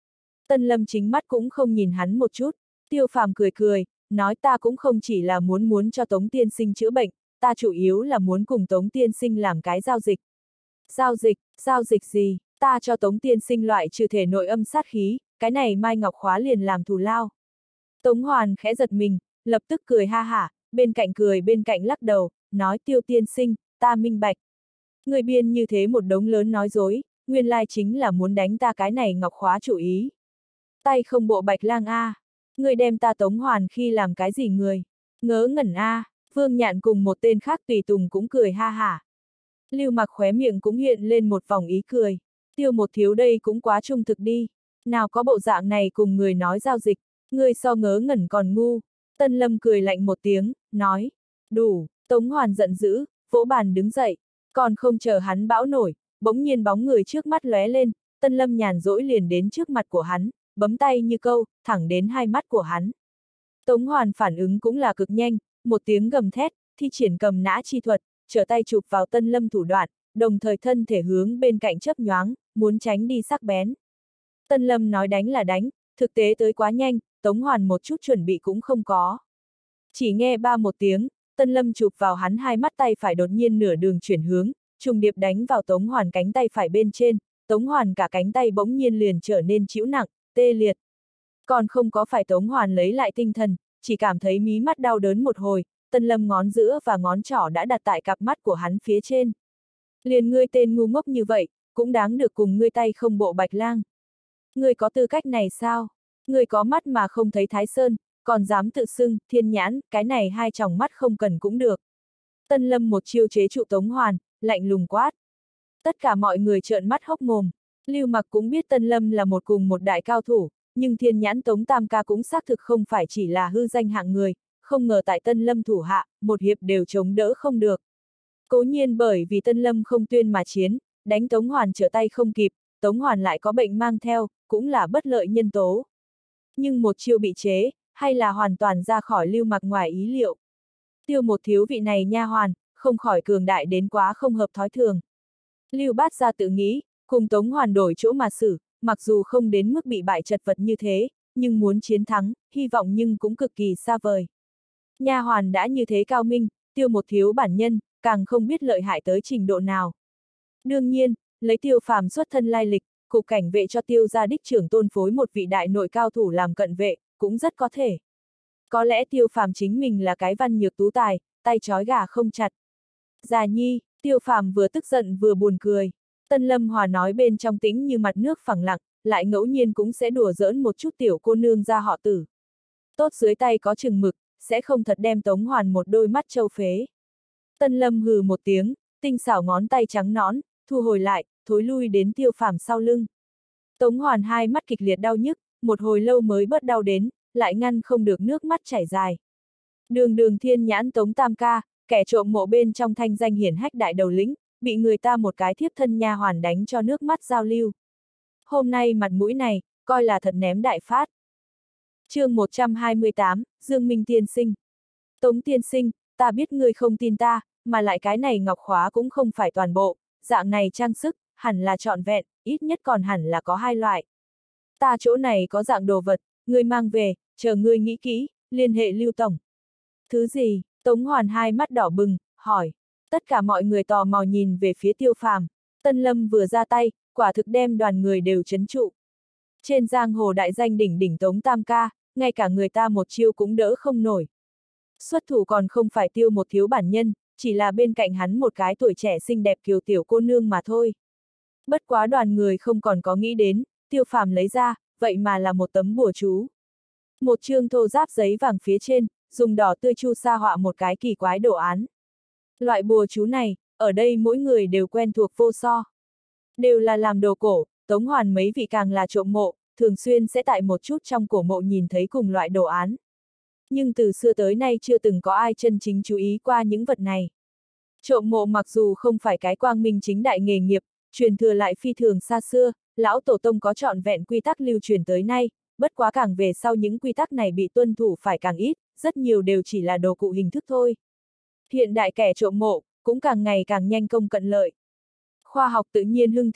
S1: Tân Lâm chính mắt cũng không nhìn hắn một chút, Tiêu Phàm cười cười, nói ta cũng không chỉ là muốn muốn cho Tống tiên sinh chữa bệnh, ta chủ yếu là muốn cùng Tống tiên sinh làm cái giao dịch. Giao dịch, giao dịch gì, ta cho Tống tiên sinh loại trừ thể nội âm sát khí, cái này Mai Ngọc Khóa liền làm thù lao. Tống Hoàn khẽ giật mình, lập tức cười ha hả, bên cạnh cười bên cạnh lắc đầu, nói Tiêu tiên sinh, ta minh bạch. Người biên như thế một đống lớn nói dối, nguyên lai chính là muốn đánh ta cái này Ngọc Khóa chủ ý. Tay không bộ Bạch Lang a, à. Người đem ta Tống Hoàn khi làm cái gì người? Ngớ ngẩn a, à. Vương Nhạn cùng một tên khác tùy tùng cũng cười ha hả. Lưu Mặc khóe miệng cũng hiện lên một vòng ý cười. Tiêu một thiếu đây cũng quá trung thực đi. Nào có bộ dạng này cùng người nói giao dịch, người so ngớ ngẩn còn ngu. Tân Lâm cười lạnh một tiếng, nói. Đủ, Tống Hoàn giận dữ, vỗ bàn đứng dậy. Còn không chờ hắn bão nổi, bỗng nhiên bóng người trước mắt lóe lên, Tân Lâm nhàn rỗi liền đến trước mặt của hắn, bấm tay như câu, thẳng đến hai mắt của hắn. Tống Hoàn phản ứng cũng là cực nhanh, một tiếng gầm thét, thi triển cầm nã chi thuật, trở tay chụp vào Tân Lâm thủ đoạn, đồng thời thân thể hướng bên cạnh chớp nhoáng, muốn tránh đi sắc bén. Tân Lâm nói đánh là đánh, thực tế tới quá nhanh, Tống Hoàn một chút chuẩn bị cũng không có. Chỉ nghe ba một tiếng, Tân Lâm chụp vào hắn hai mắt tay phải đột nhiên nửa đường chuyển hướng, trùng điệp đánh vào Tống Hoàn cánh tay phải bên trên, Tống Hoàn cả cánh tay bỗng nhiên liền trở nên chịu nặng, tê liệt. Còn không có phải Tống Hoàn lấy lại tinh thần, chỉ cảm thấy mí mắt đau đớn một hồi, Tân Lâm ngón giữa và ngón trỏ đã đặt tại cặp mắt của hắn phía trên. Liền ngươi tên ngu ngốc như vậy, cũng đáng được cùng ngươi tay không bộ Bạch Lang. Ngươi có tư cách này sao? Ngươi có mắt mà không thấy Thái Sơn, còn dám tự xưng, thiên nhãn, cái này hai tròng mắt không cần cũng được. Tân Lâm một chiêu chế trụ Tống Hoàn, lạnh lùng quát. Tất cả mọi người trợn mắt hốc mồm. Lưu Mặc cũng biết Tân Lâm là một cùng một đại cao thủ, nhưng thiên nhãn Tống Tam Ca cũng xác thực không phải chỉ là hư danh hạng người, không ngờ tại Tân Lâm thủ hạ, một hiệp đều chống đỡ không được. Cố nhiên bởi vì Tân Lâm không tuyên mà chiến, đánh Tống Hoàn trở tay không kịp, Tống Hoàn lại có bệnh mang theo, cũng là bất lợi nhân tố. Nhưng một chiêu bị chế, hay là hoàn toàn ra khỏi Lưu Mặc ngoài ý liệu. Tiêu một thiếu vị này nha hoàn, không khỏi cường đại đến quá không hợp thói thường. Lưu Bát Gia tự nghĩ, cùng Tống Hoàn đổi chỗ mà xử, mặc dù không đến mức bị bại chật vật như thế, nhưng muốn chiến thắng, hy vọng nhưng cũng cực kỳ xa vời. Nha hoàn đã như thế cao minh, Tiêu một thiếu bản nhân, càng không biết lợi hại tới trình độ nào. Đương nhiên, lấy Tiêu Phàm xuất thân lai lịch, cục cảnh vệ cho Tiêu gia đích trưởng tôn phối một vị đại nội cao thủ làm cận vệ, cũng rất có thể. Có lẽ Tiêu Phàm chính mình là cái văn nhược tú tài, tay trói gà không chặt. Già nhi, Tiêu Phàm vừa tức giận vừa buồn cười. Tân Lâm Hòa nói bên trong tĩnh như mặt nước phẳng lặng, lại ngẫu nhiên cũng sẽ đùa giỡn một chút tiểu cô nương ra họ Tử. Tốt dưới tay có chừng mực, sẽ không thật đem Tống Hoàn một đôi mắt trâu phế. Tân Lâm hừ một tiếng, tinh xảo ngón tay trắng nõn, thu hồi lại, thối lui đến Tiêu Phàm sau lưng. Tống Hoàn hai mắt kịch liệt đau nhức, một hồi lâu mới bớt đau đến, lại ngăn không được nước mắt chảy dài. Đường đường thiên nhãn Tống Tam Ca, kẻ trộm mộ bên trong thanh danh hiển hách đại đầu lĩnh, bị người ta một cái thiếp thân nha hoàn đánh cho nước mắt giao lưu. Hôm nay mặt mũi này, coi là thật ném đại phát. Chương một trăm hai mươi tám, Dương Minh tiên sinh. Tống tiên sinh, ta biết ngươi không tin ta, mà lại cái này ngọc khóa cũng không phải toàn bộ, dạng này trang sức, hẳn là trọn vẹn, ít nhất còn hẳn là có hai loại. Ta chỗ này có dạng đồ vật, ngươi mang về, chờ ngươi nghĩ kỹ, liên hệ Lưu tổng. Thứ gì? Tống Hoàn hai mắt đỏ bừng, hỏi. Tất cả mọi người tò mò nhìn về phía Tiêu Phàm. Tân Lâm vừa ra tay, quả thực đem đoàn người đều chấn trụ. Trên giang hồ đại danh đỉnh đỉnh Tống Tam Ca, ngay cả người ta một chiêu cũng đỡ không nổi. Xuất thủ còn không phải Tiêu một thiếu bản nhân, chỉ là bên cạnh hắn một cái tuổi trẻ xinh đẹp kiều tiểu cô nương mà thôi. Bất quá đoàn người không còn có nghĩ đến, Tiêu Phàm lấy ra, vậy mà là một tấm bùa chú. Một chương thô giáp giấy vàng phía trên, dùng đỏ tươi chu sa họa một cái kỳ quái đồ án. Loại bùa chú này, ở đây mỗi người đều quen thuộc vô so. Đều là làm đồ cổ, Tống Hoàn mấy vị càng là trộm mộ, thường xuyên sẽ tại một chút trong cổ mộ nhìn thấy cùng loại đồ án. Nhưng từ xưa tới nay chưa từng có ai chân chính chú ý qua những vật này. Trộm mộ mặc dù không phải cái quang minh chính đại nghề nghiệp, truyền thừa lại phi thường xa xưa, lão tổ tông có trọn vẹn quy tắc lưu truyền tới nay, bất quá càng về sau những quy tắc này bị tuân thủ phải càng ít, rất nhiều đều chỉ là đồ cụ hình thức thôi. Hiện đại kẻ trộm mộ, cũng càng ngày càng nhanh công cận lợi. Khoa học tự nhiên hưng thịnh,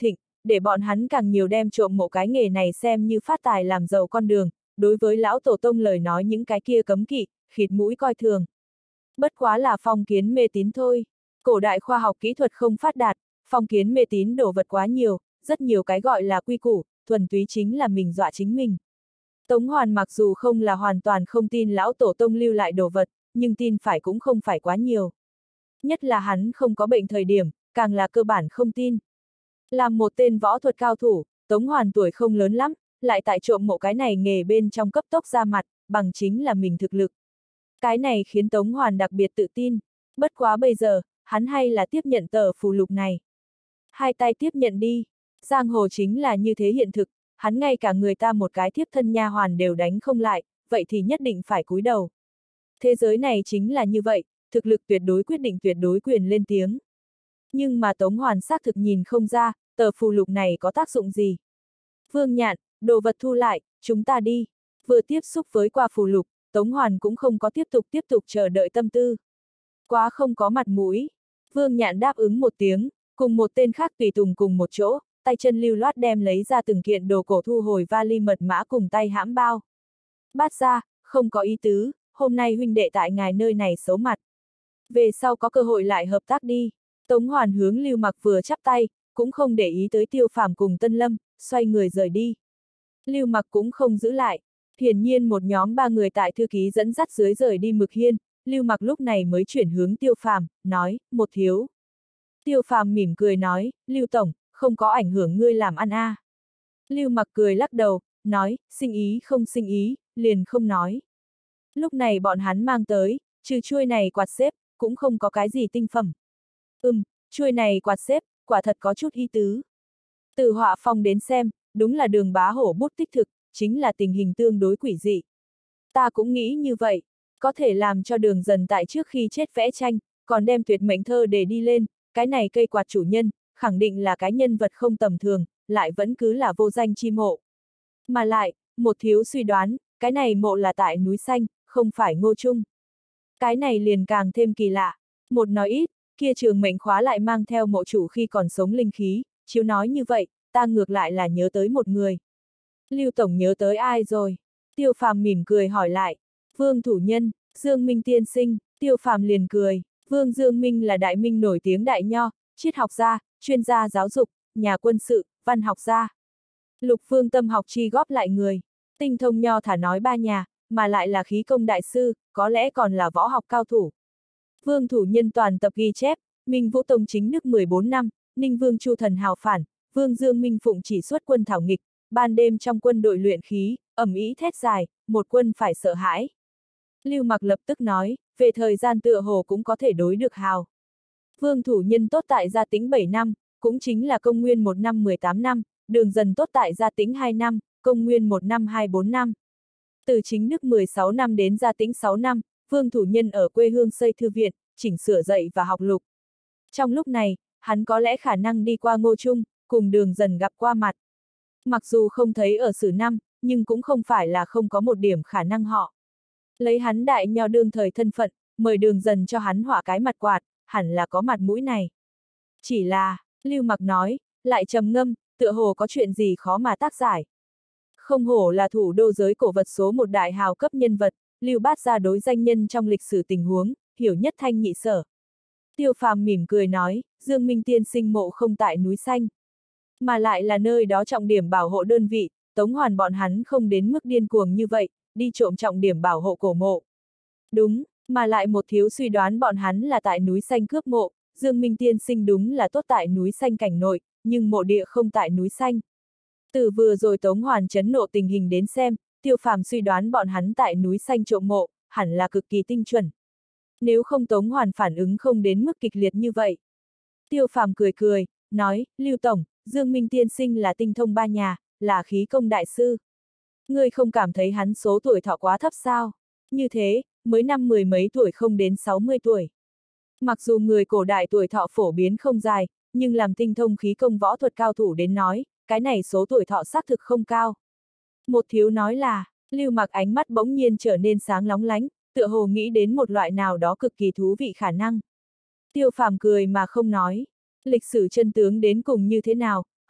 S1: để bọn hắn càng nhiều đem trộm mộ cái nghề này xem như phát tài làm giàu con đường, đối với lão tổ tông lời nói những cái kia cấm kỵ, khịt mũi coi thường. Bất quá là phong kiến mê tín thôi. Cổ đại khoa học kỹ thuật không phát đạt, phong kiến mê tín đổ vật quá nhiều, rất nhiều cái gọi là quy củ, thuần túy chính là mình dọa chính mình. Tống Hoàn mặc dù không là hoàn toàn không tin lão tổ tông lưu lại đồ vật, nhưng tin phải cũng không phải quá nhiều. Nhất là hắn không có bệnh thời điểm, càng là cơ bản không tin. Làm một tên võ thuật cao thủ, Tống Hoàn tuổi không lớn lắm, lại tại trộm mộ cái này nghề bên trong cấp tốc ra mặt, bằng chính là mình thực lực. Cái này khiến Tống Hoàn đặc biệt tự tin. Bất quá bây giờ, hắn hay là tiếp nhận tờ phù lục này. Hai tay tiếp nhận đi. Giang hồ chính là như thế hiện thực, hắn ngay cả người ta một cái thiếp thân nha hoàn đều đánh không lại, vậy thì nhất định phải cúi đầu. Thế giới này chính là như vậy, thực lực tuyệt đối quyết định tuyệt đối quyền lên tiếng. Nhưng mà Tống Hoàn xác thực nhìn không ra, tờ phù lục này có tác dụng gì. Vương Nhạn, đồ vật thu lại, chúng ta đi. Vừa tiếp xúc với qua phù lục, Tống Hoàn cũng không có tiếp tục tiếp tục chờ đợi tâm tư. Quá không có mặt mũi. Vương Nhạn đáp ứng một tiếng, cùng một tên khác tùy tùng cùng một chỗ, tay chân lưu loát đem lấy ra từng kiện đồ cổ thu hồi vali mật mã cùng tay hãm bao. Bát ra, không có ý tứ, hôm nay huynh đệ tại ngài nơi này xấu mặt. Về sau có cơ hội lại hợp tác đi. Tống Hoàn hướng Lưu Mặc vừa chắp tay, cũng không để ý tới Tiêu Phàm cùng Tân Lâm, xoay người rời đi. Lưu Mặc cũng không giữ lại. Hiển nhiên một nhóm ba người tại thư ký dẫn dắt dưới rời đi Mực Hiên, Lưu Mặc lúc này mới chuyển hướng Tiêu Phàm, nói, một thiếu. Tiêu Phàm mỉm cười nói, Lưu Tổng, không có ảnh hưởng ngươi làm ăn a. À. Lưu Mặc cười lắc đầu, nói, sinh ý không sinh ý, liền không nói. Lúc này bọn hắn mang tới, trừ chuôi này quạt xếp, cũng không có cái gì tinh phẩm. Ừm, chuôi này quạt xếp, quả thật có chút ý tứ. Từ họa phong đến xem, đúng là Đường Bá Hổ bút tích thực, chính là tình hình tương đối quỷ dị. Ta cũng nghĩ như vậy, có thể làm cho Đường Dần tại trước khi chết vẽ tranh, còn đem tuyệt mệnh thơ để đi lên, cái này cây quạt chủ nhân, khẳng định là cái nhân vật không tầm thường, lại vẫn cứ là vô danh chi mộ. Mà lại, một thiếu suy đoán, cái này mộ là tại núi xanh, không phải Ngô Trung. Cái này liền càng thêm kỳ lạ. Một nói ít, kia trường mệnh khóa lại mang theo mộ chủ khi còn sống linh khí, chiếu nói như vậy, ta ngược lại là nhớ tới một người. Lưu Tổng nhớ tới ai rồi? Tiêu Phàm mỉm cười hỏi lại. Vương thủ nhân, Dương Minh tiên sinh, Tiêu Phàm liền cười. Vương Dương Minh là đại minh nổi tiếng đại nho, triết học gia, chuyên gia giáo dục, nhà quân sự, văn học gia. Lục Phương tâm học chi góp lại người. Tinh thông nho thả nói ba nhà, mà lại là khí công đại sư, có lẽ còn là võ học cao thủ. Vương thủ nhân toàn tập ghi chép, Minh Vũ Tông chính đức mười bốn năm, Ninh Vương Chu Thần hào phản, Vương Dương Minh phụng chỉ xuất quân thảo nghịch, ban đêm trong quân đội luyện khí, ầm ĩ thét dài, một quân phải sợ hãi. Lưu Mặc lập tức nói, về thời gian tựa hồ cũng có thể đối được hào. Vương thủ nhân tốt tại Gia Tĩnh bảy năm, cũng chính là công nguyên một năm mười tám năm, Đường Dần tốt tại Gia Tĩnh hai năm, công nguyên một năm hai mươi bốn năm. Từ chính đức mười sáu năm đến Gia Tĩnh sáu năm, Vương thủ nhân ở quê hương xây thư viện, chỉnh sửa dạy và học lục. Trong lúc này, hắn có lẽ khả năng đi qua Ngô Trung, cùng Đường Dần gặp qua mặt. Mặc dù không thấy ở sử năm, nhưng cũng không phải là không có một điểm khả năng họ. Lấy hắn đại nho đương thời thân phận, mời Đường Dần cho hắn họa cái mặt quạt, hẳn là có mặt mũi này. Chỉ là, Lưu Mặc nói, lại trầm ngâm, tựa hồ có chuyện gì khó mà tác giải. Không hổ là thủ đô giới cổ vật số một đại hào cấp nhân vật, Lưu Bát gia đối danh nhân trong lịch sử tình huống, hiểu nhất thanh nhị sở. Tiêu Phàm mỉm cười nói, Dương Minh tiên sinh mộ không tại núi xanh. Mà lại là nơi đó trọng điểm bảo hộ đơn vị, Tống Hoàn bọn hắn không đến mức điên cuồng như vậy, đi trộm trọng điểm bảo hộ cổ mộ. Đúng, mà lại một thiếu suy đoán bọn hắn là tại núi xanh cướp mộ, Dương Minh tiên sinh đúng là tốt tại núi xanh cảnh nội, nhưng mộ địa không tại núi xanh. Từ vừa rồi Tống Hoàn chấn nộ tình hình đến xem, Tiêu Phàm suy đoán bọn hắn tại núi xanh trộm mộ, hẳn là cực kỳ tinh chuẩn. Nếu không Tống Hoàn phản ứng không đến mức kịch liệt như vậy. Tiêu Phàm cười cười, nói, Lưu Tổng, Dương Minh tiên sinh là tinh thông ba nhà, là khí công đại sư. Ngươi không cảm thấy hắn số tuổi thọ quá thấp sao? Như thế, mới năm mười mấy tuổi không đến sáu mươi tuổi. Mặc dù người cổ đại tuổi thọ phổ biến không dài, nhưng làm tinh thông khí công võ thuật cao thủ đến nói, cái này số tuổi thọ xác thực không cao. Một thiếu nói là, Lưu Mặc ánh mắt bỗng nhiên trở nên sáng lóng lánh, tựa hồ nghĩ đến một loại nào đó cực kỳ thú vị khả năng. Tiêu Phàm cười mà không nói. Lịch sử chân tướng đến cùng như thế nào,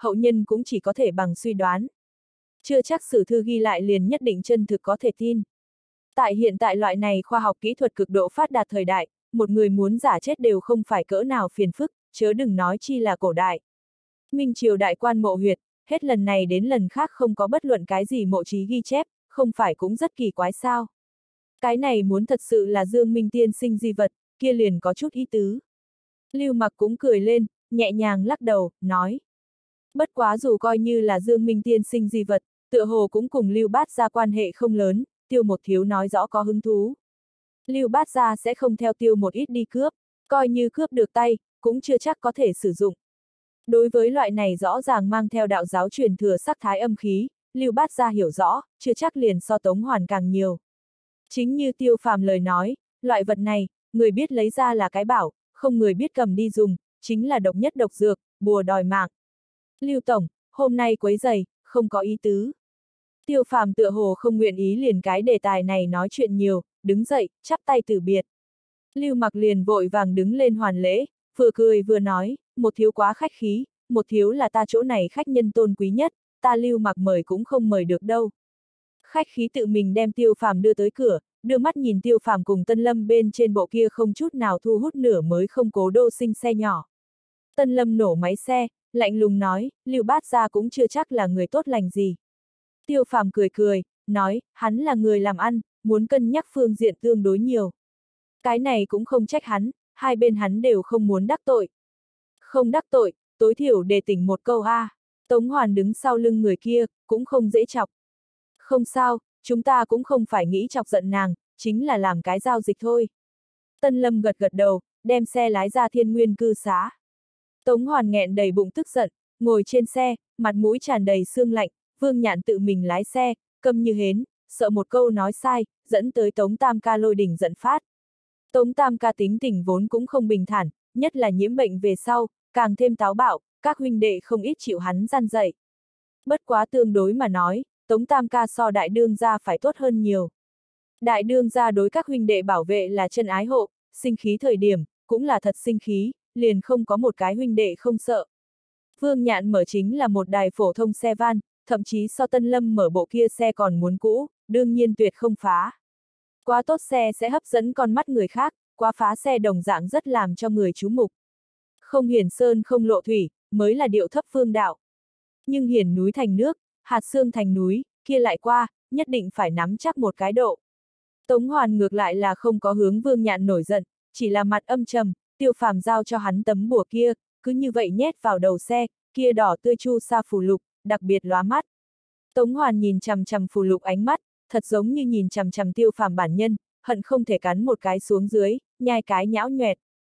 S1: hậu nhân cũng chỉ có thể bằng suy đoán. Chưa chắc sử thư ghi lại liền nhất định chân thực có thể tin. Tại hiện tại loại này khoa học kỹ thuật cực độ phát đạt thời đại, một người muốn giả chết đều không phải cỡ nào phiền phức, chớ đừng nói chi là cổ đại. Minh triều đại quan mộ huyệt, hết lần này đến lần khác không có bất luận cái gì mộ trí ghi chép, không phải cũng rất kỳ quái sao. Cái này muốn thật sự là Dương Minh tiên sinh di vật, kia liền có chút ý tứ. Lưu Mặc cũng cười lên, nhẹ nhàng lắc đầu, nói. Bất quá dù coi như là Dương Minh tiên sinh di vật, tựa hồ cũng cùng Lưu Bát Gia quan hệ không lớn, Tiêu Một Thiếu nói rõ có hứng thú. Lưu Bát Gia sẽ không theo Tiêu Một Ít đi cướp, coi như cướp được tay, cũng chưa chắc có thể sử dụng. Đối với loại này rõ ràng mang theo đạo giáo truyền thừa sắc thái âm khí, Lưu Bát Gia hiểu rõ, chưa chắc liền so Tống Hoàn càng nhiều. Chính như Tiêu Phàm lời nói, loại vật này, người biết lấy ra là cái bảo, không người biết cầm đi dùng, chính là độc nhất độc dược, bùa đòi mạng. Lưu Tổng, hôm nay quấy giày, không có ý tứ. Tiêu Phàm tựa hồ không nguyện ý liền cái đề tài này nói chuyện nhiều, đứng dậy, chắp tay từ biệt. Lưu Mặc liền vội vàng đứng lên hoàn lễ, vừa cười vừa nói, Một Thiếu quá khách khí, Một Thiếu là ta chỗ này khách nhân tôn quý nhất, ta Lưu Mặc mời cũng không mời được đâu. Khách khí tự mình đem Tiêu Phàm đưa tới cửa, đưa mắt nhìn Tiêu Phàm cùng Tân Lâm bên trên bộ kia không chút nào thu hút nửa mới không cố đô sinh xe nhỏ. Tân Lâm nổ máy xe, lạnh lùng nói, Lưu Bát Gia cũng chưa chắc là người tốt lành gì. Tiêu Phàm cười cười, nói, hắn là người làm ăn, muốn cân nhắc phương diện tương đối nhiều. Cái này cũng không trách hắn, hai bên hắn đều không muốn đắc tội. Không đắc tội, tối thiểu để tỉnh một câu a. Tống Hoàn đứng sau lưng người kia, cũng không dễ chọc. Không sao, chúng ta cũng không phải nghĩ chọc giận nàng, chính là làm cái giao dịch thôi. Tân Lâm gật gật đầu, đem xe lái ra Thiên Nguyên cư xá. Tống Hoàn nghẹn đầy bụng tức giận, ngồi trên xe, mặt mũi tràn đầy sương lạnh, Vương Nhạn tự mình lái xe, câm như hến, sợ một câu nói sai, dẫn tới Tống Tam Ca lôi đình giận phát. Tống Tam Ca tính tình vốn cũng không bình thản, nhất là nhiễm bệnh về sau, càng thêm táo bạo, các huynh đệ không ít chịu hắn gian dạy. Bất quá tương đối mà nói, Tống Tam Ca so đại đương gia phải tốt hơn nhiều. Đại đương gia đối các huynh đệ bảo vệ là chân ái hộ, sinh khí thời điểm, cũng là thật sinh khí, liền không có một cái huynh đệ không sợ. Vương Nhạn mở chính là một đài phổ thông xe van, thậm chí so Tân Lâm mở bộ kia xe còn muốn cũ, đương nhiên tuyệt không phá. Quá tốt xe sẽ hấp dẫn con mắt người khác, quá phá xe đồng dạng rất làm cho người chú mục. Không hiển sơn không lộ thủy, mới là điệu thấp phương đạo. Nhưng hiển núi thành nước, hạt xương thành núi, kia lại qua, nhất định phải nắm chắc một cái độ. Tống Hoàn ngược lại là không có hướng Vương Nhạn nổi giận, chỉ là mặt âm trầm, Tiêu Phàm giao cho hắn tấm bùa kia, cứ như vậy nhét vào đầu xe, kia đỏ tươi chu sa phù lục, đặc biệt lóa mắt. Tống Hoàn nhìn chằm chằm phù lục ánh mắt, thật giống như nhìn chằm chằm Tiêu Phàm bản nhân, hận không thể cắn một cái xuống dưới, nhai cái nhão nhoẹt.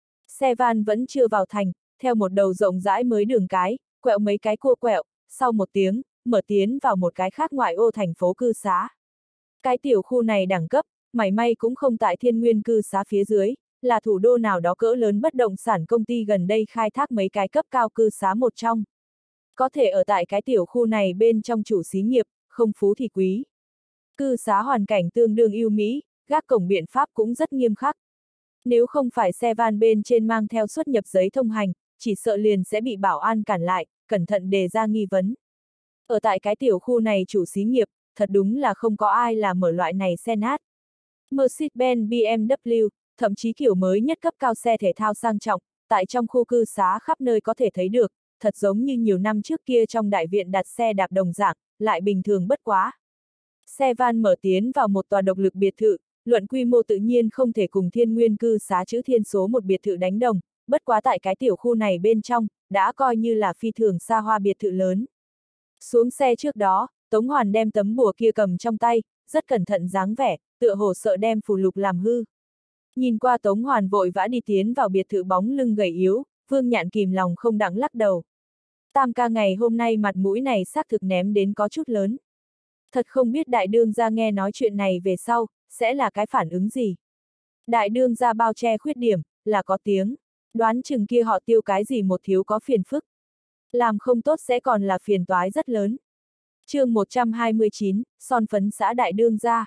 S1: Xe van vẫn chưa vào thành, theo một đầu rộng rãi mới đường cái, quẹo mấy cái cua quẹo, sau một tiếng, mở tiến vào một cái khác ngoại ô thành phố cư xá. Cái tiểu khu này đẳng cấp, mảy may cũng không tại Thiên Nguyên cư xá phía dưới, là thủ đô nào đó cỡ lớn bất động sản công ty gần đây khai thác mấy cái cấp cao cư xá một trong. Có thể ở tại cái tiểu khu này bên trong chủ xí nghiệp, không phú thì quý. Cư xá hoàn cảnh tương đương ưu mỹ, gác cổng biện pháp cũng rất nghiêm khắc. Nếu không phải xe van bên trên mang theo xuất nhập giấy thông hành, chỉ sợ liền sẽ bị bảo an cản lại, cẩn thận đề ra nghi vấn. Ở tại cái tiểu khu này chủ xí nghiệp, thật đúng là không có ai là mở loại này xe nát. Mercedes-Benz bê em vê, thậm chí kiểu mới nhất cấp cao xe thể thao sang trọng, tại trong khu cư xá khắp nơi có thể thấy được, thật giống như nhiều năm trước kia trong đại viện đặt xe đạp đồng dạng, lại bình thường bất quá. Xe van mở tiến vào một tòa độc lực biệt thự, luận quy mô tự nhiên không thể cùng Thiên Nguyên cư xá chữ thiên số một biệt thự đánh đồng, bất quá tại cái tiểu khu này bên trong, đã coi như là phi thường xa hoa biệt thự lớn. Xuống xe trước đó, Tống Hoàn đem tấm bùa kia cầm trong tay, rất cẩn thận dáng vẻ, tựa hồ sợ đem phù lục làm hư. Nhìn qua Tống Hoàn vội vã đi tiến vào biệt thự bóng lưng gầy yếu, Vương Nhạn kìm lòng không đặng lắc đầu. Tam Ca ngày hôm nay mặt mũi này xác thực ném đến có chút lớn. Thật không biết đại đương gia nghe nói chuyện này về sau, sẽ là cái phản ứng gì. Đại đương gia bao che khuyết điểm, là có tiếng, đoán chừng kia họ Tiêu cái gì một thiếu có phiền phức. Làm không tốt sẽ còn là phiền toái rất lớn. Chương một trăm hai mươi chín, son phấn xã đại đương gia.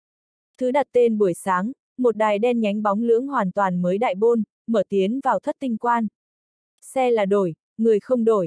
S1: Thứ đặt tên buổi sáng, một đài đen nhánh bóng lưỡng hoàn toàn mới đại bôn, mở tiến vào thất tinh quan. Xe là đổi, người không đổi.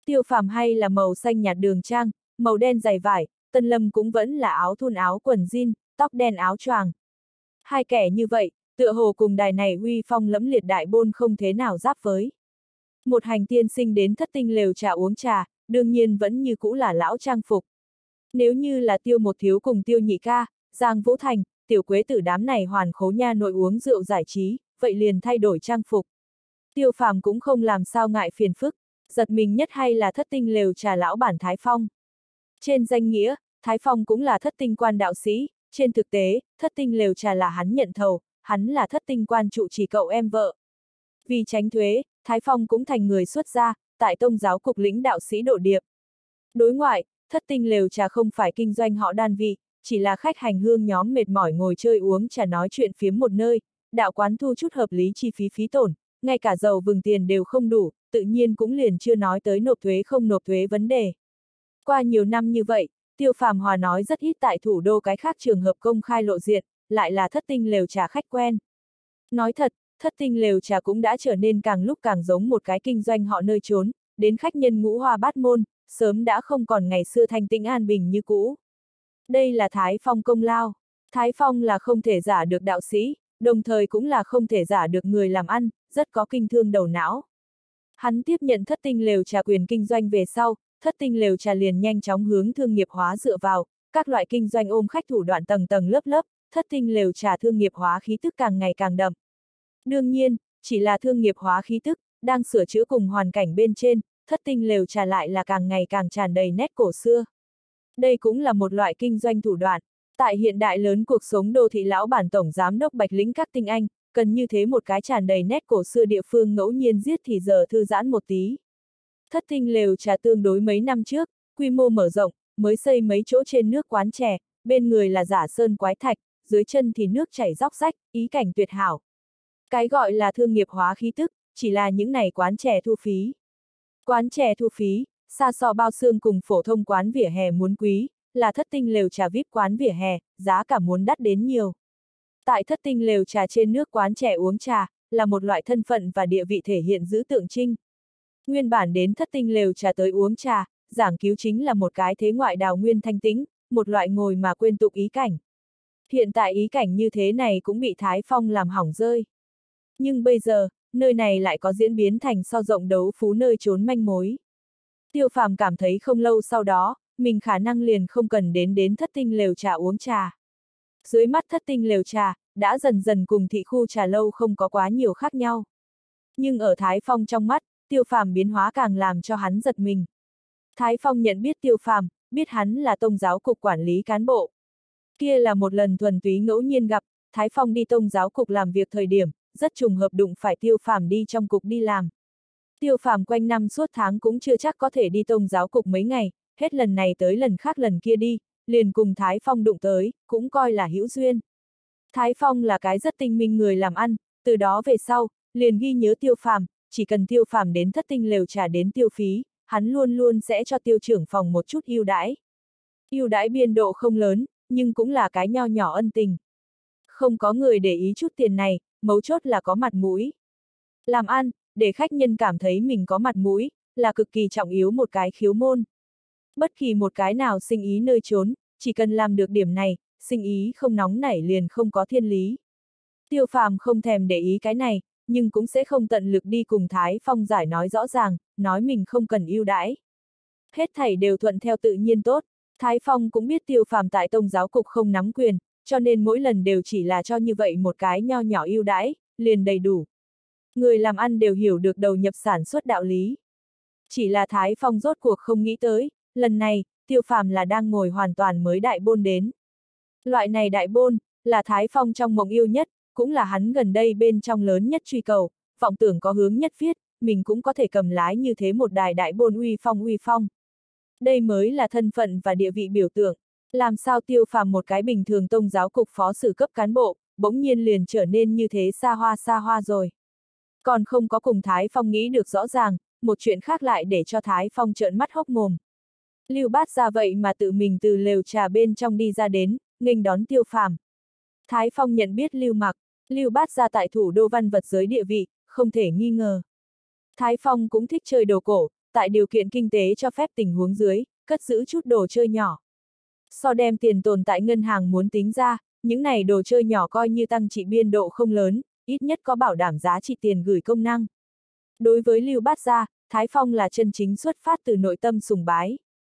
S1: Tiêu Phàm hay là màu xanh nhạt đường trang, màu đen dày vải, Tân Lâm cũng vẫn là áo thun áo quần jean, tóc đen áo choàng. Hai kẻ như vậy, tựa hồ cùng đài này uy phong lẫm liệt đại bôn không thế nào giáp với. Một hành tiên sinh đến thất tinh lều trà uống trà, đương nhiên vẫn như cũ là lão trang phục. Nếu như là Tiêu một thiếu cùng Tiêu nhị ca, Giang Vũ Thành, Tiểu Quế Tử đám này hoàn khố nha nội uống rượu giải trí, vậy liền thay đổi trang phục. Tiêu Phàm cũng không làm sao ngại phiền phức, giật mình nhất hay là thất tinh lều trà lão bản Thái Phong. Trên danh nghĩa, Thái Phong cũng là thất tinh quan đạo sĩ, trên thực tế, thất tinh lều trà là hắn nhận thầu, hắn là thất tinh quan trụ trì cậu em vợ. Vì tránh thuế, Thái Phong cũng thành người xuất gia, tại tông giáo cục lĩnh đạo sĩ độ điệp. Đối ngoại, thất tinh lều trà không phải kinh doanh họ đan vị, chỉ là khách hành hương nhóm mệt mỏi ngồi chơi uống trà nói chuyện phiếm một nơi, đạo quán thu chút hợp lý chi phí phí tổn, ngay cả dầu vừng tiền đều không đủ, tự nhiên cũng liền chưa nói tới nộp thuế không nộp thuế vấn đề. Qua nhiều năm như vậy, Tiêu Phàm Hòa nói rất ít tại thủ đô cái khác trường hợp công khai lộ diện, lại là thất tinh lều trà khách quen. Nói thật, thất tinh lều trà cũng đã trở nên càng lúc càng giống một cái kinh doanh họ nơi trốn, đến khách nhân ngũ hoa bát môn, sớm đã không còn ngày xưa thanh tĩnh an bình như cũ. Đây là Thái Phong công lao. Thái Phong là không thể giả được đạo sĩ, đồng thời cũng là không thể giả được người làm ăn, rất có kinh thương đầu não. Hắn tiếp nhận thất tinh lều trà quyền kinh doanh về sau, thất tinh lều trà liền nhanh chóng hướng thương nghiệp hóa dựa vào, các loại kinh doanh ôm khách thủ đoạn tầng tầng lớp lớp, thất tinh lều trà thương nghiệp hóa khí tức càng ngày càng đậm. Đương nhiên, chỉ là thương nghiệp hóa khí tức, đang sửa chữa cùng hoàn cảnh bên trên, thất tinh lều trà lại là càng ngày càng tràn đầy nét cổ xưa. Đây cũng là một loại kinh doanh thủ đoạn. Tại hiện đại lớn cuộc sống đô thị lão bản tổng giám đốc Bạch Lĩnh các tinh anh, cần như thế một cái tràn đầy nét cổ xưa địa phương ngẫu nhiên giết thì giờ thư giãn một tí. Thất tinh lều trà tương đối mấy năm trước, quy mô mở rộng, mới xây mấy chỗ trên nước quán chè, bên người là giả sơn quái thạch, dưới chân thì nước chảy róc rách, ý cảnh tuyệt hảo. Cái gọi là thương nghiệp hóa khí tức, chỉ là những này quán chè thu phí. Quán chè thu phí, xa so bao xương cùng phổ thông quán vỉa hè muốn quý, là thất tinh lều trà víp quán vỉa hè, giá cả muốn đắt đến nhiều. Tại thất tinh lều trà trên nước quán chè uống trà, là một loại thân phận và địa vị thể hiện giữ tượng trưng. Nguyên bản đến thất tinh lều trà tới uống trà, giảng cứu chính là một cái thế ngoại đào nguyên thanh tĩnh, một loại ngồi mà quên tục ý cảnh. Hiện tại ý cảnh như thế này cũng bị Thái Phong làm hỏng rơi. Nhưng bây giờ, nơi này lại có diễn biến thành so rộng đấu phú nơi trốn manh mối. Tiêu Phàm cảm thấy không lâu sau đó, mình khả năng liền không cần đến đến thất tinh lều trà uống trà. Dưới mắt thất tinh lều trà, đã dần dần cùng thị khu trà lâu không có quá nhiều khác nhau. Nhưng ở Thái Phong trong mắt, Tiêu Phàm biến hóa càng làm cho hắn giật mình. Thái Phong nhận biết Tiêu Phàm, biết hắn là tông giáo cục quản lý cán bộ. Kia là một lần thuần túy ngẫu nhiên gặp, Thái Phong đi tông giáo cục làm việc thời điểm, rất trùng hợp đụng phải Tiêu Phàm đi trong cục đi làm. Tiêu Phàm quanh năm suốt tháng cũng chưa chắc có thể đi tông giáo cục mấy ngày, hết lần này tới lần khác lần kia đi, liền cùng Thái Phong đụng tới, cũng coi là hữu duyên. Thái Phong là cái rất tinh minh người làm ăn, từ đó về sau, liền ghi nhớ Tiêu Phàm, chỉ cần Tiêu Phàm đến thất tinh lều trà đến tiêu phí, hắn luôn luôn sẽ cho tiêu trưởng phòng một chút ưu đãi. Ưu đãi biên độ không lớn, nhưng cũng là cái nho nhỏ ân tình. Không có người để ý chút tiền này, mấu chốt là có mặt mũi. Làm ăn, để khách nhân cảm thấy mình có mặt mũi, là cực kỳ trọng yếu một cái khiếu môn. Bất kỳ một cái nào sinh ý nơi trốn, chỉ cần làm được điểm này, sinh ý không nóng nảy liền không có thiên lý. Tiêu Phàm không thèm để ý cái này, nhưng cũng sẽ không tận lực đi cùng Thái Phong giải nói rõ ràng, nói mình không cần ưu đãi. Hết thảy đều thuận theo tự nhiên tốt, Thái Phong cũng biết Tiêu Phàm tại tông giáo cục không nắm quyền, cho nên mỗi lần đều chỉ là cho như vậy một cái nho nhỏ ưu đãi, liền đầy đủ. Người làm ăn đều hiểu được đầu nhập sản xuất đạo lý. Chỉ là Thái Phong rốt cuộc không nghĩ tới, lần này, Tiêu Phàm là đang ngồi hoàn toàn mới đại bôn đến. Loại này đại bôn, là Thái Phong trong mộng yêu nhất, cũng là hắn gần đây bên trong lớn nhất truy cầu, vọng tưởng có hướng nhất viết, mình cũng có thể cầm lái như thế một đài đại bôn uy phong uy phong. Đây mới là thân phận và địa vị biểu tượng. Làm sao Tiêu Phàm một cái bình thường tông giáo cục phó sử cấp cán bộ, bỗng nhiên liền trở nên như thế xa hoa xa hoa rồi. Còn không có cùng Thái Phong nghĩ được rõ ràng, một chuyện khác lại để cho Thái Phong trợn mắt hốc mồm. Lưu Bát Gia vậy mà tự mình từ lều trà bên trong đi ra đến, nghênh đón Tiêu Phàm. Thái Phong nhận biết Lưu Mặc, Lưu Bát Gia tại thủ đô văn vật giới địa vị, không thể nghi ngờ. Thái Phong cũng thích chơi đồ cổ, tại điều kiện kinh tế cho phép tình huống dưới, cất giữ chút đồ chơi nhỏ. So đem tiền tồn tại ngân hàng muốn tính ra, những này đồ chơi nhỏ coi như tăng trị biên độ không lớn, ít nhất có bảo đảm giá trị tiền gửi công năng. Đối với Lưu Bát Gia, Thái Phong là chân chính xuất phát từ nội tâm sùng bái.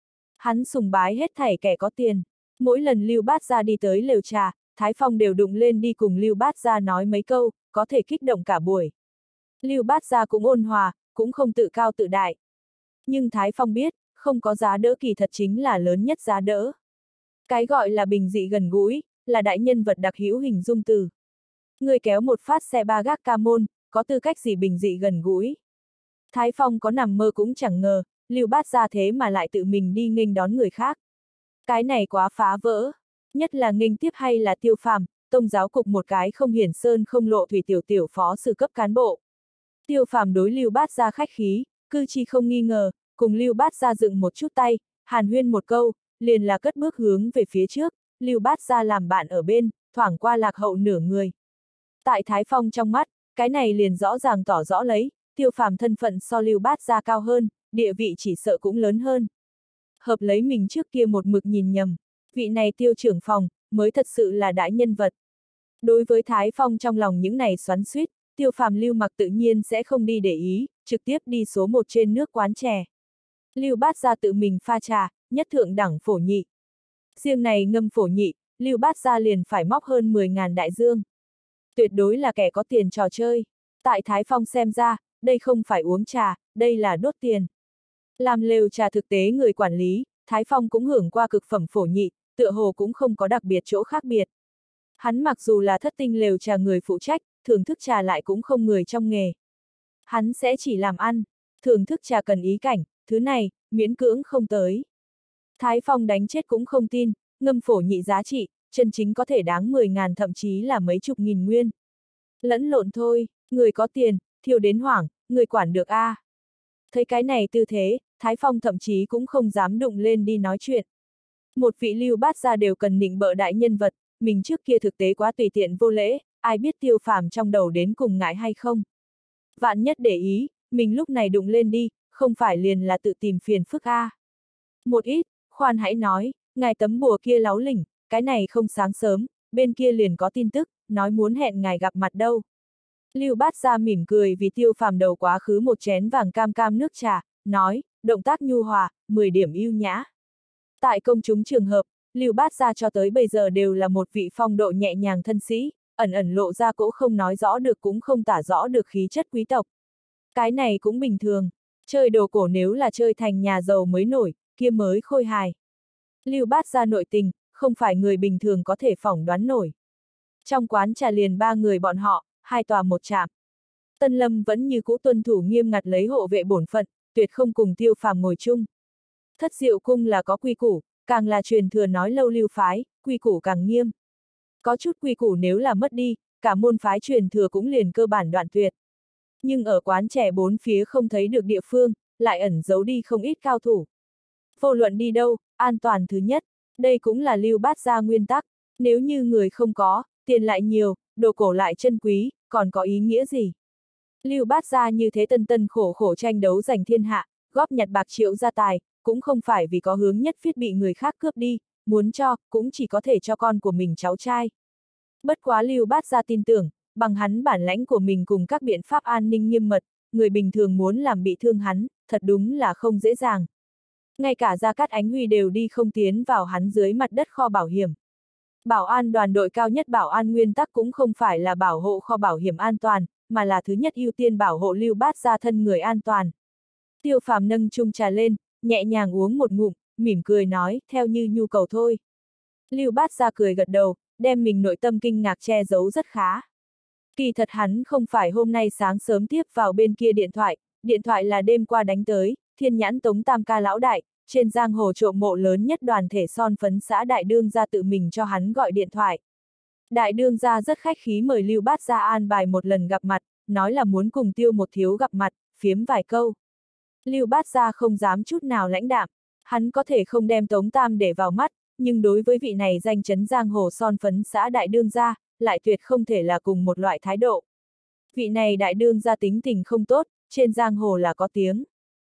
S1: Hắn sùng bái hết thảy kẻ có tiền. Mỗi lần Lưu Bát Gia đi tới lều trà, Thái Phong đều đụng lên đi cùng Lưu Bát Gia nói mấy câu, có thể kích động cả buổi. Lưu Bát Gia cũng ôn hòa, cũng không tự cao tự đại. Nhưng Thái Phong biết, không có giá đỡ kỳ thật chính là lớn nhất giá đỡ. Cái gọi là bình dị gần gũi, là đại nhân vật đặc hữu hình dung từ. Người kéo một phát xe ba gác ca môn, có tư cách gì bình dị gần gũi. Thái Phong có nằm mơ cũng chẳng ngờ, Lưu Bát Gia thế mà lại tự mình đi nghênh đón người khác. Cái này quá phá vỡ, nhất là nghênh tiếp hay là Tiêu Phàm, Tông giáo cục một cái không hiển sơn không lộ thủy tiểu tiểu phó sử cấp cán bộ. Tiêu Phàm đối Lưu Bát Gia khách khí, cư chi không nghi ngờ, cùng Lưu Bát Gia dựng một chút tay, hàn huyên một câu, liền là cất bước hướng về phía trước, Lưu Bát Gia làm bạn ở bên, thoảng qua lạc hậu nửa người. Tại Thái Phong trong mắt, cái này liền rõ ràng tỏ rõ lấy, Tiêu Phàm thân phận so Lưu Bát Gia cao hơn, địa vị chỉ sợ cũng lớn hơn. Hợp lấy mình trước kia một mực nhìn nhầm, vị này Tiêu trưởng phòng, mới thật sự là đại nhân vật. Đối với Thái Phong trong lòng những này xoắn xuýt, Tiêu Phàm Lưu Mặc tự nhiên sẽ không đi để ý, trực tiếp đi số một trên nước quán chè. Lưu Bát Gia tự mình pha trà, nhất thượng đẳng phổ nhị. Riêng này ngâm phổ nhị, Lưu Bát Gia liền phải móc hơn mười ngàn đại dương. Tuyệt đối là kẻ có tiền trò chơi. Tại Thái Phong xem ra, đây không phải uống trà, đây là đốt tiền. Làm lều trà thực tế người quản lý, Thái Phong cũng hưởng qua cực phẩm phổ nhị, tựa hồ cũng không có đặc biệt chỗ khác biệt. Hắn mặc dù là thất tinh lều trà người phụ trách, thưởng thức trà lại cũng không người trong nghề. Hắn sẽ chỉ làm ăn, thưởng thức trà cần ý cảnh, thứ này, miễn cưỡng không tới. Thái Phong đánh chết cũng không tin, ngâm phổ nhị giá trị, chân chính có thể đáng mười ngàn thậm chí là mấy chục nghìn nguyên. Lẫn lộn thôi, người có tiền, thiêu đến hoảng, người quản được a. À. Thấy cái này tư thế, Thái Phong thậm chí cũng không dám đụng lên đi nói chuyện. Một vị Lưu Bát Gia đều cần nịnh bợ đại nhân vật, mình trước kia thực tế quá tùy tiện vô lễ, ai biết Tiêu Phàm trong đầu đến cùng ngại hay không. Vạn nhất để ý, mình lúc này đụng lên đi, không phải liền là tự tìm phiền phức a. À. Một ít, khoan hãy nói, ngài tấm bùa kia láo lỉnh, cái này không sáng sớm, bên kia liền có tin tức, nói muốn hẹn ngài gặp mặt đâu. Lưu Bát Gia mỉm cười vì Tiêu Phàm đầu quá khứ một chén vàng cam cam nước trà, nói, động tác nhu hòa, mười điểm ưu nhã. Tại công chúng trường hợp, Lưu Bát Gia cho tới bây giờ đều là một vị phong độ nhẹ nhàng thân sĩ, ẩn ẩn lộ ra cỗ không nói rõ được cũng không tả rõ được khí chất quý tộc. Cái này cũng bình thường, chơi đồ cổ nếu là chơi thành nhà giàu mới nổi, kia mới khôi hài. Lưu Bát Gia nội tình, không phải người bình thường có thể phỏng đoán nổi. Trong quán trà liền ba người bọn họ, hai tòa một trạm. Tân Lâm vẫn như cũ tuân thủ nghiêm ngặt lấy hộ vệ bổn phận, tuyệt không cùng Tiêu Phàm ngồi chung. Thất Diệu cung là có quy củ, càng là truyền thừa nói lâu lưu phái, quy củ càng nghiêm. Có chút quy củ nếu là mất đi, cả môn phái truyền thừa cũng liền cơ bản đoạn tuyệt. Nhưng ở quán trẻ bốn phía không thấy được địa phương, lại ẩn giấu đi không ít cao thủ. Vô luận đi đâu, an toàn thứ nhất, đây cũng là Lưu Bát Gia nguyên tắc, nếu như người không có, tiền lại nhiều, đồ cổ lại chân quý, còn có ý nghĩa gì? Lưu Bát Gia như thế tân tân khổ khổ tranh đấu giành thiên hạ, góp nhặt bạc triệu gia tài, cũng không phải vì có hướng nhất thiết bị người khác cướp đi, muốn cho, cũng chỉ có thể cho con của mình cháu trai. Bất quá Lưu Bát Gia tin tưởng, bằng hắn bản lãnh của mình cùng các biện pháp an ninh nghiêm mật, người bình thường muốn làm bị thương hắn, thật đúng là không dễ dàng. Ngay cả Gia Cát Ánh Huy đều đi không tiến vào hắn dưới mặt đất kho bảo hiểm. Bảo an đoàn đội cao nhất bảo an nguyên tắc cũng không phải là bảo hộ kho bảo hiểm an toàn, mà là thứ nhất ưu tiên bảo hộ Lưu Bát Gia thân người an toàn. Tiêu Phàm nâng chung trà lên, nhẹ nhàng uống một ngụm, mỉm cười nói, theo như nhu cầu thôi. Lưu Bát Gia cười gật đầu, đem mình nội tâm kinh ngạc che giấu rất khá. Kỳ thật hắn không phải hôm nay sáng sớm tiếp vào bên kia điện thoại, điện thoại là đêm qua đánh tới, Thiên Nhãn Tống Tam ca lão đại, trên giang hồ trộm mộ lớn nhất đoàn thể son phấn xã Đại Đương gia tự mình cho hắn gọi điện thoại. Đại Đương gia rất khách khí mời Lưu Bát Gia an bài một lần gặp mặt, nói là muốn cùng Tiêu một thiếu gặp mặt, phiếm vài câu. Lưu Bát Gia không dám chút nào lãnh đạm, hắn có thể không đem Tống Tam để vào mắt, nhưng đối với vị này danh chấn giang hồ son phấn xã Đại Đương gia, lại tuyệt không thể là cùng một loại thái độ. Vị này Đại Đương gia tính tình không tốt, trên giang hồ là có tiếng.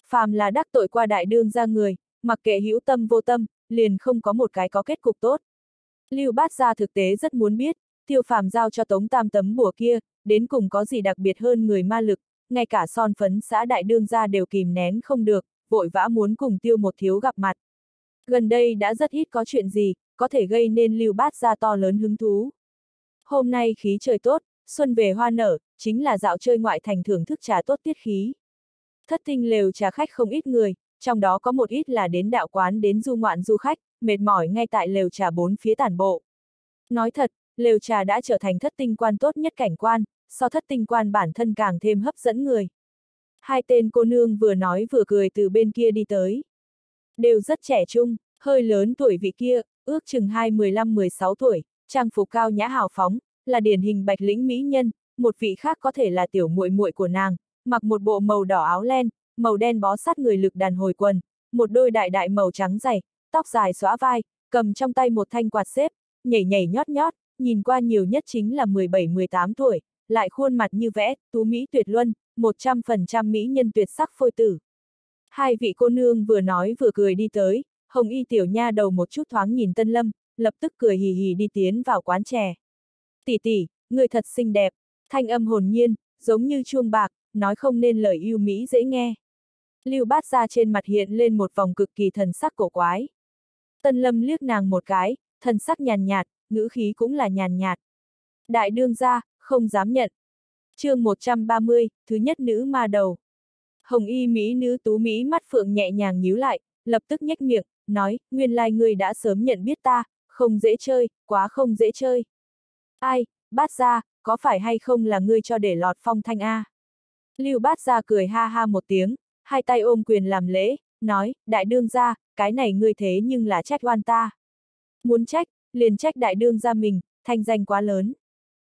S1: Phàm là đắc tội qua đại đương gia người, mặc kệ hữu tâm vô tâm, liền không có một cái có kết cục tốt. Lưu Bát Gia thực tế rất muốn biết, Tiêu Phàm giao cho Tống Tam tấm bùa kia, đến cùng có gì đặc biệt hơn người ma lực, ngay cả son phấn xã đại đương gia đều kìm nén không được, vội vã muốn cùng Tiêu một thiếu gặp mặt. Gần đây đã rất ít có chuyện gì, có thể gây nên Lưu Bát Gia to lớn hứng thú. Hôm nay khí trời tốt, xuân về hoa nở, chính là dạo chơi ngoại thành thưởng thức trà tốt tiết khí. Thất tinh lều trà khách không ít người, trong đó có một ít là đến đạo quán đến du ngoạn du khách, mệt mỏi ngay tại lều trà bốn phía tản bộ. Nói thật, lều trà đã trở thành thất tinh quan tốt nhất cảnh quan, so thất tinh quan bản thân càng thêm hấp dẫn người. Hai tên cô nương vừa nói vừa cười từ bên kia đi tới. Đều rất trẻ trung, hơi lớn tuổi vị kia, ước chừng hai mười lăm mười sáu tuổi, trang phục cao nhã hào phóng, là điển hình bạch lĩnh mỹ nhân, một vị khác có thể là tiểu muội muội của nàng, mặc một bộ màu đỏ áo len, màu đen bó sát người lực đàn hồi quần, một đôi đại đại màu trắng dày, tóc dài xõa vai, cầm trong tay một thanh quạt xếp, nhảy nhảy nhót nhót, nhìn qua nhiều nhất chính là mười bảy mười tám tuổi, lại khuôn mặt như vẽ, tú mỹ tuyệt luân, một trăm phần trăm mỹ nhân tuyệt sắc phôi tử. Hai vị cô nương vừa nói vừa cười đi tới, hồng y tiểu nha đầu một chút thoáng nhìn Tân Lâm, lập tức cười hì hì đi tiến vào quán chè. Tỷ tỷ, người thật xinh đẹp, thanh âm hồn nhiên, giống như chuông bạc, nói không nên lời yêu mỹ dễ nghe. Lưu Bát Gia trên mặt hiện lên một vòng cực kỳ thần sắc cổ quái. Tân Lâm liếc nàng một cái, thần sắc nhàn nhạt, ngữ khí cũng là nhàn nhạt. Đại đương gia, không dám nhận. Chương một trăm ba mươi, thứ nhất nữ ma đầu. Hồng y mỹ nữ tú mỹ mắt phượng nhẹ nhàng nhíu lại, lập tức nhếch miệng, nói, nguyên lai ngươi đã sớm nhận biết ta, không dễ chơi, quá không dễ chơi. Ai, Bát Gia, có phải hay không là ngươi cho để lọt phong thanh a? Lưu Bát Gia cười ha ha một tiếng, hai tay ôm quyền làm lễ, nói, đại đương gia, cái này ngươi thế nhưng là trách oan ta. Muốn trách, liền trách đại đương gia mình, thanh danh quá lớn.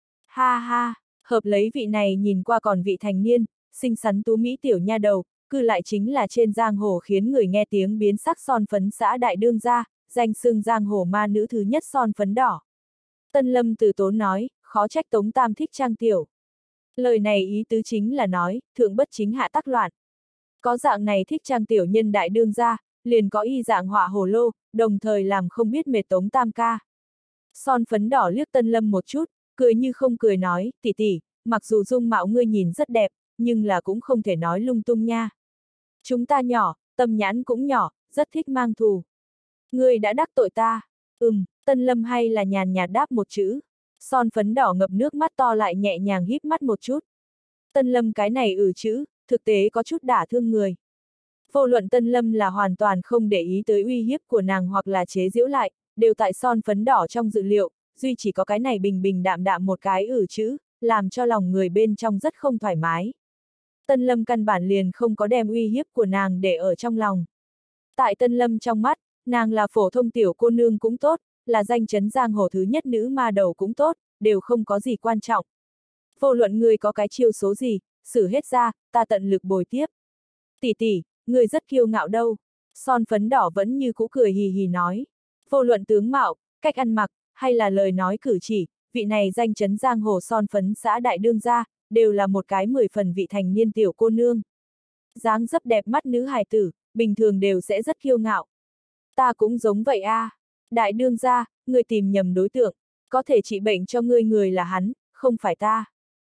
S1: Ha ha, hợp lấy vị này nhìn qua còn vị thành niên, xinh xắn tú mỹ tiểu nha đầu, cư lại chính là trên giang hồ khiến người nghe tiếng biến sắc son phấn xã đại đương gia, danh xưng giang hồ ma nữ thứ nhất son phấn đỏ. Tân Lâm từ tốn nói, khó trách Tống Tam thích trang tiểu. Lời này ý tứ chính là nói, thượng bất chính hạ tắc loạn. Có dạng này thích trang tiểu nhân đại đương gia, liền có y dạng họa hồ lô, đồng thời làm không biết mệt Tống Tam ca. Son phấn đỏ liếc Tân Lâm một chút, cười như không cười nói, tỷ tỷ, mặc dù dung mạo ngươi nhìn rất đẹp, nhưng là cũng không thể nói lung tung nha. Chúng ta nhỏ, tâm nhãn cũng nhỏ, rất thích mang thù. Ngươi đã đắc tội ta. Ừm, Tân Lâm hay là nhàn nhạt đáp một chữ. Son phấn đỏ ngập nước mắt to lại nhẹ nhàng híp mắt một chút. Tân Lâm cái này ừ chữ, thực tế có chút đả thương người. Vô luận Tân Lâm là hoàn toàn không để ý tới uy hiếp của nàng hoặc là chế giễu lại, đều tại son phấn đỏ trong dự liệu, duy chỉ có cái này bình bình đạm đạm một cái ừ chữ, làm cho lòng người bên trong rất không thoải mái. Tân Lâm căn bản liền không có đem uy hiếp của nàng để ở trong lòng. Tại Tân Lâm trong mắt, nàng là phổ thông tiểu cô nương cũng tốt, là danh chấn giang hồ thứ nhất nữ ma đầu cũng tốt, đều không có gì quan trọng. Vô luận người có cái chiêu số gì, xử hết ra, ta tận lực bồi tiếp. Tỷ tỷ, người rất kiêu ngạo đâu. Son phấn đỏ vẫn như cũ cười hì hì nói. Vô luận tướng mạo, cách ăn mặc, hay là lời nói cử chỉ, vị này danh chấn giang hồ son phấn xã đại đương gia, đều là một cái mười phần vị thành niên tiểu cô nương. Dáng dấp đẹp mắt nữ hài tử, bình thường đều sẽ rất kiêu ngạo. Ta cũng giống vậy a. À. Đại đương gia, người tìm nhầm đối tượng, có thể trị bệnh cho ngươi người là hắn, không phải ta.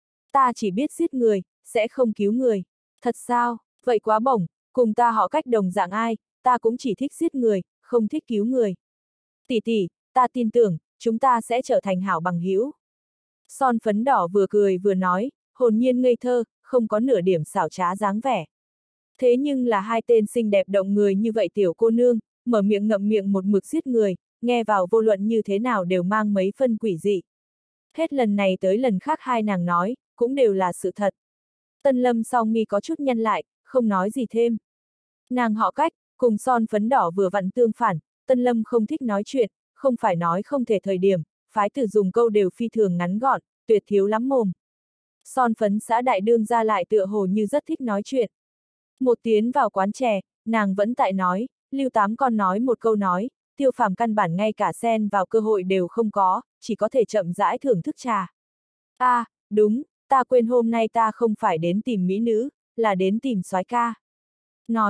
S1: Ta chỉ biết giết người, sẽ không cứu người. Thật sao, vậy quá bổng, cùng ta họ cách đồng dạng ai, ta cũng chỉ thích giết người, không thích cứu người. Tỷ tỷ, ta tin tưởng, chúng ta sẽ trở thành hảo bằng hữu. Son phấn đỏ vừa cười vừa nói, hồn nhiên ngây thơ, không có nửa điểm xảo trá dáng vẻ. Thế nhưng là hai tên xinh đẹp động người như vậy tiểu cô nương, mở miệng ngậm miệng một mực giết người, nghe vào vô luận như thế nào đều mang mấy phân quỷ dị. Hết lần này tới lần khác hai nàng nói, cũng đều là sự thật. Tân Lâm song mi có chút nhăn lại, không nói gì thêm. Nàng họ cách, cùng son phấn đỏ vừa vặn tương phản, Tân Lâm không thích nói chuyện, không phải nói không thể thời điểm, phái tử dùng câu đều phi thường ngắn gọn, tuyệt thiếu lắm mồm. Son phấn xã đại đương ra lại tựa hồ như rất thích nói chuyện. Một tiến vào quán chè, nàng vẫn tại nói, Lưu Tám con nói một câu nói, Tiêu Phàm căn bản ngay cả xen vào cơ hội đều không có, chỉ có thể chậm rãi thưởng thức trà. À, đúng, ta quên hôm nay ta không phải đến tìm mỹ nữ, là đến tìm soái ca. Nói,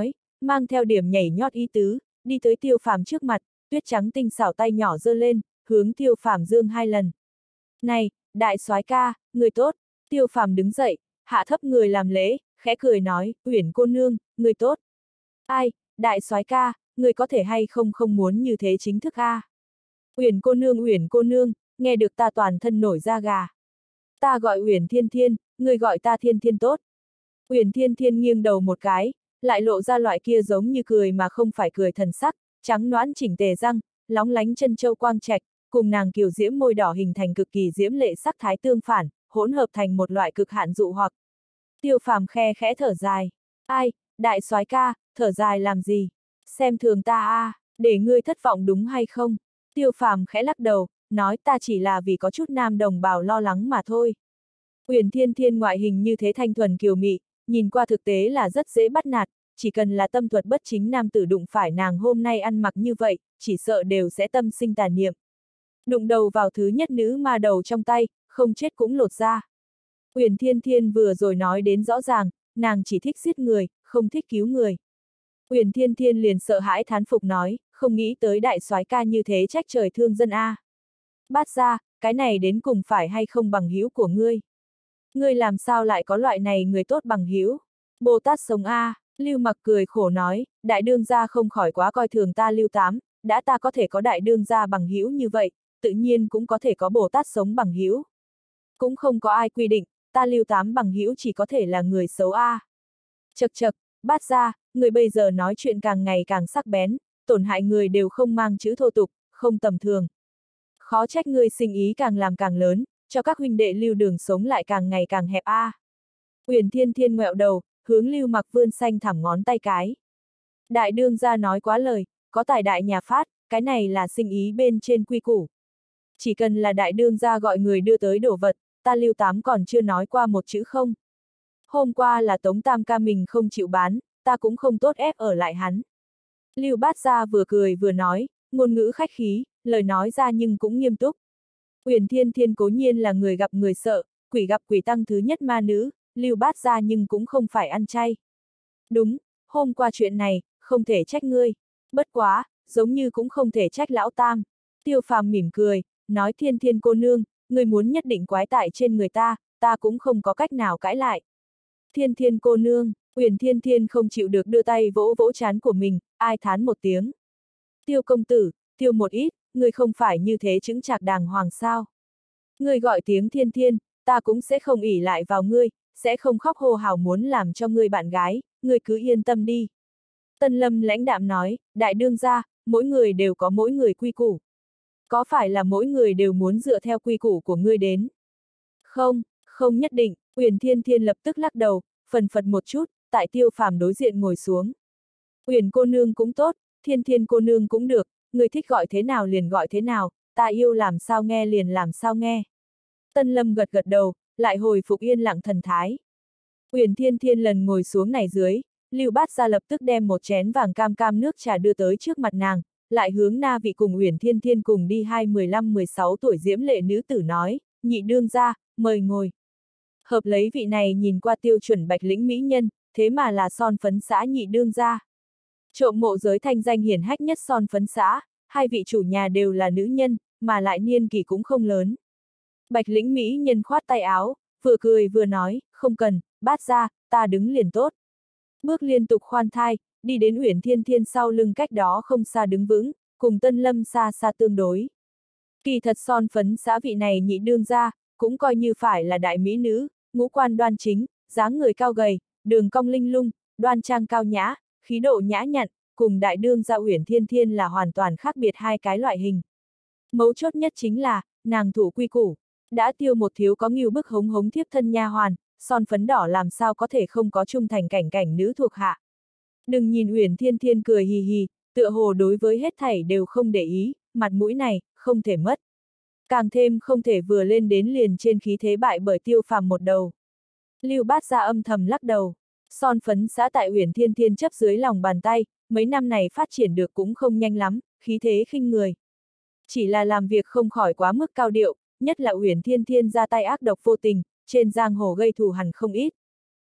S1: mang theo điểm nhảy nhót ý tứ, đi tới Tiêu Phàm trước mặt, tuyết trắng tinh xảo tay nhỏ giơ lên, hướng Tiêu Phàm giương hai lần. Này, đại soái ca, người tốt. Tiêu Phàm đứng dậy, hạ thấp người làm lễ, khẽ cười nói, Uyển cô nương, người tốt. Ai, đại soái ca, người có thể hay không không muốn như thế chính thức a? À? Uyển cô nương, Uyển cô nương, nghe được ta toàn thân nổi da gà. Ta gọi Uyển Thiên Thiên, người gọi ta Thiên Thiên tốt. Uyển Thiên Thiên nghiêng đầu một cái, lại lộ ra loại kia giống như cười mà không phải cười thần sắc, trắng nõn chỉnh tề răng, lóng lánh chân châu quang trạch, cùng nàng kiều diễm môi đỏ hình thành cực kỳ diễm lệ sắc thái tương phản, hỗn hợp thành một loại cực hạn dụ hoặc. Tiêu Phàm khe khẽ thở dài. Ai, đại soái ca, thở dài làm gì? Xem thường ta a, à, để ngươi thất vọng đúng hay không? Tiêu Phàm khẽ lắc đầu, nói ta chỉ là vì có chút nam đồng bào lo lắng mà thôi. Uyển Thiên Thiên ngoại hình như thế thanh thuần kiều mị, nhìn qua thực tế là rất dễ bắt nạt, chỉ cần là tâm thuật bất chính nam tử đụng phải nàng hôm nay ăn mặc như vậy, chỉ sợ đều sẽ tâm sinh tà niệm. Đụng đầu vào thứ nhất nữ ma đầu trong tay, không chết cũng lột ra. Uyển Thiên Thiên vừa rồi nói đến rõ ràng, nàng chỉ thích giết người, không thích cứu người. Uyển Thiên Thiên liền sợ hãi thán phục nói, không nghĩ tới đại soái ca như thế trách trời thương dân a. À. Bát gia, cái này đến cùng phải hay không bằng hữu của ngươi? Ngươi làm sao lại có loại này người tốt bằng hữu? Bồ Tát sống a, à. Lưu Mặc cười khổ nói, đại đương gia không khỏi quá coi thường ta Lưu Tám, đã ta có thể có đại đương gia bằng hữu như vậy, tự nhiên cũng có thể có Bồ Tát sống bằng hữu. Cũng không có ai quy định, ta Lưu Tám bằng hữu chỉ có thể là người xấu a. À. Chậc chậc, Bát gia, người bây giờ nói chuyện càng ngày càng sắc bén, tổn hại người đều không mang chữ thô tục, không tầm thường. Khó trách ngươi sinh ý càng làm càng lớn, cho các huynh đệ Lưu đường sống lại càng ngày càng hẹp a. À. Uyển Thiên Thiên ngẹo đầu, hướng Lưu Mặc vươn xanh thẳm ngón tay cái. Đại đương gia nói quá lời, có tài đại nhà phát, cái này là sinh ý bên trên quy củ. Chỉ cần là đại đương gia gọi người đưa tới đồ vật, ta Lưu Tám còn chưa nói qua một chữ không. Hôm qua là Tống Tam ca mình không chịu bán, ta cũng không tốt ép ở lại hắn. Lưu Bát gia vừa cười vừa nói, ngôn ngữ khách khí, lời nói ra nhưng cũng nghiêm túc. Uyển Thiên Thiên cố nhiên là người gặp người sợ, quỷ gặp quỷ tăng thứ nhất ma nữ, Lưu Bát gia nhưng cũng không phải ăn chay. Đúng, hôm qua chuyện này, không thể trách ngươi. Bất quá, giống như cũng không thể trách lão Tam. Tiêu Phàm mỉm cười, nói Thiên Thiên cô nương, ngươi muốn nhất định quái tại trên người ta, ta cũng không có cách nào cãi lại. Thiên Thiên cô nương, Uyển Thiên Thiên không chịu được đưa tay vỗ vỗ trán của mình, ai thán một tiếng. Tiêu công tử, tiêu một ít, ngươi không phải như thế chững chạc đàng hoàng sao. Ngươi gọi tiếng Thiên Thiên, ta cũng sẽ không ỷ lại vào ngươi, sẽ không khóc hô hào muốn làm cho ngươi bạn gái, ngươi cứ yên tâm đi. Tân Lâm lãnh đạm nói, đại đương gia, mỗi người đều có mỗi người quy củ. Có phải là mỗi người đều muốn dựa theo quy củ của ngươi đến? Không, không nhất định, Uyển Thiên Thiên lập tức lắc đầu, phần phật một chút, tại Tiêu Phàm đối diện ngồi xuống. Uyển cô nương cũng tốt, Thiên Thiên cô nương cũng được, người thích gọi thế nào liền gọi thế nào, ta yêu làm sao nghe liền làm sao nghe. Tân Lâm gật gật đầu, lại hồi phục yên lặng thần thái. Uyển Thiên Thiên lần ngồi xuống này dưới, Lưu Bát gia lập tức đem một chén vàng cam cam nước trà đưa tới trước mặt nàng, lại hướng Na Vị cùng Uyển Thiên Thiên cùng đi hai mười lăm mười sáu tuổi diễm lệ nữ tử nói, nhị đương gia, mời ngồi. Hợp lấy vị này nhìn qua tiêu chuẩn bạch lĩnh mỹ nhân, thế mà là son phấn xã nhị đương gia. Trộm mộ giới thanh danh hiển hách nhất son phấn xã, hai vị chủ nhà đều là nữ nhân, mà lại niên kỷ cũng không lớn. Bạch lĩnh mỹ nhân khoát tay áo, vừa cười vừa nói, không cần, Bát gia, ta đứng liền tốt. Bước liên tục khoan thai, đi đến Uyển Thiên Thiên sau lưng cách đó không xa đứng vững, cùng Tân Lâm xa xa tương đối. Kỳ thật son phấn xã vị này nhị đương gia, cũng coi như phải là đại mỹ nữ, ngũ quan đoan chính, dáng người cao gầy, đường cong linh lung, đoan trang cao nhã, khí độ nhã nhặn, cùng đại đương gia Uyển Thiên Thiên là hoàn toàn khác biệt hai cái loại hình. Mấu chốt nhất chính là, nàng thủ quy củ, đã tiêu một thiếu có ngưu bức hống hống thiếp thân nha hoàn, son phấn đỏ làm sao có thể không có trung thành cảnh cảnh nữ thuộc hạ. Đừng nhìn Uyển Thiên Thiên cười hì hì, tựa hồ đối với hết thảy đều không để ý, mặt mũi này, không thể mất. Càng thêm không thể vừa lên đến liền trên khí thế bại bởi Tiêu Phàm một đầu. Lưu Bát gia âm thầm lắc đầu, son phấn xã tại Uyển Thiên Thiên chấp dưới lòng bàn tay, mấy năm này phát triển được cũng không nhanh lắm, khí thế khinh người. Chỉ là làm việc không khỏi quá mức cao điệu, nhất là Uyển Thiên Thiên ra tay ác độc vô tình, trên giang hồ gây thù hằn không ít.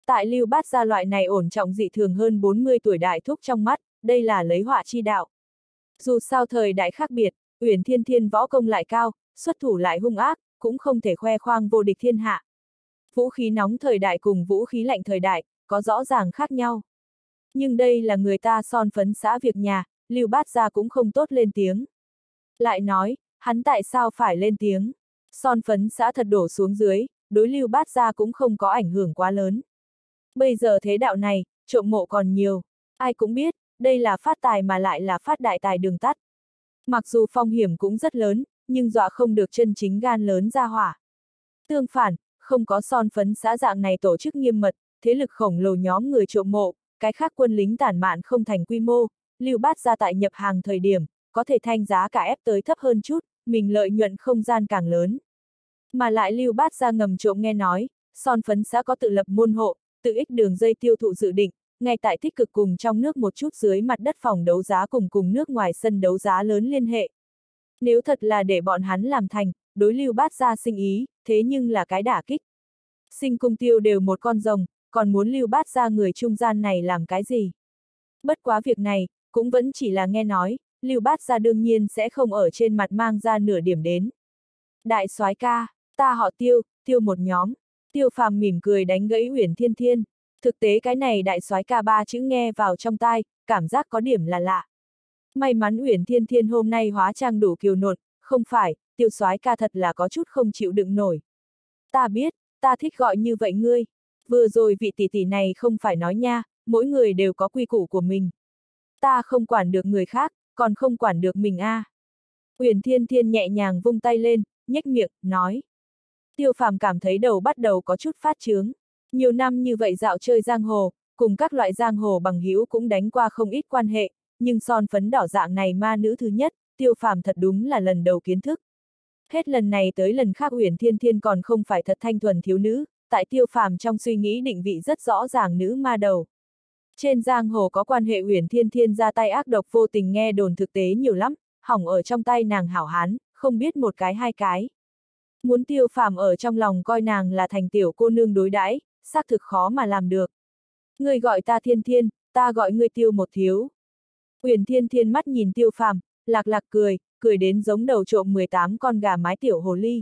S1: Tại Lưu Bát Gia loại này ổn trọng dị thường hơn bốn mươi tuổi đại thúc trong mắt, đây là lấy họa chi đạo. Dù sao thời đại khác biệt, Uyển Thiên Thiên võ công lại cao, xuất thủ lại hung ác, cũng không thể khoe khoang vô địch thiên hạ. Vũ khí nóng thời đại cùng vũ khí lạnh thời đại, có rõ ràng khác nhau. Nhưng đây là người ta son phấn xã việc nhà, Lưu Bát Gia cũng không tốt lên tiếng. Lại nói, hắn tại sao phải lên tiếng? Son phấn xã thật đổ xuống dưới, đối Lưu Bát Gia cũng không có ảnh hưởng quá lớn. Bây giờ thế đạo này, trộm mộ còn nhiều. Ai cũng biết, đây là phát tài mà lại là phát đại tài đường tắt. Mặc dù phong hiểm cũng rất lớn, nhưng dọa không được chân chính gan lớn ra hỏa. Tương phản, không có son phấn xã dạng này tổ chức nghiêm mật, thế lực khổng lồ nhóm người trộm mộ, cái khác quân lính tản mạn không thành quy mô, Lưu Bát Gia tại nhập hàng thời điểm, có thể thanh giá cả ép tới thấp hơn chút, mình lợi nhuận không gian càng lớn. Mà lại Lưu Bát Gia ngầm trộm nghe nói, son phấn xã có tự lập môn hộ, tự ích đường dây tiêu thụ dự định, ngay tại tích cực cùng trong nước một chút dưới mặt đất phòng đấu giá cùng cùng nước ngoài sân đấu giá lớn liên hệ. Nếu thật là để bọn hắn làm thành, đối Lưu Bát Gia sinh ý, thế nhưng là cái đả kích. Sinh cung tiêu đều một con rồng, còn muốn Lưu Bát Gia người trung gian này làm cái gì? Bất quá việc này, cũng vẫn chỉ là nghe nói, Lưu Bát Gia đương nhiên sẽ không ở trên mặt mang ra nửa điểm đến. Đại soái ca, ta họ Tiêu, Tiêu một nhóm. Tiêu Phàm mỉm cười đánh gãy Uyển Thiên Thiên. Thực tế cái này đại soái ca ba chữ nghe vào trong tai, cảm giác có điểm là lạ. May mắn Uyển Thiên Thiên hôm nay hóa trang đủ kiều nộn, không phải, Tiêu soái ca thật là có chút không chịu đựng nổi. Ta biết, ta thích gọi như vậy ngươi. Vừa rồi vị tỷ tỷ này không phải nói nha, mỗi người đều có quy củ của mình. Ta không quản được người khác, còn không quản được mình a. À. Uyển Thiên Thiên nhẹ nhàng vung tay lên, nhếch miệng, nói. Tiêu Phàm cảm thấy đầu bắt đầu có chút phát chướng. Nhiều năm như vậy dạo chơi giang hồ, cùng các loại giang hồ bằng hữu cũng đánh qua không ít quan hệ, nhưng son phấn đỏ dạng này ma nữ thứ nhất, Tiêu Phàm thật đúng là lần đầu kiến thức. Hết lần này tới lần khác Uyển Thiên Thiên còn không phải thật thanh thuần thiếu nữ, tại Tiêu Phàm trong suy nghĩ định vị rất rõ ràng nữ ma đầu. Trên giang hồ có quan hệ Uyển Thiên Thiên ra tay ác độc vô tình nghe đồn thực tế nhiều lắm, hỏng ở trong tay nàng hảo hán, không biết một cái hai cái. Muốn Tiêu Phàm ở trong lòng coi nàng là thành tiểu cô nương đối đãi, xác thực khó mà làm được. Ngươi gọi ta Thiên Thiên, ta gọi ngươi Tiêu một thiếu. Uyển Thiên Thiên mắt nhìn Tiêu Phàm, lạc lạc cười, cười đến giống đầu trộm mười tám con gà mái tiểu hồ ly.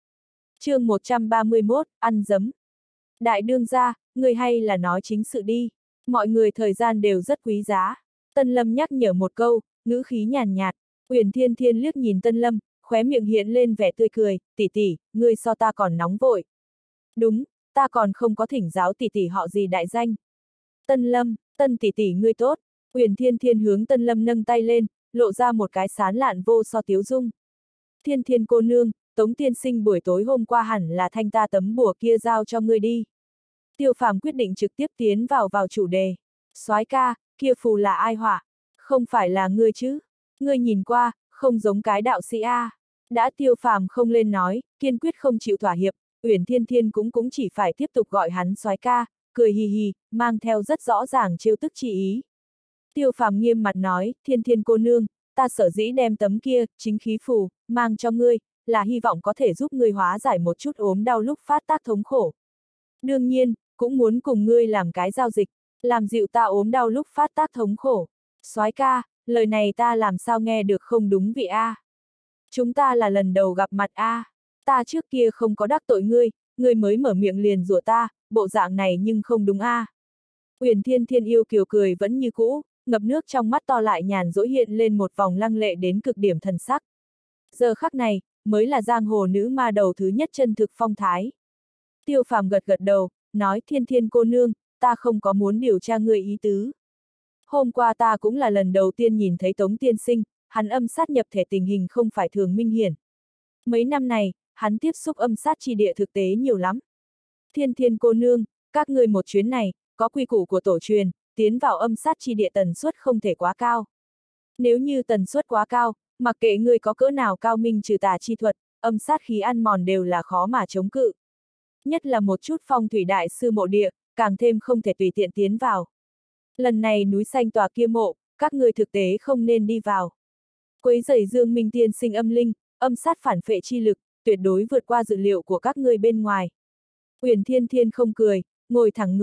S1: Chương một trăm ba mươi mốt, ăn dấm. Đại đương gia, ngươi hay là nói chính sự đi. Mọi người thời gian đều rất quý giá. Tân Lâm nhắc nhở một câu, ngữ khí nhàn nhạt. Uyển Thiên Thiên liếc nhìn Tân Lâm, khóe miệng hiện lên vẻ tươi cười, tỷ tỷ, ngươi so ta còn nóng vội. Đúng, ta còn không có thỉnh giáo tỷ tỷ họ gì đại danh. Tân Lâm, Tân tỷ tỷ ngươi tốt. Uyển Thiên Thiên hướng Tân Lâm nâng tay lên, lộ ra một cái sán lạn vô so tiếu dung. Thiên Thiên cô nương, Tống tiên sinh buổi tối hôm qua hẳn là thanh ta tấm bùa kia giao cho ngươi đi. Tiêu Phàm quyết định trực tiếp tiến vào vào chủ đề. Soái ca, kia phù là ai họa? Không phải là ngươi chứ? Ngươi nhìn qua, không giống cái đạo sĩ a. Đã Tiêu Phàm không lên nói, kiên quyết không chịu thỏa hiệp, Uyển Thiên Thiên cũng cũng chỉ phải tiếp tục gọi hắn soái ca, cười hì hì, mang theo rất rõ ràng trêu tức chi ý. Tiêu Phàm nghiêm mặt nói, Thiên Thiên cô nương, ta sở dĩ đem tấm kia, chính khí phù, mang cho ngươi, là hy vọng có thể giúp ngươi hóa giải một chút ốm đau lúc phát tác thống khổ. Đương nhiên, cũng muốn cùng ngươi làm cái giao dịch, làm dịu ta ốm đau lúc phát tác thống khổ. Soái ca, lời này ta làm sao nghe được không đúng vị a? Chúng ta là lần đầu gặp mặt a, ta trước kia không có đắc tội ngươi, ngươi mới mở miệng liền rủa ta, bộ dạng này nhưng không đúng a. Uyển Thiên Thiên yêu kiều cười vẫn như cũ, ngập nước trong mắt to lại nhàn dỗi hiện lên một vòng lăng lệ đến cực điểm thần sắc. Giờ khắc này, mới là giang hồ nữ ma đầu thứ nhất chân thực phong thái. Tiêu Phàm gật gật đầu, nói Thiên Thiên cô nương, ta không có muốn điều tra người ý tứ. Hôm qua ta cũng là lần đầu tiên nhìn thấy Tống tiên sinh, hắn âm sát nhập thể tình hình không phải thường minh hiển. Mấy năm này, hắn tiếp xúc âm sát chi địa thực tế nhiều lắm. Thiên Thiên cô nương, các ngươi một chuyến này, có quy củ của tổ truyền, tiến vào âm sát chi địa tần suất không thể quá cao. Nếu như tần suất quá cao, mặc kệ ngươi có cỡ nào cao minh trừ tà chi thuật, âm sát khí ăn mòn đều là khó mà chống cự. Nhất là một chút phong thủy đại sư mộ địa, càng thêm không thể tùy tiện tiến vào. Lần này núi xanh tòa kia mộ, các ngươi thực tế không nên đi vào. Quấy rầy Dương Minh tiên sinh âm linh, âm sát phản phệ chi lực, tuyệt đối vượt qua dự liệu của các ngươi bên ngoài. Uyển Thiên Thiên không cười, ngồi thẳng người,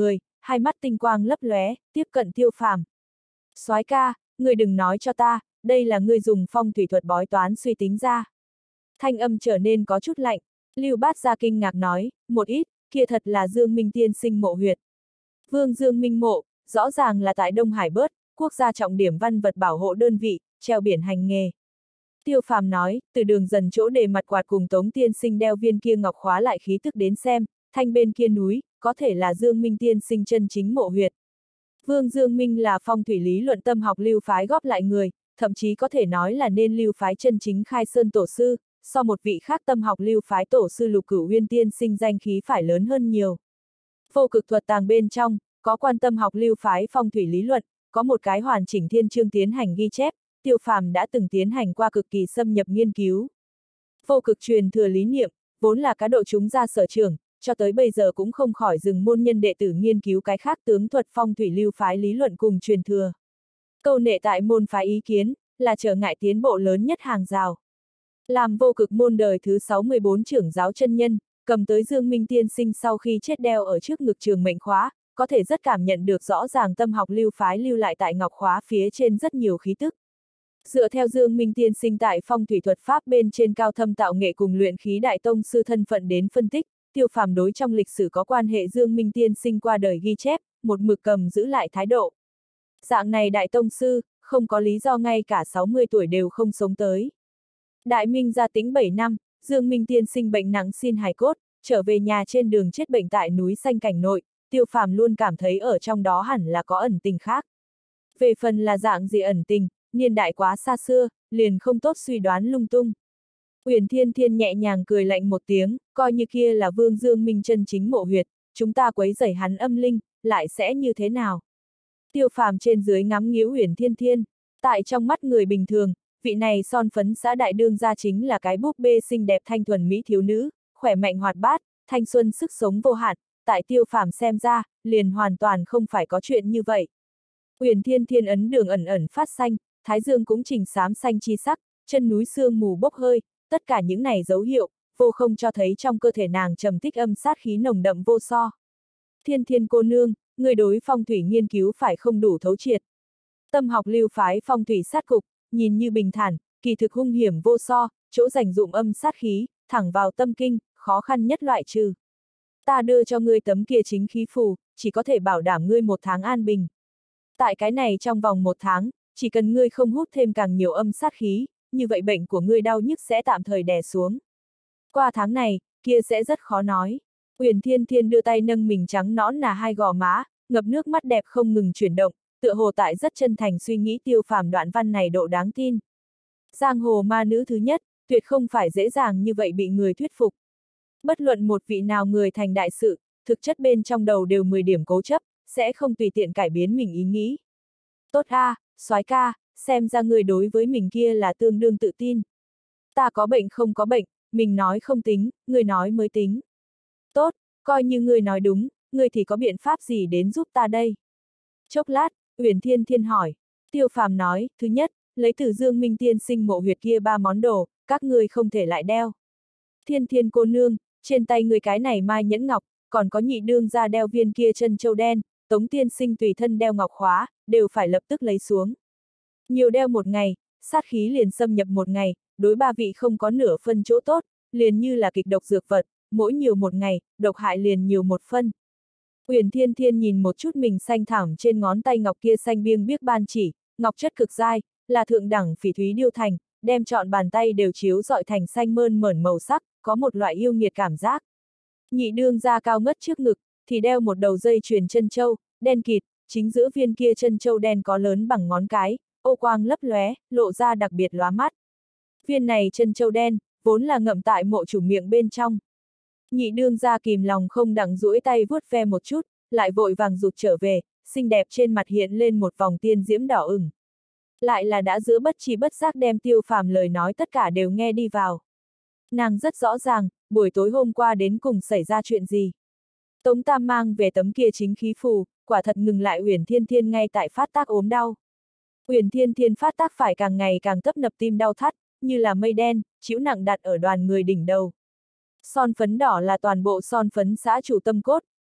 S1: hai mắt tinh quang lấp lóe, tiếp cận Tiêu Phàm. Soái ca, ngươi đừng nói cho ta, đây là ngươi dùng phong thủy thuật bói toán suy tính ra. Thanh âm trở nên có chút lạnh, Lưu Bát Gia kinh ngạc nói, một ít, kia thật là Dương Minh tiên sinh mộ huyệt. Vương Dương Minh mộ, rõ ràng là tại Đông Hải Bớt, quốc gia trọng điểm văn vật bảo hộ đơn vị, treo biển hành nghề. Tiêu Phàm nói, từ đường dần chỗ để mặt quạt cùng Tống tiên sinh đeo viên kia ngọc khóa lại khí tức đến xem, thanh bên kia núi, có thể là Dương Minh tiên sinh chân chính mộ huyệt. Vương Dương Minh là phong thủy lý luận tâm học lưu phái góp lại người, thậm chí có thể nói là nên lưu phái chân chính khai sơn tổ sư, so một vị khác tâm học lưu phái tổ sư Lục Cửu Uyên tiên sinh danh khí phải lớn hơn nhiều. Vô cực thuật tàng bên trong, có quan tâm học lưu phái phong thủy lý luận, có một cái hoàn chỉnh thiên chương tiến hành ghi chép, Tiêu Phàm đã từng tiến hành qua cực kỳ xâm nhập nghiên cứu. Vô cực truyền thừa lý niệm, vốn là cá độ chúng ra sở trường, cho tới bây giờ cũng không khỏi dừng môn nhân đệ tử nghiên cứu cái khác tướng thuật phong thủy lưu phái lý luận cùng truyền thừa. Câu nệ tại môn phái ý kiến, là trở ngại tiến bộ lớn nhất hàng rào. Làm vô cực môn đời thứ sáu mươi bốn trưởng giáo chân nhân, cầm tới Dương Minh tiên sinh sau khi chết đeo ở trước ngực trường mệnh khóa, có thể rất cảm nhận được rõ ràng tâm học lưu phái lưu lại tại ngọc khóa phía trên rất nhiều khí tức. Dựa theo Dương Minh tiên sinh tại phong thủy thuật pháp bên trên cao thâm tạo nghệ cùng luyện khí đại tông sư thân phận đến phân tích, Tiêu Phàm đối trong lịch sử có quan hệ Dương Minh tiên sinh qua đời ghi chép, một mực cầm giữ lại thái độ. Dạng này đại tông sư, không có lý do ngay cả sáu mươi tuổi đều không sống tới. Đại Minh gia tính bảy năm, Dương Minh tiên sinh bệnh nặng xin hài cốt, trở về nhà trên đường chết bệnh tại núi Xanh Cảnh Nội, Tiêu Phàm luôn cảm thấy ở trong đó hẳn là có ẩn tình khác. Về phần là dạng gì ẩn tình, niên đại quá xa xưa, liền không tốt suy đoán lung tung. Uyển Thiên Thiên nhẹ nhàng cười lạnh một tiếng, coi như kia là Vương Dương Minh chân chính mộ huyệt, chúng ta quấy rầy hắn âm linh, lại sẽ như thế nào? Tiêu Phàm trên dưới ngắm nghía Uyển Thiên Thiên, tại trong mắt người bình thường, vị này son phấn xã đại đương gia chính là cái búp bê xinh đẹp thanh thuần mỹ thiếu nữ, khỏe mạnh hoạt bát, thanh xuân sức sống vô hạn, tại Tiêu Phàm xem ra, liền hoàn toàn không phải có chuyện như vậy. Uyển Thiên Thiên ấn đường ẩn ẩn phát xanh, thái dương cũng chỉnh xám xanh chi sắc, chân núi sương mù bốc hơi, tất cả những này dấu hiệu, vô không cho thấy trong cơ thể nàng trầm tích âm sát khí nồng đậm vô so. Thiên Thiên cô nương, người đối phong thủy nghiên cứu phải không đủ thấu triệt. Tâm học lưu phái phong thủy sát cục, nhìn như bình thản, kỳ thực hung hiểm vô so, chỗ dành dụng âm sát khí, thẳng vào tâm kinh, khó khăn nhất loại trừ. Ta đưa cho ngươi tấm kia chính khí phù, chỉ có thể bảo đảm ngươi một tháng an bình. Tại cái này trong vòng một tháng, chỉ cần ngươi không hút thêm càng nhiều âm sát khí, như vậy bệnh của ngươi đau nhức sẽ tạm thời đè xuống. Qua tháng này, kia sẽ rất khó nói. Uyển Thiên Thiên đưa tay nâng mình trắng nõn nà hai gò má, ngập nước mắt đẹp không ngừng chuyển động, tựa hồ tại rất chân thành suy nghĩ Tiêu Phàm đoạn văn này độ đáng tin. Giang hồ ma nữ thứ nhất, tuyệt không phải dễ dàng như vậy bị người thuyết phục. Bất luận một vị nào người thành đại sự, thực chất bên trong đầu đều mười điểm cố chấp, sẽ không tùy tiện cải biến mình ý nghĩ. Tốt a, à, soái ca, xem ra người đối với mình kia là tương đương tự tin. Ta có bệnh không có bệnh, mình nói không tính, người nói mới tính. Tốt, coi như người nói đúng, người thì có biện pháp gì đến giúp ta đây? Chốc lát, Uyển Thiên Thiên hỏi. Tiêu Phàm nói, thứ nhất, lấy từ Dương Minh tiên sinh mộ huyệt kia ba món đồ, các ngươi không thể lại đeo. Thiên Thiên cô nương, trên tay người cái này mai nhẫn ngọc, còn có nhị đương ra đeo viên kia chân châu đen, Tống tiên sinh tùy thân đeo ngọc khóa, đều phải lập tức lấy xuống. Nhiều đeo một ngày, sát khí liền xâm nhập một ngày, đối ba vị không có nửa phân chỗ tốt, liền như là kịch độc dược vật, mỗi nhiều một ngày, độc hại liền nhiều một phân. Uyển Thiên Thiên nhìn một chút mình xanh thẳm trên ngón tay ngọc kia xanh biêng biếc ban chỉ, ngọc chất cực dai, là thượng đẳng phỉ thúy điêu thành, đem trọn bàn tay đều chiếu rọi thành xanh mơn mởn màu sắc, có một loại yêu nghiệt cảm giác. Nhị đương ra cao ngất trước ngực, thì đeo một đầu dây chuyền chân châu, đen kịt, chính giữa viên kia chân châu đen có lớn bằng ngón cái, ô quang lấp lóe, lộ ra đặc biệt lóa mắt. Viên này chân châu đen, vốn là ngậm tại mộ chủ miệng bên trong. Nhị đương ra kìm lòng không đặng duỗi tay vuốt ve một chút, lại vội vàng rụt trở về, xinh đẹp trên mặt hiện lên một vòng tiên diễm đỏ ửng. Lại là đã giữa bất chi bất giác đem Tiêu Phàm lời nói tất cả đều nghe đi vào. Nàng rất rõ ràng, buổi tối hôm qua đến cùng xảy ra chuyện gì. Tống Tam mang về tấm kia chính khí phù, quả thật ngừng lại Uyển Thiên Thiên ngay tại phát tác ốm đau. Uyển Thiên Thiên phát tác phải càng ngày càng tấp nập tim đau thắt, như là mây đen, chịu nặng đặt ở đoàn người đỉnh đầu. Son phấn đỏ là toàn bộ son phấn xã chủ tâm cốt,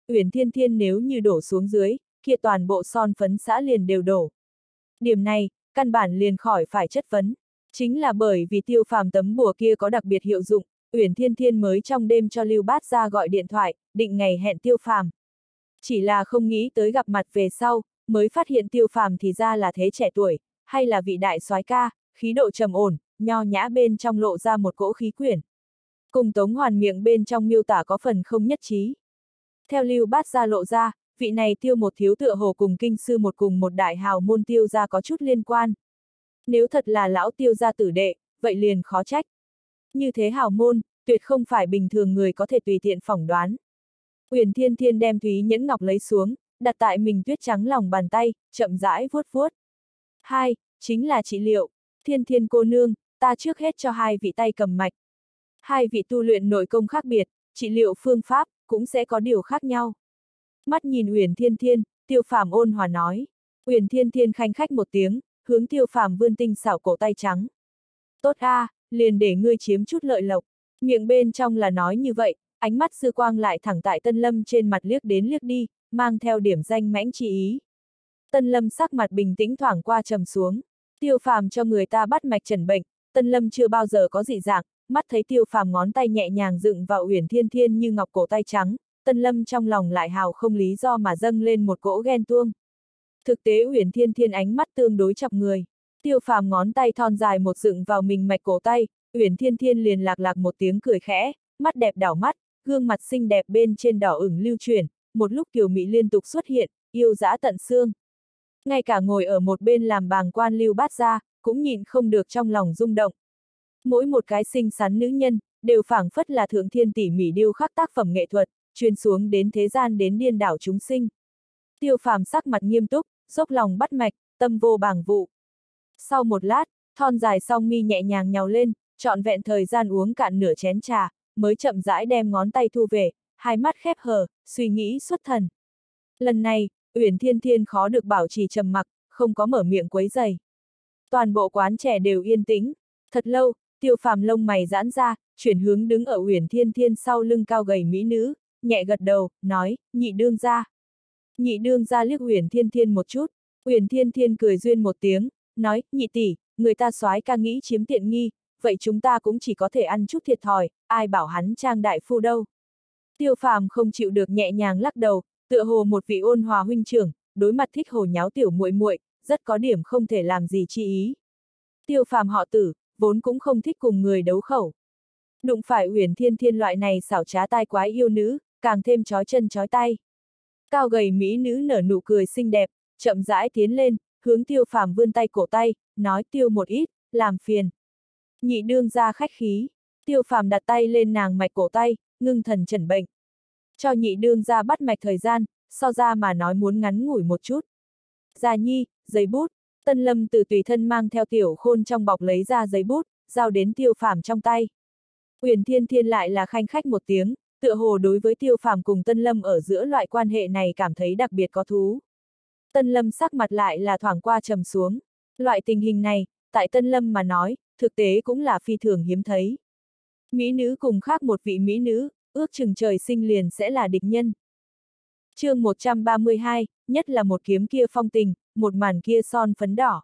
S1: Uyển Thiên Thiên nếu như đổ xuống dưới, kia toàn bộ son phấn xã liền đều đổ. Điểm này, căn bản liền khỏi phải chất vấn. Chính là bởi vì Tiêu Phàm tấm bùa kia có đặc biệt hiệu dụng, Uyển Thiên Thiên mới trong đêm cho Lưu Bát Gia gọi điện thoại, định ngày hẹn Tiêu Phàm. Chỉ là không nghĩ tới gặp mặt về sau, mới phát hiện Tiêu Phàm thì ra là thế trẻ tuổi, hay là vị đại soái ca, khí độ trầm ổn, nho nhã bên trong lộ ra một cỗ khí quyển. Cùng Tống Hoàn miệng bên trong miêu tả có phần không nhất trí. Theo Lưu Bát Gia lộ ra, vị này Tiêu một thiếu tựa hồ cùng kinh sư một cùng một đại hào môn Tiêu gia có chút liên quan. Nếu thật là lão Tiêu gia tử đệ, vậy liền khó trách. Như thế hào môn, tuyệt không phải bình thường người có thể tùy tiện phỏng đoán. Uyển Thiên Thiên đem Thúy Nhẫn Ngọc lấy xuống, đặt tại mình tuyết trắng lòng bàn tay, chậm rãi vuốt vuốt. Hai, chính là trị liệu. Thiên Thiên cô nương, ta trước hết cho hai vị tay cầm mạch. Hai vị tu luyện nội công khác biệt, trị liệu phương pháp cũng sẽ có điều khác nhau. Mắt nhìn Uyển Thiên Thiên, Tiêu Phàm ôn hòa nói. Uyển Thiên Thiên khanh khách một tiếng, hướng Tiêu Phàm vươn tinh xảo cổ tay trắng. Tốt a, à, liền để ngươi chiếm chút lợi lộc. Miệng bên trong là nói như vậy, ánh mắt dư quang lại thẳng tại Tân Lâm trên mặt liếc đến liếc đi, mang theo điểm danh mãnh chi ý. Tân Lâm sắc mặt bình tĩnh thoảng qua trầm xuống. Tiêu Phàm cho người ta bắt mạch trần bệnh, Tân Lâm chưa bao giờ có dị dạng, mắt thấy Tiêu Phàm ngón tay nhẹ nhàng dựng vào Uyển Thiên Thiên như ngọc cổ tay trắng, Tân Lâm trong lòng lại hào không lý do mà dâng lên một cỗ ghen tuông. Thực tế Uyển Thiên Thiên ánh mắt tương đối chọc người. Tiêu Phàm ngón tay thon dài một dựng vào mình mạch cổ tay, Uyển Thiên Thiên liền lạc lạc một tiếng cười khẽ, mắt đẹp đảo mắt, gương mặt xinh đẹp bên trên đỏ ửng lưu chuyển, một lúc kiều mỹ liên tục xuất hiện, yêu dã tận xương. Ngay cả ngồi ở một bên làm bàng quan Lưu Bát Gia, cũng nhịn không được trong lòng rung động. Mỗi một cái xinh xắn nữ nhân, đều phảng phất là thượng thiên tỉ mỉ điêu khắc tác phẩm nghệ thuật, truyền xuống đến thế gian đến điên đảo chúng sinh. Tiêu Phàm sắc mặt nghiêm túc, dốc lòng bắt mạch, tâm vô bàng vụ. Sau một lát, thon dài song mi nhẹ nhàng nhào lên, trọn vẹn thời gian uống cạn nửa chén trà, mới chậm rãi đem ngón tay thu về, hai mắt khép hờ, suy nghĩ xuất thần. Lần này, Uyển Thiên Thiên khó được bảo trì trầm mặc, không có mở miệng quấy rầy. Toàn bộ quán trẻ đều yên tĩnh. Thật lâu, Tiêu Phàm lông mày giãn ra, chuyển hướng đứng ở Uyển Thiên Thiên sau lưng cao gầy mỹ nữ, nhẹ gật đầu, nói, nhị đương gia. Nhị đương gia liếc Uyển Thiên Thiên một chút, Uyển Thiên Thiên cười duyên một tiếng, nói, nhị tỷ, người ta soái ca nghĩ chiếm tiện nghi, vậy chúng ta cũng chỉ có thể ăn chút thiệt thòi, ai bảo hắn trang đại phu đâu. Tiêu Phàm không chịu được nhẹ nhàng lắc đầu, tựa hồ một vị ôn hòa huynh trưởng, đối mặt thích hồ nháo tiểu muội muội, rất có điểm không thể làm gì chi ý. Tiêu Phàm họ Tử, vốn cũng không thích cùng người đấu khẩu. Đụng phải Uyển Thiên Thiên loại này xảo trá tai quái yêu nữ, càng thêm chói chân chói tay. Cao gầy mỹ nữ nở nụ cười xinh đẹp, chậm rãi tiến lên, hướng Tiêu Phàm vươn tay cổ tay, nói tiêu một ít, làm phiền. Nhị đương gia khách khí, Tiêu Phàm đặt tay lên nàng mạch cổ tay, ngưng thần chẩn bệnh. Cho nhị đương gia bắt mạch thời gian, so ra mà nói muốn ngắn ngủi một chút. Gia nhi, giấy bút, Tân Lâm từ tùy thân mang theo tiểu khôn trong bọc lấy ra giấy bút, giao đến Tiêu Phàm trong tay. Uyển Thiên Thiên lại là khanh khách một tiếng, tựa hồ đối với Tiêu Phàm cùng Tân Lâm ở giữa loại quan hệ này cảm thấy đặc biệt có thú. Tân Lâm sắc mặt lại là thoảng qua trầm xuống. Loại tình hình này, tại Tân Lâm mà nói, thực tế cũng là phi thường hiếm thấy. Mỹ nữ cùng khác một vị mỹ nữ, ước chừng trời sinh liền sẽ là địch nhân. Chương một trăm ba mươi hai, nhất là một kiếm kia phong tình, một màn kia son phấn đỏ.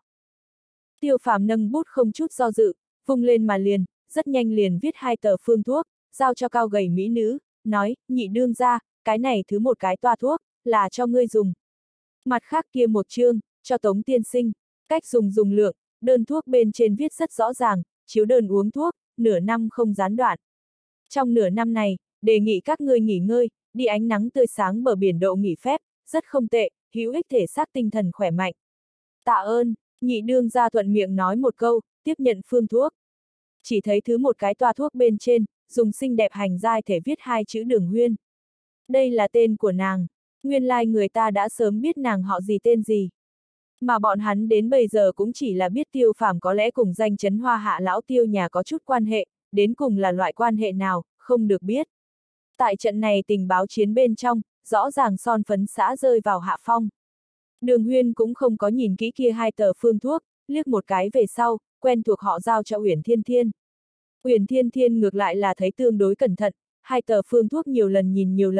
S1: Tiêu Phàm nâng bút không chút do dự, vung lên mà liền, rất nhanh liền viết hai tờ phương thuốc, giao cho cao gầy mỹ nữ, nói, nhị đương gia, cái này thứ một cái toa thuốc, là cho ngươi dùng. Mặt khác kia một chương, cho Tống tiên sinh, cách dùng dùng lượng, đơn thuốc bên trên viết rất rõ ràng, chiếu đơn uống thuốc, nửa năm không gián đoạn. Trong nửa năm này, đề nghị các ngươi nghỉ ngơi, đi ánh nắng tươi sáng bờ biển độ nghỉ phép, rất không tệ, hữu ích thể xác tinh thần khỏe mạnh. Tạ ơn, nhị đương gia thuận miệng nói một câu, tiếp nhận phương thuốc. Chỉ thấy thứ một cái toa thuốc bên trên, dùng xinh đẹp hành giai thể viết hai chữ Đường Huyên. Đây là tên của nàng, nguyên lai người ta đã sớm biết nàng họ gì tên gì. Mà bọn hắn đến bây giờ cũng chỉ là biết Tiêu Phàm có lẽ cùng danh chấn Hoa Hạ lão Tiêu nhà có chút quan hệ, đến cùng là loại quan hệ nào, không được biết. Tại trận này tình báo chiến bên trong, rõ ràng son phấn xã rơi vào hạ phong. Đường Huyên cũng không có nhìn kỹ kia hai tờ phương thuốc, liếc một cái về sau, quen thuộc họ giao cho Uyển Thiên Thiên. Uyển Thiên Thiên ngược lại là thấy tương đối cẩn thận, hai tờ phương thuốc nhiều lần nhìn nhiều lần,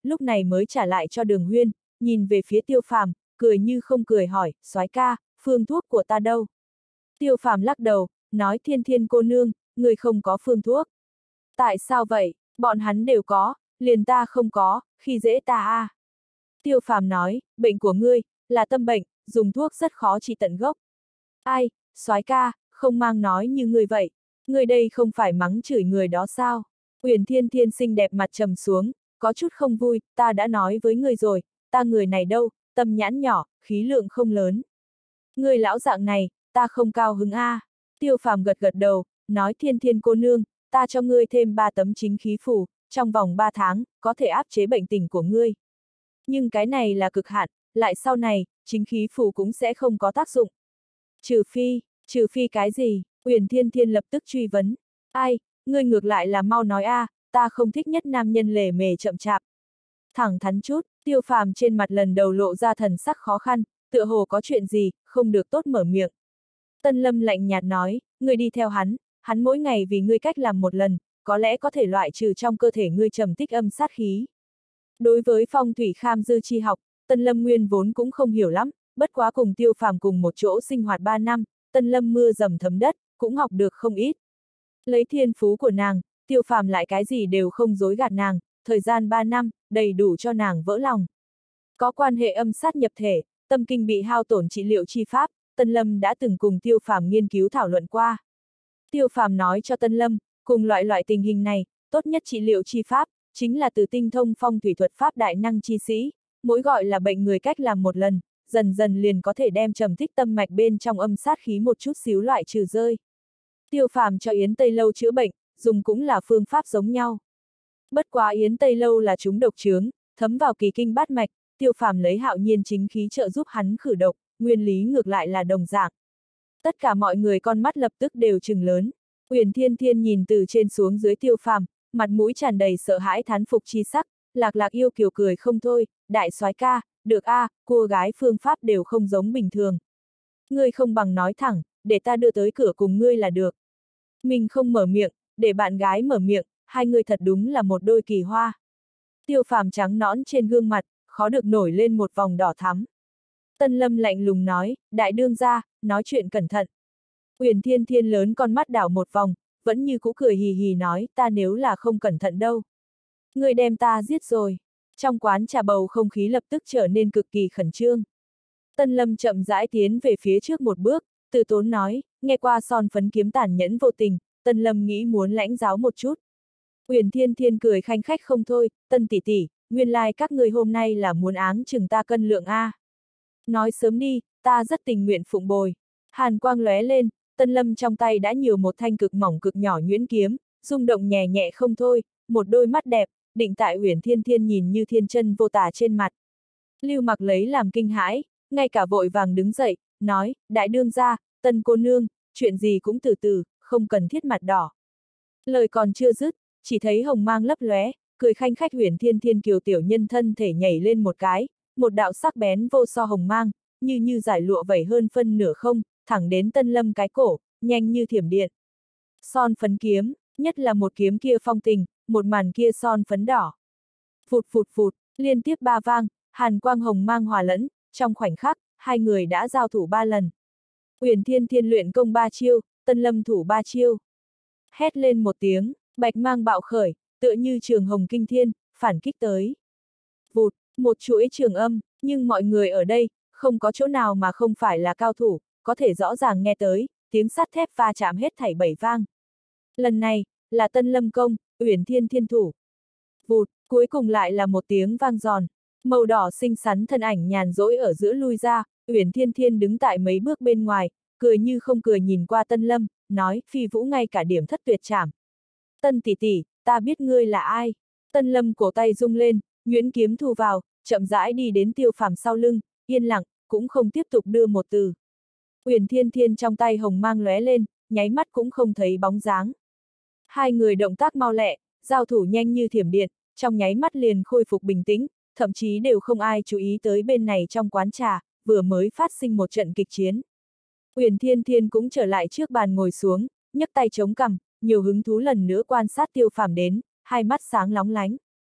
S1: lúc này mới trả lại cho Đường Huyên, nhìn về phía Tiêu Phàm, cười như không cười hỏi, soái ca, phương thuốc của ta đâu? Tiêu Phàm lắc đầu, nói Thiên Thiên cô nương, người không có phương thuốc. Tại sao vậy, bọn hắn đều có, liền ta không có, khi dễ ta à. Tiêu Phàm nói, bệnh của ngươi, là tâm bệnh, dùng thuốc rất khó trị tận gốc. Ai, soái ca, không mang nói như ngươi vậy, ngươi đây không phải mắng chửi người đó sao? Uyển Thiên Thiên xinh đẹp mặt trầm xuống, có chút không vui, ta đã nói với ngươi rồi, ta người này đâu, tâm nhãn nhỏ, khí lượng không lớn. Ngươi lão dạng này, ta không cao hứng a. À. Tiêu Phàm gật gật đầu, nói Thiên Thiên cô nương, ta cho ngươi thêm ba tấm chính khí phù, trong vòng ba tháng, có thể áp chế bệnh tình của ngươi. Nhưng cái này là cực hạn, lại sau này, chính khí phù cũng sẽ không có tác dụng. Trừ phi, trừ phi cái gì? Uyển Thiên Thiên lập tức truy vấn. Ai, ngươi ngược lại là mau nói a, à, ta không thích nhất nam nhân lề mề chậm chạp. Thẳng thắn chút, Tiêu Phàm trên mặt lần đầu lộ ra thần sắc khó khăn, tựa hồ có chuyện gì, không được tốt mở miệng. Tân Lâm lạnh nhạt nói, ngươi đi theo hắn, hắn mỗi ngày vì ngươi cách làm một lần, có lẽ có thể loại trừ trong cơ thể ngươi trầm tích âm sát khí. Đối với phong thủy kham dư chi học, Tân Lâm nguyên vốn cũng không hiểu lắm, bất quá cùng Tiêu Phàm cùng một chỗ sinh hoạt ba năm, Tân Lâm mưa dầm thấm đất, cũng học được không ít. Lấy thiên phú của nàng, Tiêu Phàm lại cái gì đều không dối gạt nàng, thời gian ba năm, đầy đủ cho nàng vỡ lòng. Có quan hệ âm sát nhập thể, tâm kinh bị hao tổn trị liệu chi pháp, Tân Lâm đã từng cùng Tiêu Phàm nghiên cứu thảo luận qua. Tiêu Phàm nói cho Tân Lâm, cùng loại loại tình hình này, tốt nhất trị liệu chi pháp, chính là từ tinh thông phong thủy thuật pháp đại năng chi sĩ, mỗi gọi là bệnh người cách làm một lần, dần dần liền có thể đem trầm tích tâm mạch bên trong âm sát khí một chút xíu loại trừ rơi. Tiêu Phàm cho Yến Tây Lâu chữa bệnh, dùng cũng là phương pháp giống nhau. Bất quá Yến Tây Lâu là chúng độc chướng, thấm vào kỳ kinh bát mạch, Tiêu Phàm lấy hạo nhiên chính khí trợ giúp hắn khử độc, nguyên lý ngược lại là đồng dạng. Tất cả mọi người con mắt lập tức đều trừng lớn. Uyển Thiên Thiên nhìn từ trên xuống dưới Tiêu Phàm, mặt mũi tràn đầy sợ hãi thán phục chi sắc, Lạc Lạc yêu kiều cười không thôi, đại soái ca, được a, à, cô gái phương pháp đều không giống bình thường. Ngươi không bằng nói thẳng, để ta đưa tới cửa cùng ngươi là được. Mình không mở miệng, để bạn gái mở miệng, hai người thật đúng là một đôi kỳ hoa. Tiêu Phàm trắng nõn trên gương mặt, khó được nổi lên một vòng đỏ thắm. Tân Lâm lạnh lùng nói, đại đương gia, nói chuyện cẩn thận. Uyển Thiên Thiên lớn con mắt đảo một vòng, vẫn như cũ cười hì hì nói, ta nếu là không cẩn thận đâu. Ngươi đem ta giết rồi. Trong quán trà bầu không khí lập tức trở nên cực kỳ khẩn trương. Tân Lâm chậm rãi tiến về phía trước một bước, từ tốn nói, nghe qua son phấn kiếm tàn nhẫn vô tình, Tân Lâm nghĩ muốn lãnh giáo một chút. Uyển Thiên Thiên cười khanh khách không thôi, Tân tỷ tỷ, nguyên lai like các người hôm nay là muốn áng chừng ta cân lượng a. Nói sớm đi, ta rất tình nguyện phụng bồi. Hàn quang lóe lên, Tân Lâm trong tay đã nhiều một thanh cực mỏng cực nhỏ nhuyễn kiếm, rung động nhẹ nhẹ không thôi, một đôi mắt đẹp, định tại Uyển Thiên Thiên nhìn như thiên chân vô tả trên mặt. Lưu Mặc lấy làm kinh hãi, ngay cả vội vàng đứng dậy, nói, đại đương gia, Tân cô nương, chuyện gì cũng từ từ, không cần thiết mặt đỏ. Lời còn chưa dứt, chỉ thấy hồng mang lấp lóe, cười khanh khách Uyển Thiên Thiên kiều tiểu nhân thân thể nhảy lên một cái, một đạo sắc bén vô so hồng mang, như như giải lụa vẩy hơn phân nửa không, thẳng đến Tân Lâm cái cổ, nhanh như thiểm điện. Son phấn kiếm, nhất là một kiếm kia phong tình, một màn kia son phấn đỏ. Phụt phụt phụt, liên tiếp ba vang, hàn quang hồng mang hòa lẫn, trong khoảnh khắc, hai người đã giao thủ ba lần. Uyển Thiên Thiên luyện công ba chiêu, Tân Lâm thủ ba chiêu. Hét lên một tiếng, bạch mang bạo khởi, tựa như trường hồng kinh thiên, phản kích tới. Vụt, một chuỗi trường âm, nhưng mọi người ở đây, không có chỗ nào mà không phải là cao thủ, có thể rõ ràng nghe tới, tiếng sắt thép va chạm hết thảy bảy vang. Lần này, là Tân Lâm công, Uyển Thiên Thiên thủ. Vụt, cuối cùng lại là một tiếng vang giòn, màu đỏ xinh xắn thân ảnh nhàn rỗi ở giữa lui ra, Uyển Thiên Thiên đứng tại mấy bước bên ngoài, cười như không cười nhìn qua Tân Lâm, nói, phi vũ ngay cả điểm thất tuyệt trảm. Tân tỷ tỷ, ta biết ngươi là ai. Tân Lâm cổ tay rung lên, nhuyễn kiếm thu vào, chậm rãi đi đến Tiêu Phàm sau lưng, yên lặng, cũng không tiếp tục đưa một từ. Uyển Thiên Thiên trong tay hồng mang lóe lên, nháy mắt cũng không thấy bóng dáng. Hai người động tác mau lẹ, giao thủ nhanh như thiểm điện, trong nháy mắt liền khôi phục bình tĩnh, thậm chí đều không ai chú ý tới bên này trong quán trà, vừa mới phát sinh một trận kịch chiến. Uyển Thiên Thiên cũng trở lại trước bàn ngồi xuống, nhấc tay chống cằm, nhiều hứng thú lần nữa quan sát Tiêu Phàm đến, hai mắt sáng lóng lánh.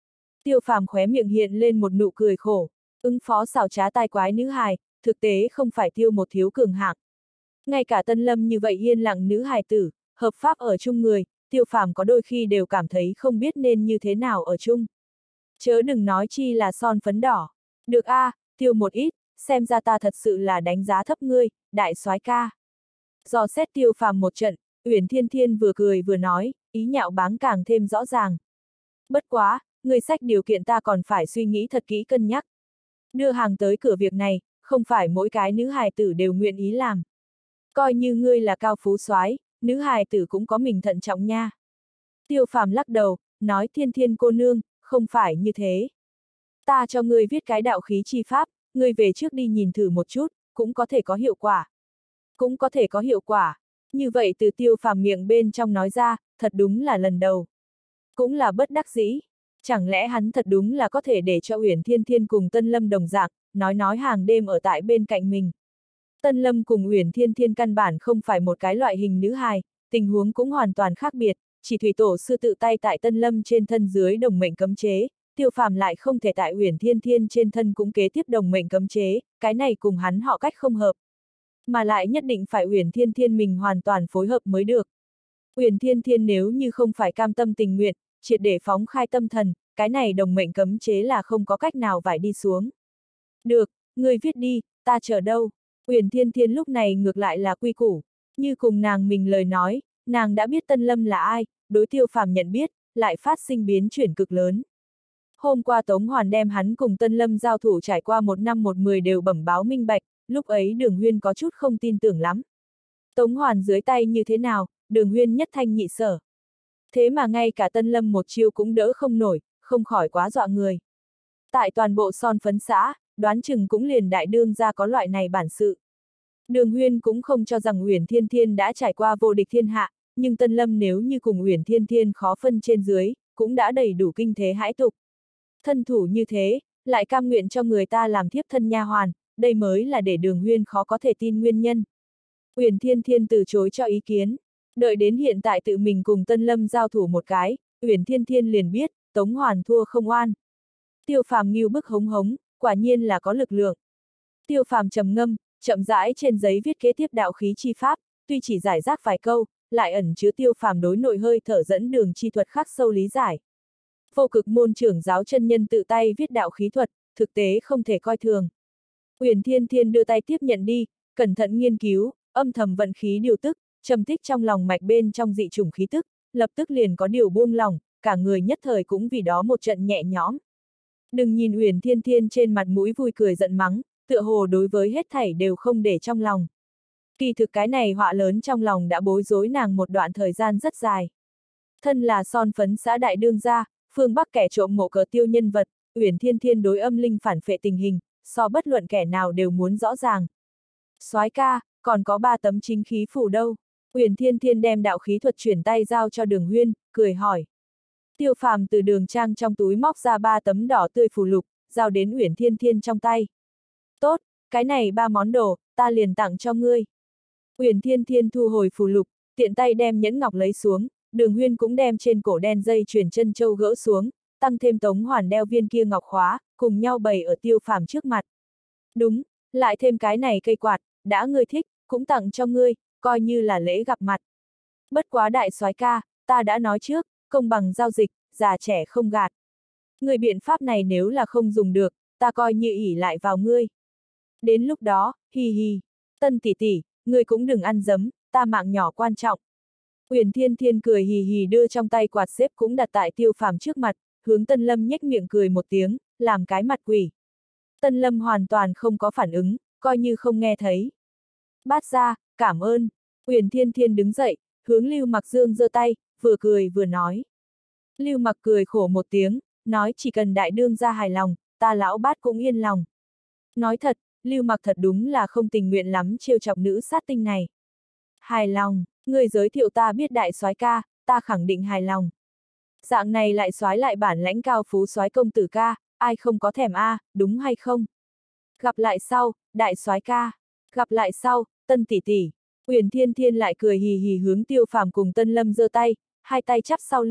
S1: Tiêu Phàm khóe miệng hiện lên một nụ cười khổ, ứng phó xảo trá tai quái nữ hài, thực tế không phải tiêu một thiếu cường hạng. Ngay cả Tân Lâm như vậy yên lặng nữ hài tử, hợp pháp ở chung người, Tiêu Phàm có đôi khi đều cảm thấy không biết nên như thế nào ở chung. Chớ đừng nói chi là son phấn đỏ. Được a, à, tiêu một ít, xem ra ta thật sự là đánh giá thấp ngươi, đại soái ca. Dò xét Tiêu Phàm một trận, Uyển Thiên Thiên vừa cười vừa nói, ý nhạo báng càng thêm rõ ràng. Bất quá, người sách điều kiện ta còn phải suy nghĩ thật kỹ cân nhắc. Đưa hàng tới cửa việc này, không phải mỗi cái nữ hài tử đều nguyện ý làm. Coi như ngươi là cao phú soái, nữ hài tử cũng có mình thận trọng nha. Tiêu Phàm lắc đầu, nói Thiên Thiên cô nương, không phải như thế. Ta cho ngươi viết cái đạo khí chi pháp, ngươi về trước đi nhìn thử một chút, cũng có thể có hiệu quả. Cũng có thể có hiệu quả. Như vậy từ Tiêu Phàm miệng bên trong nói ra, thật đúng là lần đầu. Cũng là bất đắc dĩ. Chẳng lẽ hắn thật đúng là có thể để cho Uyển Thiên Thiên cùng Tân Lâm đồng dạng, nói nói hàng đêm ở tại bên cạnh mình. Tân Lâm cùng Uyển Thiên Thiên căn bản không phải một cái loại hình nữ hài, tình huống cũng hoàn toàn khác biệt, chỉ thủy tổ sư tự tay tại Tân Lâm trên thân dưới đồng mệnh cấm chế, Tiêu Phàm lại không thể tại Uyển Thiên Thiên trên thân cũng kế tiếp đồng mệnh cấm chế, cái này cùng hắn họ cách không hợp. Mà lại nhất định phải Uyển Thiên Thiên mình hoàn toàn phối hợp mới được. Uyển Thiên Thiên nếu như không phải cam tâm tình nguyện, triệt để phóng khai tâm thần, cái này đồng mệnh cấm chế là không có cách nào phải đi xuống. Được, ngươi viết đi, ta chờ đâu. Uyển Thiên Thiên lúc này ngược lại là quy củ, như cùng nàng mình lời nói, nàng đã biết Tân Lâm là ai, đối Tiêu Phàm nhận biết, lại phát sinh biến chuyển cực lớn. Hôm qua Tống Hoàn đem hắn cùng Tân Lâm giao thủ trải qua một năm một mười đều bẩm báo minh bạch, lúc ấy Đường Huyên có chút không tin tưởng lắm. Tống Hoàn dưới tay như thế nào, Đường Huyên nhất thanh nhị sở. Thế mà ngay cả Tân Lâm một chiêu cũng đỡ không nổi, không khỏi quá dọa người. Tại toàn bộ son phấn xã, đoán chừng cũng liền đại đương ra có loại này bản sự. Đường Huyên cũng không cho rằng Uyển Thiên Thiên đã trải qua vô địch thiên hạ, nhưng Tân Lâm nếu như cùng Uyển Thiên Thiên khó phân trên dưới, cũng đã đầy đủ kinh thế hãi tục. Thân thủ như thế, lại cam nguyện cho người ta làm thiếp thân nha hoàn, đây mới là để Đường Huyên khó có thể tin nguyên nhân. Uyển Thiên Thiên từ chối cho ý kiến, đợi đến hiện tại tự mình cùng Tân Lâm giao thủ một cái, Uyển Thiên Thiên liền biết, Tống Hoàn thua không oan. Tiêu Phàm nghiêu bức hống hống, quả nhiên là có lực lượng. Tiêu Phàm trầm ngâm, chậm rãi trên giấy viết kế tiếp đạo khí chi pháp, tuy chỉ giải rác vài câu, lại ẩn chứa Tiêu Phàm đối nội hơi thở dẫn đường chi thuật khắc sâu lý giải. Vô cực môn trưởng giáo chân nhân tự tay viết đạo khí thuật, thực tế không thể coi thường. Uyển Thiên Thiên đưa tay tiếp nhận đi, cẩn thận nghiên cứu, âm thầm vận khí điều tức, trầm tích trong lòng mạch bên trong dị chủng khí tức, lập tức liền có điều buông lòng, cả người nhất thời cũng vì đó một trận nhẹ nhõm. Đừng nhìn Uyển Thiên Thiên trên mặt mũi vui cười giận mắng, tựa hồ đối với hết thảy đều không để trong lòng. Kỳ thực cái này họa lớn trong lòng đã bối rối nàng một đoạn thời gian rất dài. Thân là son phấn xã đại đương gia, phương Bắc kẻ trộm mộ cờ tiêu nhân vật, Uyển Thiên Thiên đối âm linh phản phệ tình hình, so bất luận kẻ nào đều muốn rõ ràng. Soái ca, còn có ba tấm chính khí phủ đâu? Uyển Thiên Thiên đem đạo khí thuật chuyển tay giao cho Đường Huyên, cười hỏi. Tiêu Phàm từ Đường Trang trong túi móc ra ba tấm đỏ tươi phù lục, giao đến Uyển Thiên Thiên trong tay. Tốt, cái này ba món đồ, ta liền tặng cho ngươi. Uyển Thiên Thiên thu hồi phù lục, tiện tay đem nhẫn ngọc lấy xuống, Đường Huyên cũng đem trên cổ đen dây chuyền chân châu gỡ xuống, tăng thêm Tống Hoàn đeo viên kia ngọc khóa, cùng nhau bày ở Tiêu Phàm trước mặt. Đúng, lại thêm cái này cây quạt, đã ngươi thích, cũng tặng cho ngươi, coi như là lễ gặp mặt. Bất quá đại soái ca, ta đã nói trước, công bằng giao dịch, già trẻ không gạt. Người biện pháp này nếu là không dùng được, ta coi như ỷ lại vào ngươi. Đến lúc đó, hi hi, Tân tỷ tỷ, ngươi cũng đừng ăn dấm, ta mạng nhỏ quan trọng. Uyển Thiên Thiên cười hì hì đưa trong tay quạt xếp cũng đặt tại Tiêu Phàm trước mặt, hướng Tân Lâm nhếch miệng cười một tiếng, làm cái mặt quỷ. Tân Lâm hoàn toàn không có phản ứng, coi như không nghe thấy. Bát gia, cảm ơn. Uyển Thiên Thiên đứng dậy, hướng Lưu Mặc Dương giơ tay, vừa cười vừa nói. Lưu Mặc cười khổ một tiếng, nói chỉ cần đại đương gia hài lòng, ta lão bát cũng yên lòng. Nói thật, Lưu Mặc thật đúng là không tình nguyện lắm trêu chọc nữ sát tinh này. Hài lòng, người giới thiệu ta biết đại soái ca, ta khẳng định hài lòng. Dạng này lại soái lại bản lãnh cao phú soái công tử ca, ai không có thèm a, à, đúng hay không? Gặp lại sau, đại soái ca. Gặp lại sau, Tân tỷ tỷ. Uyển Thiên Thiên lại cười hì hì hướng Tiêu Phàm cùng Tân Lâm giơ tay, hai tay chắp sau lưng,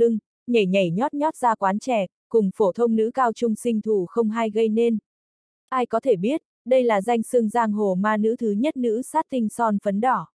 S1: nhảy nhảy nhót nhót ra quán chè, cùng phổ thông nữ cao trung sinh thù không hai gây nên. Ai có thể biết, đây là danh xưng giang hồ ma nữ thứ nhất nữ sát tinh son phấn đỏ.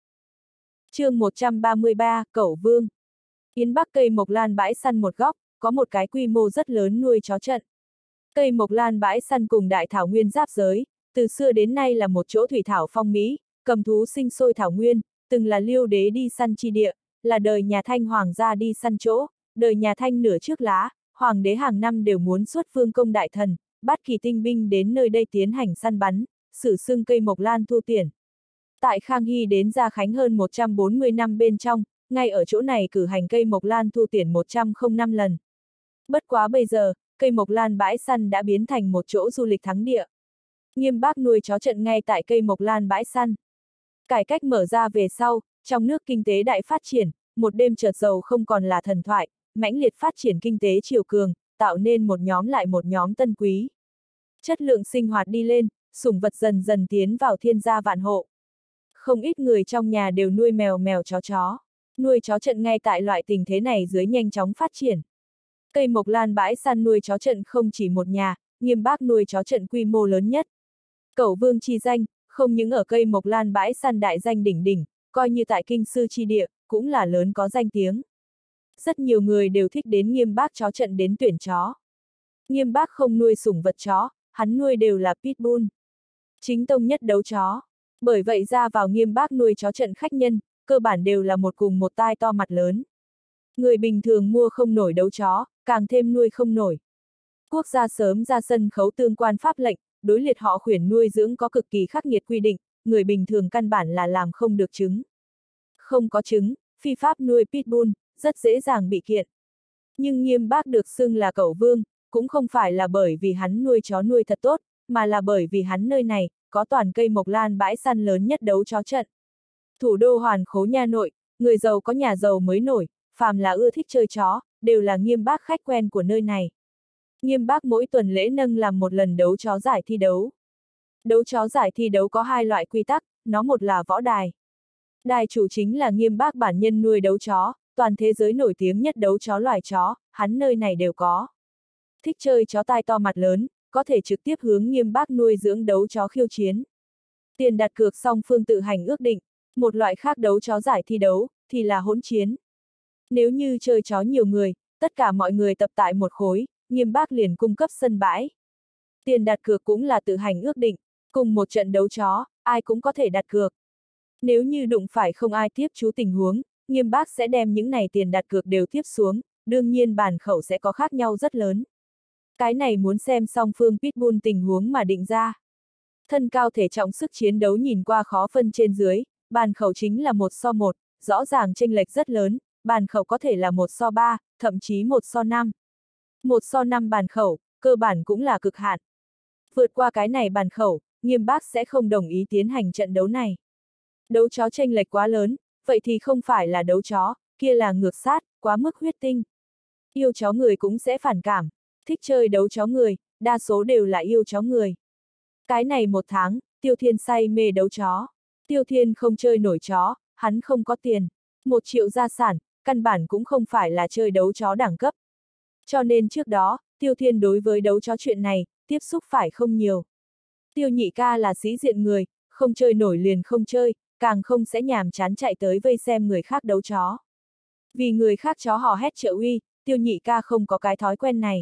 S1: Chương một trăm ba mươi ba, Cẩu Vương. Yến Bắc cây mộc lan bãi săn một góc, có một cái quy mô rất lớn nuôi chó trận. Cây mộc lan bãi săn cùng đại thảo nguyên giáp giới, từ xưa đến nay là một chỗ thủy thảo phong mỹ, cầm thú sinh sôi thảo nguyên, từng là Liêu đế đi săn chi địa, là đời nhà Thanh hoàng gia đi săn chỗ, đời nhà Thanh nửa trước lá, hoàng đế hàng năm đều muốn xuất phương công đại thần, bắt kỳ tinh binh đến nơi đây tiến hành săn bắn, sử xưng cây mộc lan thu tiền. Tại Khang Hy đến Gia Khánh hơn một trăm bốn mươi năm bên trong, ngay ở chỗ này cử hành cây mộc lan thu tiền một trăm lẻ năm lần. Bất quá bây giờ, cây mộc lan bãi săn đã biến thành một chỗ du lịch thắng địa. Nghiêm Bác nuôi chó trận ngay tại cây mộc lan bãi săn. Cải cách mở ra về sau, trong nước kinh tế đại phát triển, một đêm chợt giàu không còn là thần thoại, mãnh liệt phát triển kinh tế triều cường, tạo nên một nhóm lại một nhóm tân quý. Chất lượng sinh hoạt đi lên, sủng vật dần dần tiến vào thiên gia vạn hộ. Không ít người trong nhà đều nuôi mèo mèo chó chó. Nuôi chó trận ngay tại loại tình thế này dưới nhanh chóng phát triển. Cây mộc lan bãi săn nuôi chó trận không chỉ một nhà, Nghiêm Bác nuôi chó trận quy mô lớn nhất. Cẩu Vương chi danh, không những ở cây mộc lan bãi săn đại danh đỉnh đỉnh, coi như tại kinh sư chi địa, cũng là lớn có danh tiếng. Rất nhiều người đều thích đến Nghiêm Bác chó trận đến tuyển chó. Nghiêm Bác không nuôi sủng vật chó, hắn nuôi đều là pitbull. Chính tông nhất đấu chó. Bởi vậy ra vào Nghiêm Bác nuôi chó trận khách nhân, cơ bản đều là một cùng một tai to mặt lớn. Người bình thường mua không nổi đấu chó, càng thêm nuôi không nổi. Quốc gia sớm ra sân khấu tương quan pháp lệnh, đối liệt họ khuyển nuôi dưỡng có cực kỳ khắc nghiệt quy định, người bình thường căn bản là làm không được trứng. Không có trứng, phi pháp nuôi pitbull, rất dễ dàng bị kiện. Nhưng Nghiêm Bác được xưng là Cẩu Vương, cũng không phải là bởi vì hắn nuôi chó nuôi thật tốt, mà là bởi vì hắn nơi này, có toàn cây mộc lan bãi săn lớn nhất đấu chó trận. Thủ đô Hoàn Khố nha nội, người giàu có nhà giàu mới nổi, phàm là ưa thích chơi chó, đều là Nghiêm Bác khách quen của nơi này. Nghiêm Bác mỗi tuần lễ nâng làm một lần đấu chó giải thi đấu. Đấu chó giải thi đấu có hai loại quy tắc, nó một là võ đài. Đài chủ chính là Nghiêm Bác bản nhân nuôi đấu chó, toàn thế giới nổi tiếng nhất đấu chó loài chó, hắn nơi này đều có. Thích chơi chó tai to mặt lớn, có thể trực tiếp hướng Nghiêm Bác nuôi dưỡng đấu chó khiêu chiến. Tiền đặt cược song phương tự hành ước định, một loại khác đấu chó giải thi đấu, thì là hỗn chiến. Nếu như chơi chó nhiều người, tất cả mọi người tập tại một khối, Nghiêm Bác liền cung cấp sân bãi. Tiền đặt cược cũng là tự hành ước định, cùng một trận đấu chó, ai cũng có thể đặt cược. Nếu như đụng phải không ai tiếp chú tình huống, Nghiêm Bác sẽ đem những này tiền đặt cược đều tiếp xuống, đương nhiên bàn khẩu sẽ có khác nhau rất lớn. Cái này muốn xem song phương pitbull tình huống mà định ra. Thân cao thể trọng sức chiến đấu nhìn qua khó phân trên dưới, bàn khẩu chính là một so một, rõ ràng chênh lệch rất lớn, bàn khẩu có thể là một so ba, thậm chí một so năm. Một so năm bàn khẩu, cơ bản cũng là cực hạn. Vượt qua cái này bàn khẩu, Nghiêm Bác sẽ không đồng ý tiến hành trận đấu này. Đấu chó chênh lệch quá lớn, vậy thì không phải là đấu chó, kia là ngược sát, quá mức huyết tinh. Yêu chó người cũng sẽ phản cảm, thích chơi đấu chó người, đa số đều là yêu chó người. Cái này một tháng, Tiêu Thiên say mê đấu chó. Tiêu Thiên không chơi nổi chó, hắn không có tiền. Một triệu gia sản, căn bản cũng không phải là chơi đấu chó đẳng cấp. Cho nên trước đó, Tiêu Thiên đối với đấu chó chuyện này, tiếp xúc phải không nhiều. Tiêu Nhị Ca là sĩ diện người, không chơi nổi liền không chơi, càng không sẽ nhàm chán chạy tới vây xem người khác đấu chó. Vì người khác chó hò hét trợ uy, Tiêu Nhị Ca không có cái thói quen này.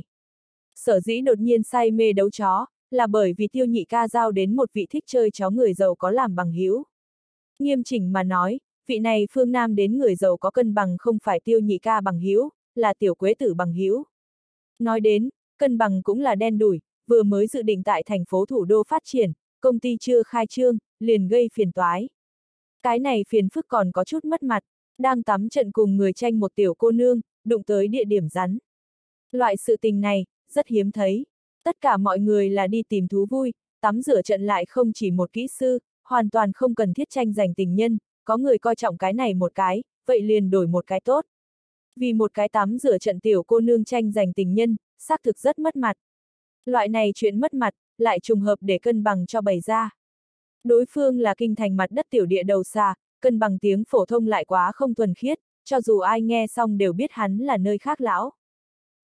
S1: Sở dĩ đột nhiên say mê đấu chó, là bởi vì Tiêu Nhị Ca giao đến một vị thích chơi chó người giàu có làm bằng hữu. Nghiêm chỉnh mà nói, vị này phương Nam đến người giàu có cân bằng không phải Tiêu Nhị Ca bằng hữu, là Tiểu Quế Tử bằng hữu. Nói đến, cân bằng cũng là đen đủi, vừa mới dự định tại thành phố thủ đô phát triển, công ty chưa khai trương, liền gây phiền toái. Cái này phiền phức còn có chút mất mặt, đang tắm trận cùng người tranh một tiểu cô nương, đụng tới địa điểm rắn. Loại sự tình này, rất hiếm thấy. Tất cả mọi người là đi tìm thú vui, tắm rửa trận lại không chỉ một kỹ sư, hoàn toàn không cần thiết tranh giành tình nhân, có người coi trọng cái này một cái, vậy liền đổi một cái tốt. Vì một cái tắm rửa trận tiểu cô nương tranh giành tình nhân, xác thực rất mất mặt. Loại này chuyện mất mặt, lại trùng hợp để cân bằng cho bày ra. Đối phương là kinh thành mặt đất tiểu địa đầu xa, cân bằng tiếng phổ thông lại quá không thuần khiết, cho dù ai nghe xong đều biết hắn là nơi khác lão.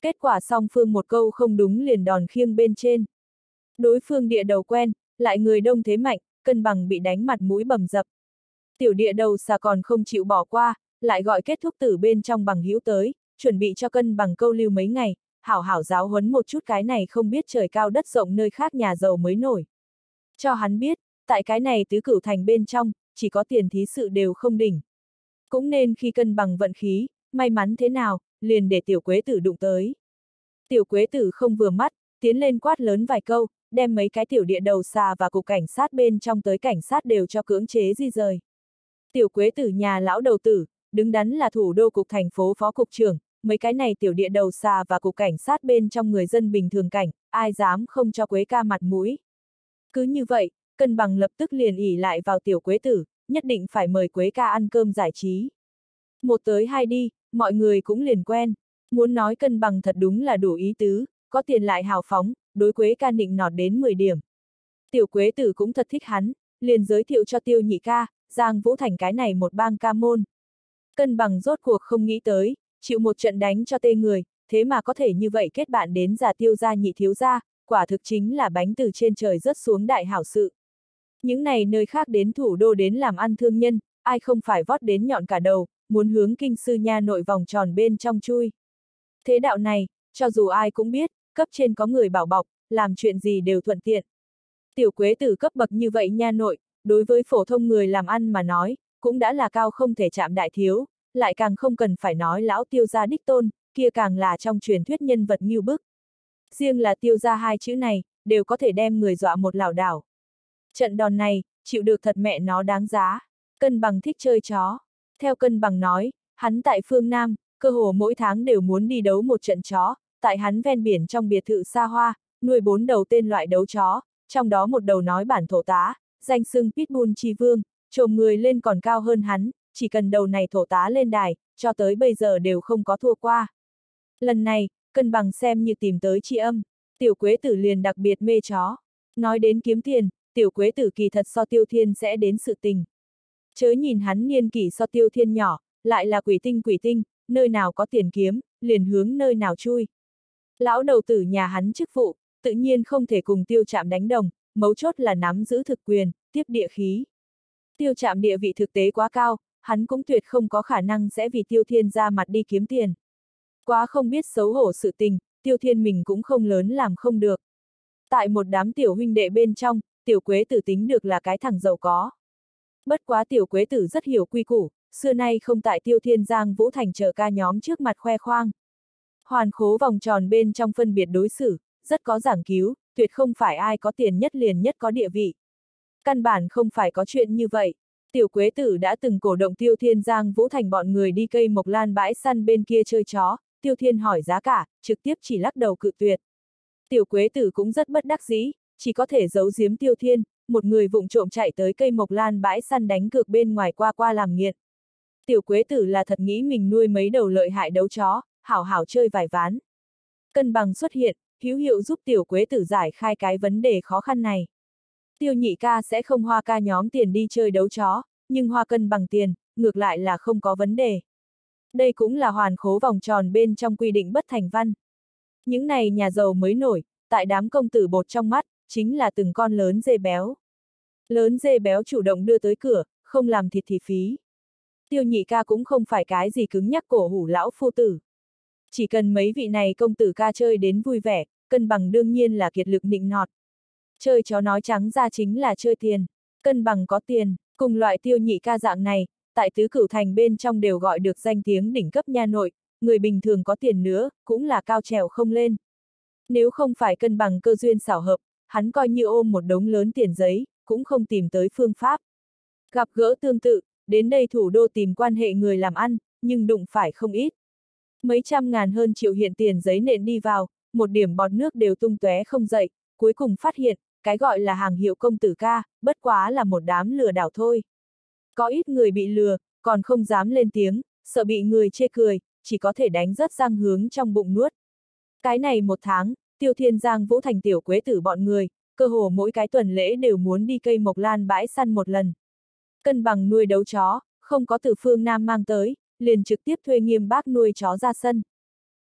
S1: Kết quả song phương một câu không đúng liền đòn khiêng bên trên. Đối phương địa đầu quen, lại người đông thế mạnh, cân bằng bị đánh mặt mũi bầm dập. Tiểu địa đầu xà còn không chịu bỏ qua, lại gọi kết thúc tử bên trong bằng hữu tới, chuẩn bị cho cân bằng câu lưu mấy ngày, hảo hảo giáo huấn một chút cái này không biết trời cao đất rộng nơi khác nhà giàu mới nổi. Cho hắn biết, tại cái này tứ cửu thành bên trong, chỉ có tiền thí sự đều không đỉnh. Cũng nên khi cân bằng vận khí, may mắn thế nào, liền để tiểu quế tử đụng tới. Tiểu quế tử không vừa mắt, tiến lên quát lớn vài câu, đem mấy cái tiểu địa đầu xà và cục cảnh sát bên trong tới cảnh sát đều cho cưỡng chế di rời. Tiểu quế tử nhà lão đầu tử, đứng đắn là thủ đô cục thành phố phó cục trưởng, mấy cái này tiểu địa đầu xà và cục cảnh sát bên trong người dân bình thường cảnh, ai dám không cho quế ca mặt mũi. Cứ như vậy, cân bằng lập tức liền ỉ lại vào tiểu quế tử, nhất định phải mời quế ca ăn cơm giải trí. Một tới hai đi, mọi người cũng liền quen, muốn nói cân bằng thật đúng là đủ ý tứ, có tiền lại hào phóng, đối quế ca nịnh nọt đến mười điểm. Tiểu quế tử cũng thật thích hắn, liền giới thiệu cho tiêu nhị ca, Giang Vũ Thành cái này một bang ca môn. Cân bằng rốt cuộc không nghĩ tới, chịu một trận đánh cho tê người, thế mà có thể như vậy kết bạn đến già tiêu gia nhị thiếu gia, quả thực chính là bánh từ trên trời rớt xuống đại hảo sự. Những này nơi khác đến thủ đô đến làm ăn thương nhân, ai không phải vót đến nhọn cả đầu, muốn hướng kinh sư nha nội vòng tròn bên trong chui. Thế đạo này, cho dù ai cũng biết, cấp trên có người bảo bọc, làm chuyện gì đều thuận tiện. Tiểu quế tử cấp bậc như vậy nha nội, đối với phổ thông người làm ăn mà nói, cũng đã là cao không thể chạm đại thiếu, lại càng không cần phải nói lão tiêu gia đích tôn, kia càng là trong truyền thuyết nhân vật ngưu bức. Riêng là tiêu gia hai chữ này, đều có thể đem người dọa một lảo đảo. Trận đòn này, chịu được thật mẹ nó đáng giá. Cân bằng thích chơi chó. Theo cân bằng nói, hắn tại phương Nam, cơ hồ mỗi tháng đều muốn đi đấu một trận chó, tại hắn ven biển trong biệt thự xa hoa, nuôi bốn đầu tên loại đấu chó, trong đó một đầu nói bản thổ tá, danh xưng Pitbull chi vương, trồm người lên còn cao hơn hắn, chỉ cần đầu này thổ tá lên đài, cho tới bây giờ đều không có thua qua. Lần này, cân bằng xem như tìm tới tri âm, tiểu quế tử liền đặc biệt mê chó. Nói đến kiếm tiền, tiểu quế tử kỳ thật so tiêu thiên sẽ đến sự tình. Chớ nhìn hắn niên kỷ so tiêu thiên nhỏ, lại là quỷ tinh quỷ tinh, nơi nào có tiền kiếm, liền hướng nơi nào chui. Lão đầu tử nhà hắn chức vụ, tự nhiên không thể cùng tiêu trạm đánh đồng, mấu chốt là nắm giữ thực quyền, tiếp địa khí. Tiêu trạm địa vị thực tế quá cao, hắn cũng tuyệt không có khả năng sẽ vì tiêu thiên ra mặt đi kiếm tiền. Quá không biết xấu hổ sự tình, tiêu thiên mình cũng không lớn làm không được. Tại một đám tiểu huynh đệ bên trong, tiểu quế tử tính được là cái thằng giàu có. Bất quá tiểu quế tử rất hiểu quy củ, xưa nay không tại tiêu thiên Giang Vũ Thành chờ ca nhóm trước mặt khoe khoang. Hoàn khố vòng tròn bên trong phân biệt đối xử, rất có giảng cứu, tuyệt không phải ai có tiền nhất liền nhất có địa vị. Căn bản không phải có chuyện như vậy. Tiểu quế tử đã từng cổ động tiêu thiên Giang Vũ Thành bọn người đi cây mộc lan bãi săn bên kia chơi chó, tiêu thiên hỏi giá cả, trực tiếp chỉ lắc đầu cự tuyệt. Tiểu quế tử cũng rất bất đắc dĩ, chỉ có thể giấu giếm tiêu thiên, một người vụng trộm chạy tới cây mộc lan bãi săn đánh cược bên ngoài qua qua làm nghiện. Tiểu quế tử là thật nghĩ mình nuôi mấy đầu lợi hại đấu chó, hảo hảo chơi vài ván. Cân bằng xuất hiện, hữu hiệu giúp tiểu quế tử giải khai cái vấn đề khó khăn này. Tiêu nhị ca sẽ không hoa ca nhóm tiền đi chơi đấu chó, nhưng hoa cân bằng tiền, ngược lại là không có vấn đề. Đây cũng là hoàn khố vòng tròn bên trong quy định bất thành văn. Những này nhà giàu mới nổi, tại đám công tử bột trong mắt, chính là từng con lớn dê béo. Lớn dê béo chủ động đưa tới cửa, không làm thịt thì phí. Tiêu nhị ca cũng không phải cái gì cứng nhắc cổ hủ lão phu tử. Chỉ cần mấy vị này công tử ca chơi đến vui vẻ, cân bằng đương nhiên là kiệt lực nịnh nọt. Chơi chó nói trắng ra chính là chơi tiền, cân bằng có tiền, cùng loại tiêu nhị ca dạng này, tại tứ cửu thành bên trong đều gọi được danh tiếng đỉnh cấp nha nội, người bình thường có tiền nữa, cũng là cao trèo không lên. Nếu không phải cân bằng cơ duyên xảo hợp, hắn coi như ôm một đống lớn tiền giấy, cũng không tìm tới phương pháp. Gặp gỡ tương tự, đến đây thủ đô tìm quan hệ người làm ăn, nhưng đụng phải không ít. Mấy trăm ngàn hơn triệu hiện tiền giấy nện đi vào, một điểm bọt nước đều tung tóe không dậy, cuối cùng phát hiện, cái gọi là hàng hiệu công tử ca, bất quá là một đám lừa đảo thôi. Có ít người bị lừa, còn không dám lên tiếng, sợ bị người chê cười, chỉ có thể đánh rớt răng hướng trong bụng nuốt. Cái này một tháng, Tiêu Thiên Giang Vũ Thành tiểu quế tử bọn người, cơ hồ mỗi cái tuần lễ đều muốn đi cây mộc lan bãi săn một lần. Cân bằng nuôi đấu chó, không có từ phương Nam mang tới, liền trực tiếp thuê Nghiêm Bác nuôi chó ra sân.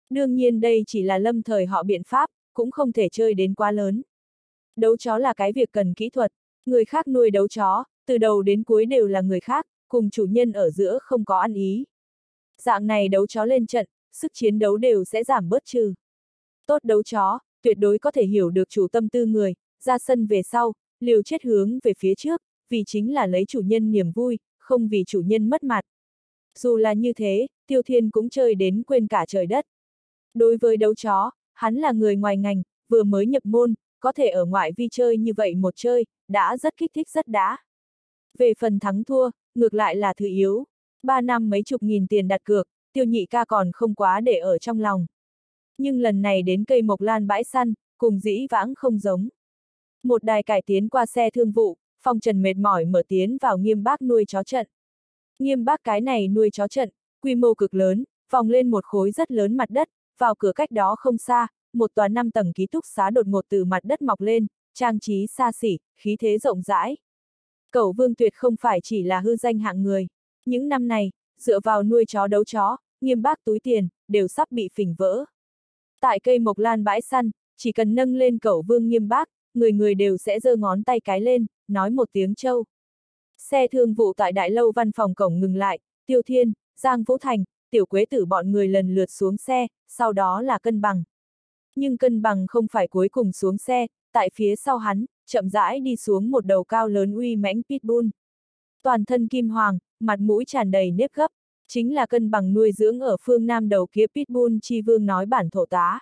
S1: Đương nhiên đây chỉ là lâm thời họ biện pháp, cũng không thể chơi đến quá lớn. Đấu chó là cái việc cần kỹ thuật, người khác nuôi đấu chó, từ đầu đến cuối đều là người khác, cùng chủ nhân ở giữa không có ăn ý. Dạng này đấu chó lên trận, sức chiến đấu đều sẽ giảm bớt trừ. Tốt đấu chó, tuyệt đối có thể hiểu được chủ tâm tư người, ra sân về sau, liều chết hướng về phía trước, vì chính là lấy chủ nhân niềm vui, không vì chủ nhân mất mặt. Dù là như thế, Tiêu Thiên cũng chơi đến quên cả trời đất. Đối với đấu chó, hắn là người ngoài ngành, vừa mới nhập môn, có thể ở ngoại vi chơi như vậy một chơi, đã rất kích thích rất đã. Về phần thắng thua, ngược lại là thứ yếu. Ba năm mấy chục nghìn tiền đặt cược, Tiêu Nhị ca còn không quá để ở trong lòng. Nhưng lần này đến cây mộc lan bãi săn, cùng dĩ vãng không giống. Một đài cải tiến qua xe thương vụ, Phong Trần mệt mỏi mở tiến vào Nghiêm Bác nuôi chó trận. Nghiêm Bác cái này nuôi chó trận, quy mô cực lớn, vòng lên một khối rất lớn mặt đất, vào cửa cách đó không xa, một tòa năm tầng ký túc xá đột ngột từ mặt đất mọc lên, trang trí xa xỉ, khí thế rộng rãi. Cẩu Vương tuyệt không phải chỉ là hư danh hạng người. Những năm này, dựa vào nuôi chó đấu chó, Nghiêm Bác túi tiền, đều sắp bị phình vỡ. Tại cây mộc lan bãi săn, chỉ cần nâng lên Cẩu Vương Nghiêm Bác, người người đều sẽ giơ ngón tay cái lên, nói một tiếng châu. Xe thương vụ tại đại lâu văn phòng cổng ngừng lại, Tiêu Thiên, Giang Vũ Thành, Tiểu Quế Tử bọn người lần lượt xuống xe, sau đó là Cân Bằng. Nhưng Cân Bằng không phải cuối cùng xuống xe, tại phía sau hắn, chậm rãi đi xuống một đầu cao lớn uy mãnh pitbull. Toàn thân kim hoàng, mặt mũi tràn đầy nếp gấp, chính là Cân Bằng nuôi dưỡng ở phương Nam đầu kia pitbull chi vương nói bản thổ tá.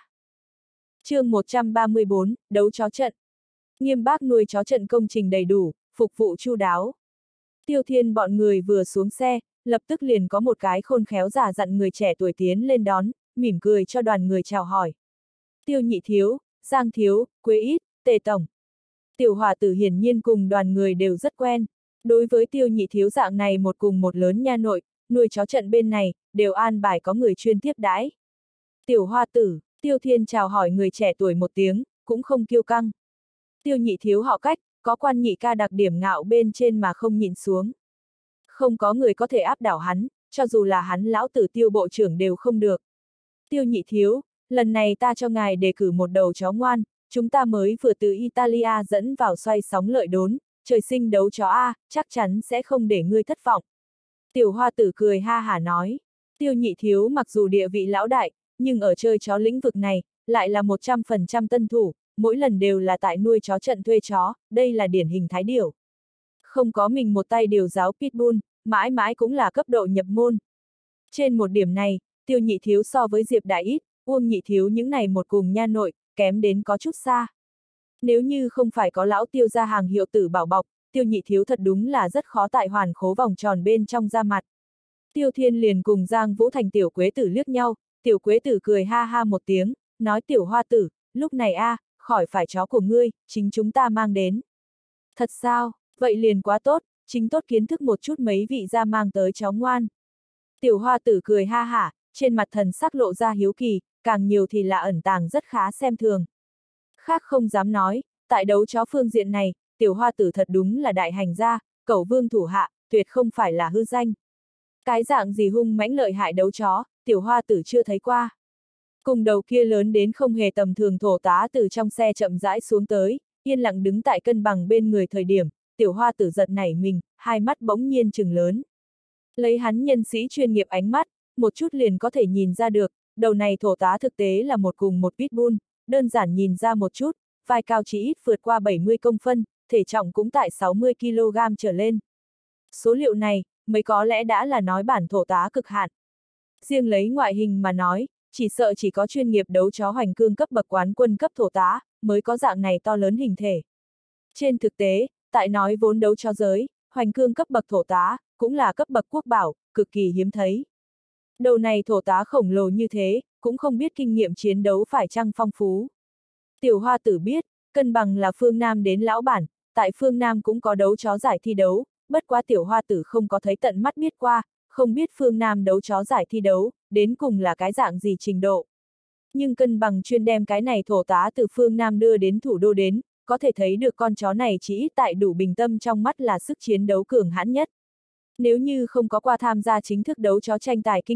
S1: Chương một trăm ba mươi bốn, đấu chó trận. Nghiêm Bác nuôi chó trận công trình đầy đủ, phục vụ chu đáo. Tiêu Thiên bọn người vừa xuống xe, lập tức liền có một cái khôn khéo giả dặn người trẻ tuổi tiến lên đón, mỉm cười cho đoàn người chào hỏi. Tiêu Nhị Thiếu, Giang Thiếu, Quế Ít, Tề Tổng. Tiểu Hòa Tử hiển nhiên cùng đoàn người đều rất quen. Đối với Tiêu Nhị Thiếu dạng này một cùng một lớn nha nội, nuôi chó trận bên này, đều an bài có người chuyên tiếp đãi. Tiểu Hoa Tử, Tiêu Thiên chào hỏi người trẻ tuổi một tiếng, cũng không kiêu căng. Tiêu Nhị Thiếu họ cách, có quan nhị ca đặc điểm ngạo bên trên mà không nhìn xuống. Không có người có thể áp đảo hắn, cho dù là hắn lão tử Tiêu bộ trưởng đều không được. Tiêu Nhị Thiếu, lần này ta cho ngài đề cử một đầu chó ngoan, chúng ta mới vừa từ Italia dẫn vào xoay sóng lợi đốn, trời sinh đấu chó A, chắc chắn sẽ không để ngươi thất vọng. Tiểu Hoa Tử cười ha hả nói, Tiêu Nhị Thiếu mặc dù địa vị lão đại, nhưng ở chơi chó lĩnh vực này, lại là một trăm phần trăm tân thủ, mỗi lần đều là tại nuôi chó trận thuê chó, đây là điển hình thái điểu. Không có mình một tay điều giáo pitbull, mãi mãi cũng là cấp độ nhập môn. Trên một điểm này, Tiêu Nhị Thiếu so với Diệp Đại Ít, Uông Nhị Thiếu những này một cùng nha nội, kém đến có chút xa. Nếu như không phải có lão Tiêu ra hàng hiệu tử bảo bọc, Tiêu Nhị Thiếu thật đúng là rất khó tại hoàn khố vòng tròn bên trong ra mặt. Tiêu Thiên liền cùng Giang Vũ Thành Tiểu Quế Tử liếc nhau, Tiểu Quế Tử cười ha ha một tiếng, nói Tiểu Hoa Tử, lúc này a, à, khỏi phải chó của ngươi, chính chúng ta mang đến. Thật sao, vậy liền quá tốt, chính tốt kiến thức một chút mấy vị ra mang tới chó ngoan. Tiểu Hoa Tử cười ha hả, trên mặt thần sắc lộ ra hiếu kỳ, càng nhiều thì là ẩn tàng rất khá xem thường. Khác không dám nói, tại đấu chó phương diện này, Tiểu Hoa Tử thật đúng là đại hành gia, Cẩu Vương thủ hạ, tuyệt không phải là hư danh. Cái dạng gì hung mãnh lợi hại đấu chó, Tiểu Hoa Tử chưa thấy qua. Cùng đầu kia lớn đến không hề tầm thường thổ tá từ trong xe chậm rãi xuống tới, yên lặng đứng tại Cân Bằng bên người thời điểm, Tiểu Hoa Tử giật nảy mình, hai mắt bỗng nhiên trừng lớn. Lấy hắn nhân sĩ chuyên nghiệp ánh mắt, một chút liền có thể nhìn ra được, đầu này thổ tá thực tế là một cùng một pitbull, đơn giản nhìn ra một chút, vai cao chỉ ít vượt qua bảy mươi công phân, thể trọng cũng tại sáu mươi ki lô gam trở lên. Số liệu này, mới có lẽ đã là nói bản thổ tá cực hạn. Riêng lấy ngoại hình mà nói, chỉ sợ chỉ có chuyên nghiệp đấu chó hoành cương cấp bậc quán quân cấp thổ tá, mới có dạng này to lớn hình thể. Trên thực tế, tại nói vốn đấu chó giới, hoành cương cấp bậc thổ tá, cũng là cấp bậc quốc bảo, cực kỳ hiếm thấy. Đầu này thổ tá khổng lồ như thế, cũng không biết kinh nghiệm chiến đấu phải chăng phong phú. Tiểu Hoa Tử biết, Cân Bằng là phương Nam đến lão bản, tại phương Nam cũng có đấu chó giải thi đấu, bất quá Tiểu Hoa Tử không có thấy tận mắt biết qua, không biết phương Nam đấu chó giải thi đấu, đến cùng là cái dạng gì trình độ. Nhưng Cân Bằng chuyên đem cái này thổ tá từ phương Nam đưa đến thủ đô đến, có thể thấy được con chó này chỉ ít tại đủ bình tâm trong mắt là sức chiến đấu cường hãn nhất. Nếu như không có qua tham gia chính thức đấu chó tranh tài kinh nghiệm,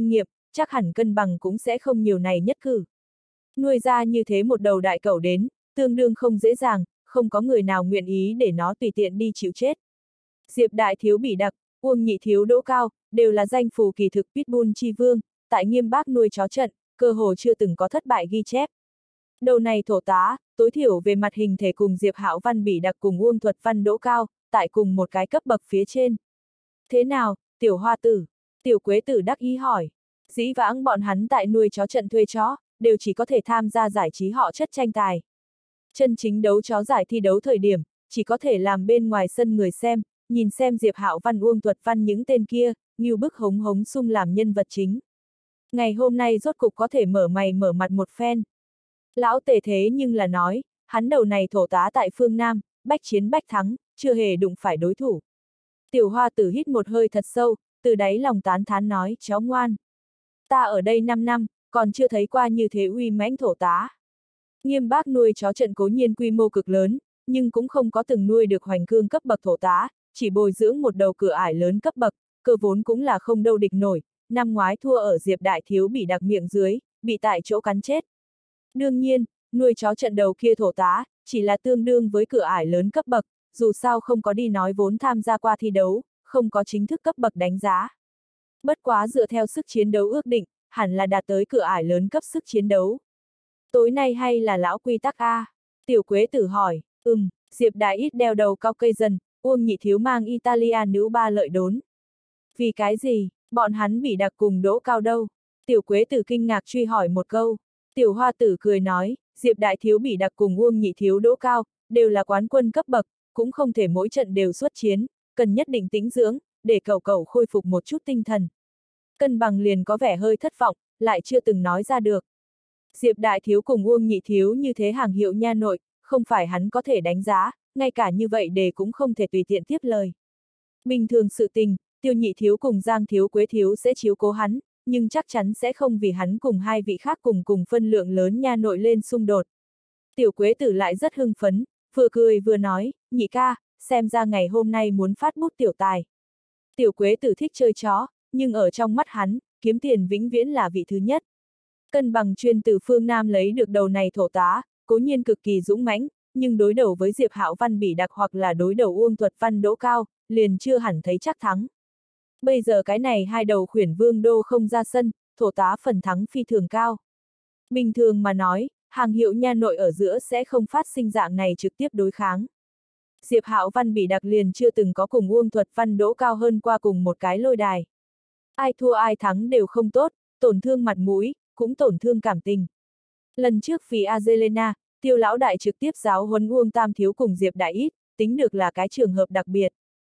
S1: chắc hẳn cân bằng cũng sẽ không nhiều này nhất cử. Nuôi ra như thế một đầu đại cẩu đến, tương đương không dễ dàng, không có người nào nguyện ý để nó tùy tiện đi chịu chết. Diệp đại thiếu bị đặc, Uông nhị thiếu Đỗ Cao, đều là danh phù kỳ thực Pitbull chi vương, tại Nghiêm Bác nuôi chó trận, cơ hồ chưa từng có thất bại ghi chép. Đầu này thổ tá, tối thiểu về mặt hình thể cùng Diệp Hạo Văn bị đặc cùng Uông Thuật Văn Đỗ Cao, tại cùng một cái cấp bậc phía trên. Thế nào, tiểu hoa tử? Tiểu Quế Tử đắc ý hỏi. Dĩ vãng bọn hắn tại nuôi chó trận thuê chó, đều chỉ có thể tham gia giải trí họ chất tranh tài. Chân chính đấu chó giải thi đấu thời điểm, chỉ có thể làm bên ngoài sân người xem, nhìn xem Diệp Hạo Văn Uông Thuật Văn những tên kia, như bức hống hống sung làm nhân vật chính. Ngày hôm nay rốt cục có thể mở mày mở mặt một phen. Lão Tề thế nhưng là nói, hắn đầu này thổ tá tại phương Nam, bách chiến bách thắng, chưa hề đụng phải đối thủ. Tiểu hoa tử hít một hơi thật sâu, từ đáy lòng tán thán nói, cháu ngoan. Ta ở đây năm năm, còn chưa thấy qua như thế uy mãnh thổ tá. Nghiêm Bác nuôi chó trận cố nhiên quy mô cực lớn, nhưng cũng không có từng nuôi được hoành cương cấp bậc thổ tá, chỉ bồi dưỡng một đầu cửa ải lớn cấp bậc, cơ vốn cũng là không đâu địch nổi, năm ngoái thua ở Diệp đại thiếu bị đặc miệng dưới, bị tại chỗ cắn chết. Đương nhiên, nuôi chó trận đầu kia thổ tá, chỉ là tương đương với cửa ải lớn cấp bậc, dù sao không có đi nói vốn tham gia qua thi đấu, không có chính thức cấp bậc đánh giá. Bất quá dựa theo sức chiến đấu ước định, hẳn là đạt tới cửa ải lớn cấp sức chiến đấu. Tối nay hay là lão quy tắc A? Tiểu Quế Tử hỏi, ừm, Diệp đại ít đeo đầu cao cây dần, Uông nhị thiếu mang Italia nữ ba lợi đốn. Vì cái gì, bọn hắn bị đặc cùng Đỗ Cao đâu? Tiểu Quế Tử kinh ngạc truy hỏi một câu. Tiểu Hoa Tử cười nói, Diệp đại thiếu bị đặc cùng Uông nhị thiếu Đỗ Cao, đều là quán quân cấp bậc, cũng không thể mỗi trận đều xuất chiến, cần nhất định tĩnh dưỡng, để cậu cậu khôi phục một chút tinh thần. Cân bằng liền có vẻ hơi thất vọng, lại chưa từng nói ra được. Diệp đại thiếu cùng Uông nhị thiếu như thế hàng hiệu nha nội, không phải hắn có thể đánh giá, ngay cả như vậy đề cũng không thể tùy tiện tiếp lời. Bình thường sự tình, Tiêu nhị thiếu cùng Giang thiếu Quế thiếu sẽ chiếu cố hắn, nhưng chắc chắn sẽ không vì hắn cùng hai vị khác cùng cùng phân lượng lớn nha nội lên xung đột. Tiểu Quế Tử lại rất hưng phấn, vừa cười vừa nói, nhị ca, xem ra ngày hôm nay muốn phát bút tiểu tài. Tiểu Quế Tử thích chơi chó, nhưng ở trong mắt hắn, kiếm tiền vĩnh viễn là vị thứ nhất. Cân bằng chuyên từ phương Nam lấy được đầu này thổ tá, cố nhiên cực kỳ dũng mãnh, nhưng đối đầu với Diệp Hạo Văn bị đặc hoặc là đối đầu Uông Thuật Văn Đỗ Cao, liền chưa hẳn thấy chắc thắng. Bây giờ cái này hai đầu khuyển vương đô không ra sân, thổ tá phần thắng phi thường cao. Bình thường mà nói, hàng hiệu nha nội ở giữa sẽ không phát sinh dạng này trực tiếp đối kháng. Diệp Hạo Văn bị đặc liền chưa từng có cùng Uông Thuật Văn Đỗ Cao hơn qua cùng một cái lôi đài. Ai thua ai thắng đều không tốt, tổn thương mặt mũi, cũng tổn thương cảm tình. Lần trước vì Azelena, Tiêu lão đại trực tiếp giáo huấn Uông Tam thiếu cùng Diệp đại ít, tính được là cái trường hợp đặc biệt.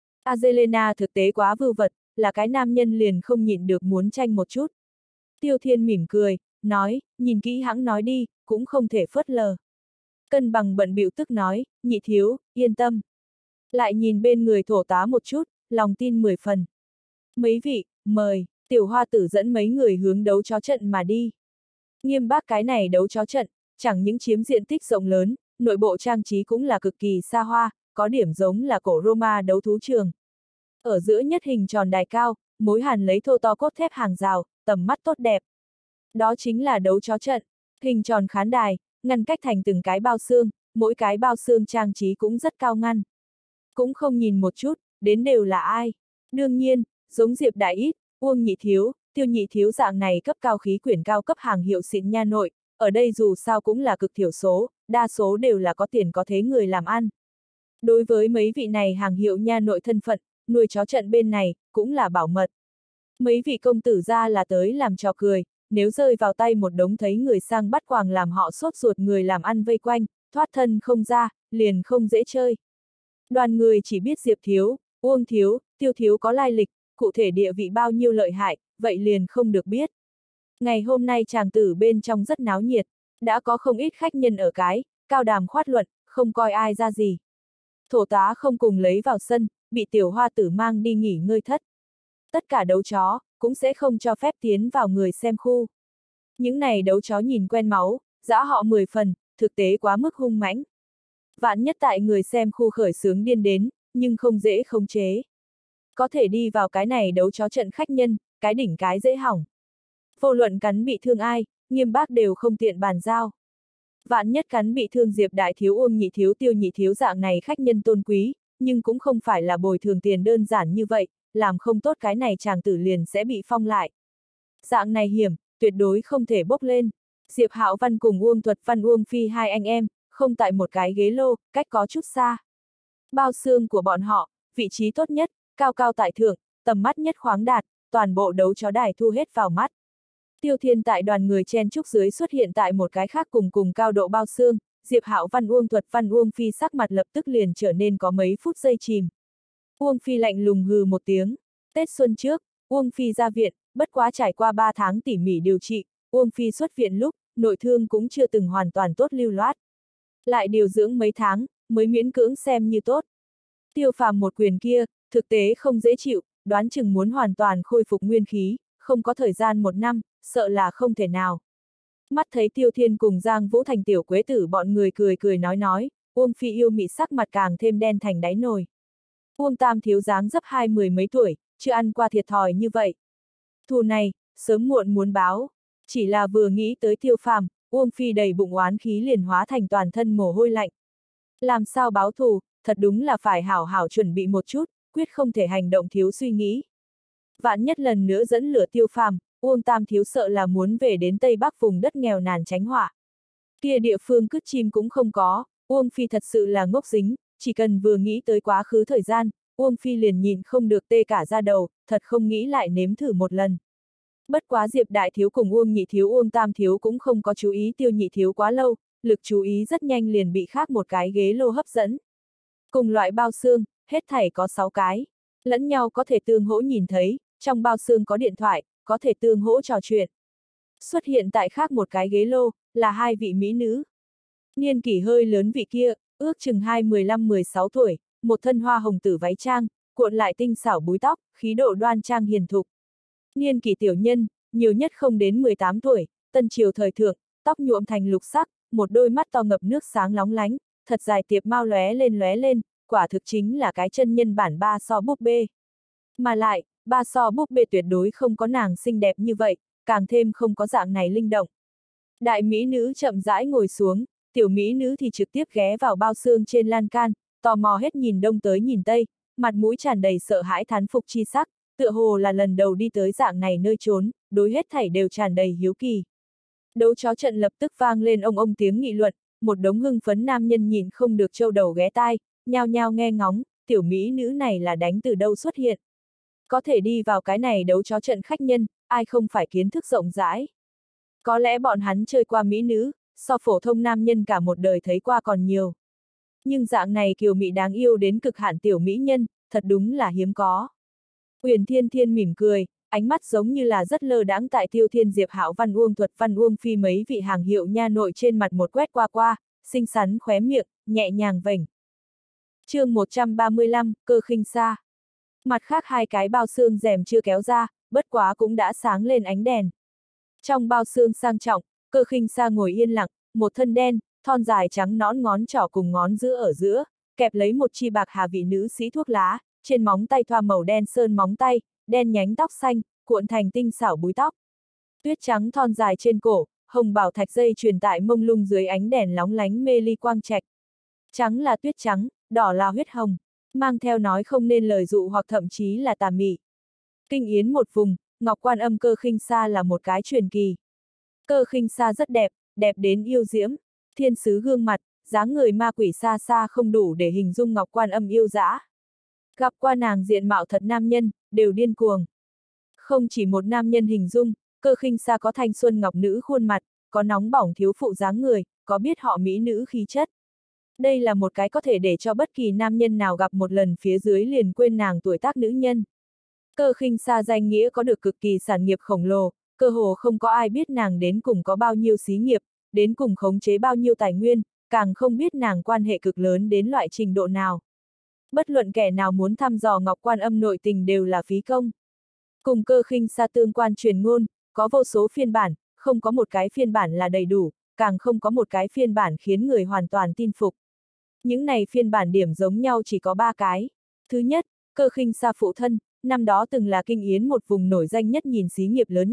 S1: Azelena thực tế quá vưu vật, là cái nam nhân liền không nhịn được muốn tranh một chút. Tiêu Thiên mỉm cười, nói, nhìn kỹ hãng nói đi, cũng không thể phớt lờ. Cân bằng bận bịu tức nói, nhị thiếu, yên tâm. Lại nhìn bên người thổ tá một chút, lòng tin mười phần. Mấy vị, mời, Tiểu Hoa Tử dẫn mấy người hướng đấu chó trận mà đi. Nghiêm Bác cái này đấu chó trận, chẳng những chiếm diện tích rộng lớn, nội bộ trang trí cũng là cực kỳ xa hoa, có điểm giống là cổ Roma đấu thú trường. Ở giữa nhất hình tròn đài cao, mối hàn lấy thô to cốt thép hàng rào, tầm mắt tốt đẹp. Đó chính là đấu chó trận, hình tròn khán đài, ngăn cách thành từng cái bao xương, mỗi cái bao xương trang trí cũng rất cao ngăn. Cũng không nhìn một chút, đến đều là ai. Đương nhiên, giống Diệp đại ít, Uông nhị thiếu, Tiêu nhị thiếu dạng này cấp cao khí quyển cao cấp hàng hiệu xịn nha nội, ở đây dù sao cũng là cực thiểu số, đa số đều là có tiền có thế người làm ăn. Đối với mấy vị này hàng hiệu nha nội thân phận, nuôi chó trận bên này, cũng là bảo mật. Mấy vị công tử ra là tới làm trò cười, nếu rơi vào tay một đống thấy người sang bắt quàng làm họ sốt ruột người làm ăn vây quanh, thoát thân không ra, liền không dễ chơi. Đoàn người chỉ biết Diệp thiếu, Uông thiếu, Tiêu thiếu có lai lịch, cụ thể địa vị bao nhiêu lợi hại, vậy liền không được biết. Ngày hôm nay chàng tử bên trong rất náo nhiệt, đã có không ít khách nhân ở cái, cao đàm khoát luận, không coi ai ra gì. Thổ tá không cùng lấy vào sân, bị Tiểu Hoa Tử mang đi nghỉ ngơi thất. Tất cả đấu chó, cũng sẽ không cho phép tiến vào người xem khu. Những này đấu chó nhìn quen máu, dã họ mười phần, thực tế quá mức hung mãnh. Vạn nhất tại người xem khu khởi xướng điên đến, nhưng không dễ khống chế. Có thể đi vào cái này đấu chó trận khách nhân, cái đỉnh cái dễ hỏng. Vô luận cắn bị thương ai, Nghiêm Bác đều không tiện bàn giao. Vạn nhất cắn bị thương Diệp đại thiếu, Uông nhị thiếu, Tiêu nhị thiếu dạng này khách nhân tôn quý, nhưng cũng không phải là bồi thường tiền đơn giản như vậy, làm không tốt cái này chàng tử liền sẽ bị phong lại. Dạng này hiểm, tuyệt đối không thể bốc lên. Diệp Hạo Văn cùng Uông Thuật Văn, Uông Phi hai anh em, không tại một cái ghế lô, cách có chút xa. Bao xương của bọn họ, vị trí tốt nhất, cao cao tại thượng, tầm mắt nhất khoáng đạt, toàn bộ đấu chó đài thu hết vào mắt. Tiêu Thiên tại đoàn người chen chúc dưới xuất hiện tại một cái khác cùng cùng cao độ bao xương, Diệp Hạo Văn, Uông Thuật Văn, Uông Phi sắc mặt lập tức liền trở nên có mấy phút giây chìm. Uông Phi lạnh lùng hừ một tiếng. Tết xuân trước, Uông Phi ra viện, bất quá trải qua ba tháng tỉ mỉ điều trị, Uông Phi xuất viện lúc, nội thương cũng chưa từng hoàn toàn tốt lưu loát. Lại điều dưỡng mấy tháng, mới miễn cưỡng xem như tốt. Tiêu Phàm một quyền kia, thực tế không dễ chịu, đoán chừng muốn hoàn toàn khôi phục nguyên khí, không có thời gian một năm, sợ là không thể nào. Mắt thấy Tiêu Thiên cùng Giang Vũ Thành tiểu quế tử bọn người cười cười nói nói, Uông Phi yêu mị sắc mặt càng thêm đen thành đáy nồi. Uông Tam thiếu dáng dấp hai mười mấy tuổi, chưa ăn qua thiệt thòi như vậy. Thù này, sớm muộn muốn báo, chỉ là vừa nghĩ tới Tiêu Phàm, Uông Phi đầy bụng oán khí liền hóa thành toàn thân mồ hôi lạnh. Làm sao báo thù, thật đúng là phải hảo hảo chuẩn bị một chút, quyết không thể hành động thiếu suy nghĩ. Vạn nhất lần nữa dẫn lửa Tiêu Phàm, Uông Tam thiếu sợ là muốn về đến Tây Bắc vùng đất nghèo nàn tránh họa. Kia địa phương cứt chim cũng không có, Uông Phi thật sự là ngốc dính, chỉ cần vừa nghĩ tới quá khứ thời gian, Uông Phi liền nhìn không được tê cả da đầu, thật không nghĩ lại nếm thử một lần. Bất quá Diệp đại thiếu cùng Uông nhị thiếu, Uông Tam thiếu cũng không có chú ý Tiêu nhị thiếu quá lâu, lực chú ý rất nhanh liền bị khác một cái ghế lô hấp dẫn. Cùng loại bao xương, hết thảy có sáu cái, lẫn nhau có thể tương hỗ nhìn thấy, trong bao xương có điện thoại, có thể tương hỗ trò chuyện. Xuất hiện tại khác một cái ghế lô, là hai vị mỹ nữ. Niên kỷ hơi lớn vị kia, ước chừng hai mười lăm mười sáu tuổi, một thân hoa hồng tử váy trang, cuộn lại tinh xảo búi tóc, khí độ đoan trang hiền thục. Niên kỷ tiểu nhân, nhiều nhất không đến mười tám tuổi, tân triều thời thượng, tóc nhuộm thành lục sắc, một đôi mắt to ngập nước sáng lóng lánh, thật dài tiệp mau lóe lên lóe lên, quả thực chính là cái chân nhân bản ba so búp bê. Mà lại, ba so búp bê tuyệt đối không có nàng xinh đẹp như vậy, càng thêm không có dạng này linh động. Đại mỹ nữ chậm rãi ngồi xuống, tiểu mỹ nữ thì trực tiếp ghé vào bao xương trên lan can, tò mò hết nhìn đông tới nhìn tây, mặt mũi tràn đầy sợ hãi thán phục chi sắc, tựa hồ là lần đầu đi tới dạng này nơi trốn, đối hết thảy đều tràn đầy hiếu kỳ. Đấu chó trận lập tức vang lên ông ông tiếng nghị luận, một đống hưng phấn nam nhân nhìn không được trâu đầu ghé tai, nhao nhao nghe ngóng, tiểu mỹ nữ này là đánh từ đâu xuất hiện. Có thể đi vào cái này đấu chó trận khách nhân, ai không phải kiến thức rộng rãi. Có lẽ bọn hắn chơi qua mỹ nữ, so phổ thông nam nhân cả một đời thấy qua còn nhiều. Nhưng dạng này kiều mỹ đáng yêu đến cực hạn tiểu mỹ nhân, thật đúng là hiếm có. Uyển Thiên Thiên mỉm cười, ánh mắt giống như là rất lơ đãng tại Tiêu Thiên, Diệp Hạo Văn, Uông Thuật Văn, Uông Phi mấy vị hàng hiệu nha nội trên mặt một quét qua qua, xinh xắn khóe miệng, nhẹ nhàng vểnh. Chương một trăm ba mươi lăm, cơ khinh xa. Mặt khác hai cái bao xương rèm chưa kéo ra, bất quá cũng đã sáng lên ánh đèn. Trong bao xương sang trọng, cơ khinh xa ngồi yên lặng, một thân đen, thon dài trắng nõn ngón trỏ cùng ngón giữa ở giữa, kẹp lấy một chi bạc hà vị nữ sĩ thuốc lá, trên móng tay thoa màu đen sơn móng tay, đen nhánh tóc xanh, cuộn thành tinh xảo búi tóc. Tuyết trắng thon dài trên cổ, hồng bảo thạch dây truyền tại mông lung dưới ánh đèn lóng lánh mê ly quang trạch. Trắng là tuyết trắng, đỏ là huyết hồng, mang theo nói không nên lời dụ hoặc thậm chí là tà mị. Kinh yến một vùng, Ngọc Quan Âm cơ khinh xa là một cái truyền kỳ. Cơ khinh xa rất đẹp, đẹp đến yêu diễm, thiên sứ gương mặt, dáng người ma quỷ xa xa không đủ để hình dung Ngọc Quan Âm yêu dã. Gặp qua nàng diện mạo thật nam nhân, đều điên cuồng. Không chỉ một nam nhân hình dung, cơ khinh xa có thanh xuân ngọc nữ khuôn mặt, có nóng bỏng thiếu phụ dáng người, có biết họ mỹ nữ khí chất. Đây là một cái có thể để cho bất kỳ nam nhân nào gặp một lần phía dưới liền quên nàng tuổi tác nữ nhân. Cơ khinh xa danh nghĩa có được cực kỳ sản nghiệp khổng lồ, cơ hồ không có ai biết nàng đến cùng có bao nhiêu xí nghiệp, đến cùng khống chế bao nhiêu tài nguyên, càng không biết nàng quan hệ cực lớn đến loại trình độ nào. Bất luận kẻ nào muốn thăm dò Ngọc Quan Âm nội tình đều là phí công. Cùng cơ khinh xa tương quan truyền ngôn, có vô số phiên bản, không có một cái phiên bản là đầy đủ, càng không có một cái phiên bản khiến người hoàn toàn tin phục. Những này phiên bản điểm giống nhau chỉ có ba cái. Thứ nhất, cơ khinh xa phụ thân, năm đó từng là kinh yến một vùng nổi danh nhất nhìn xí nghiệp lớn nhà,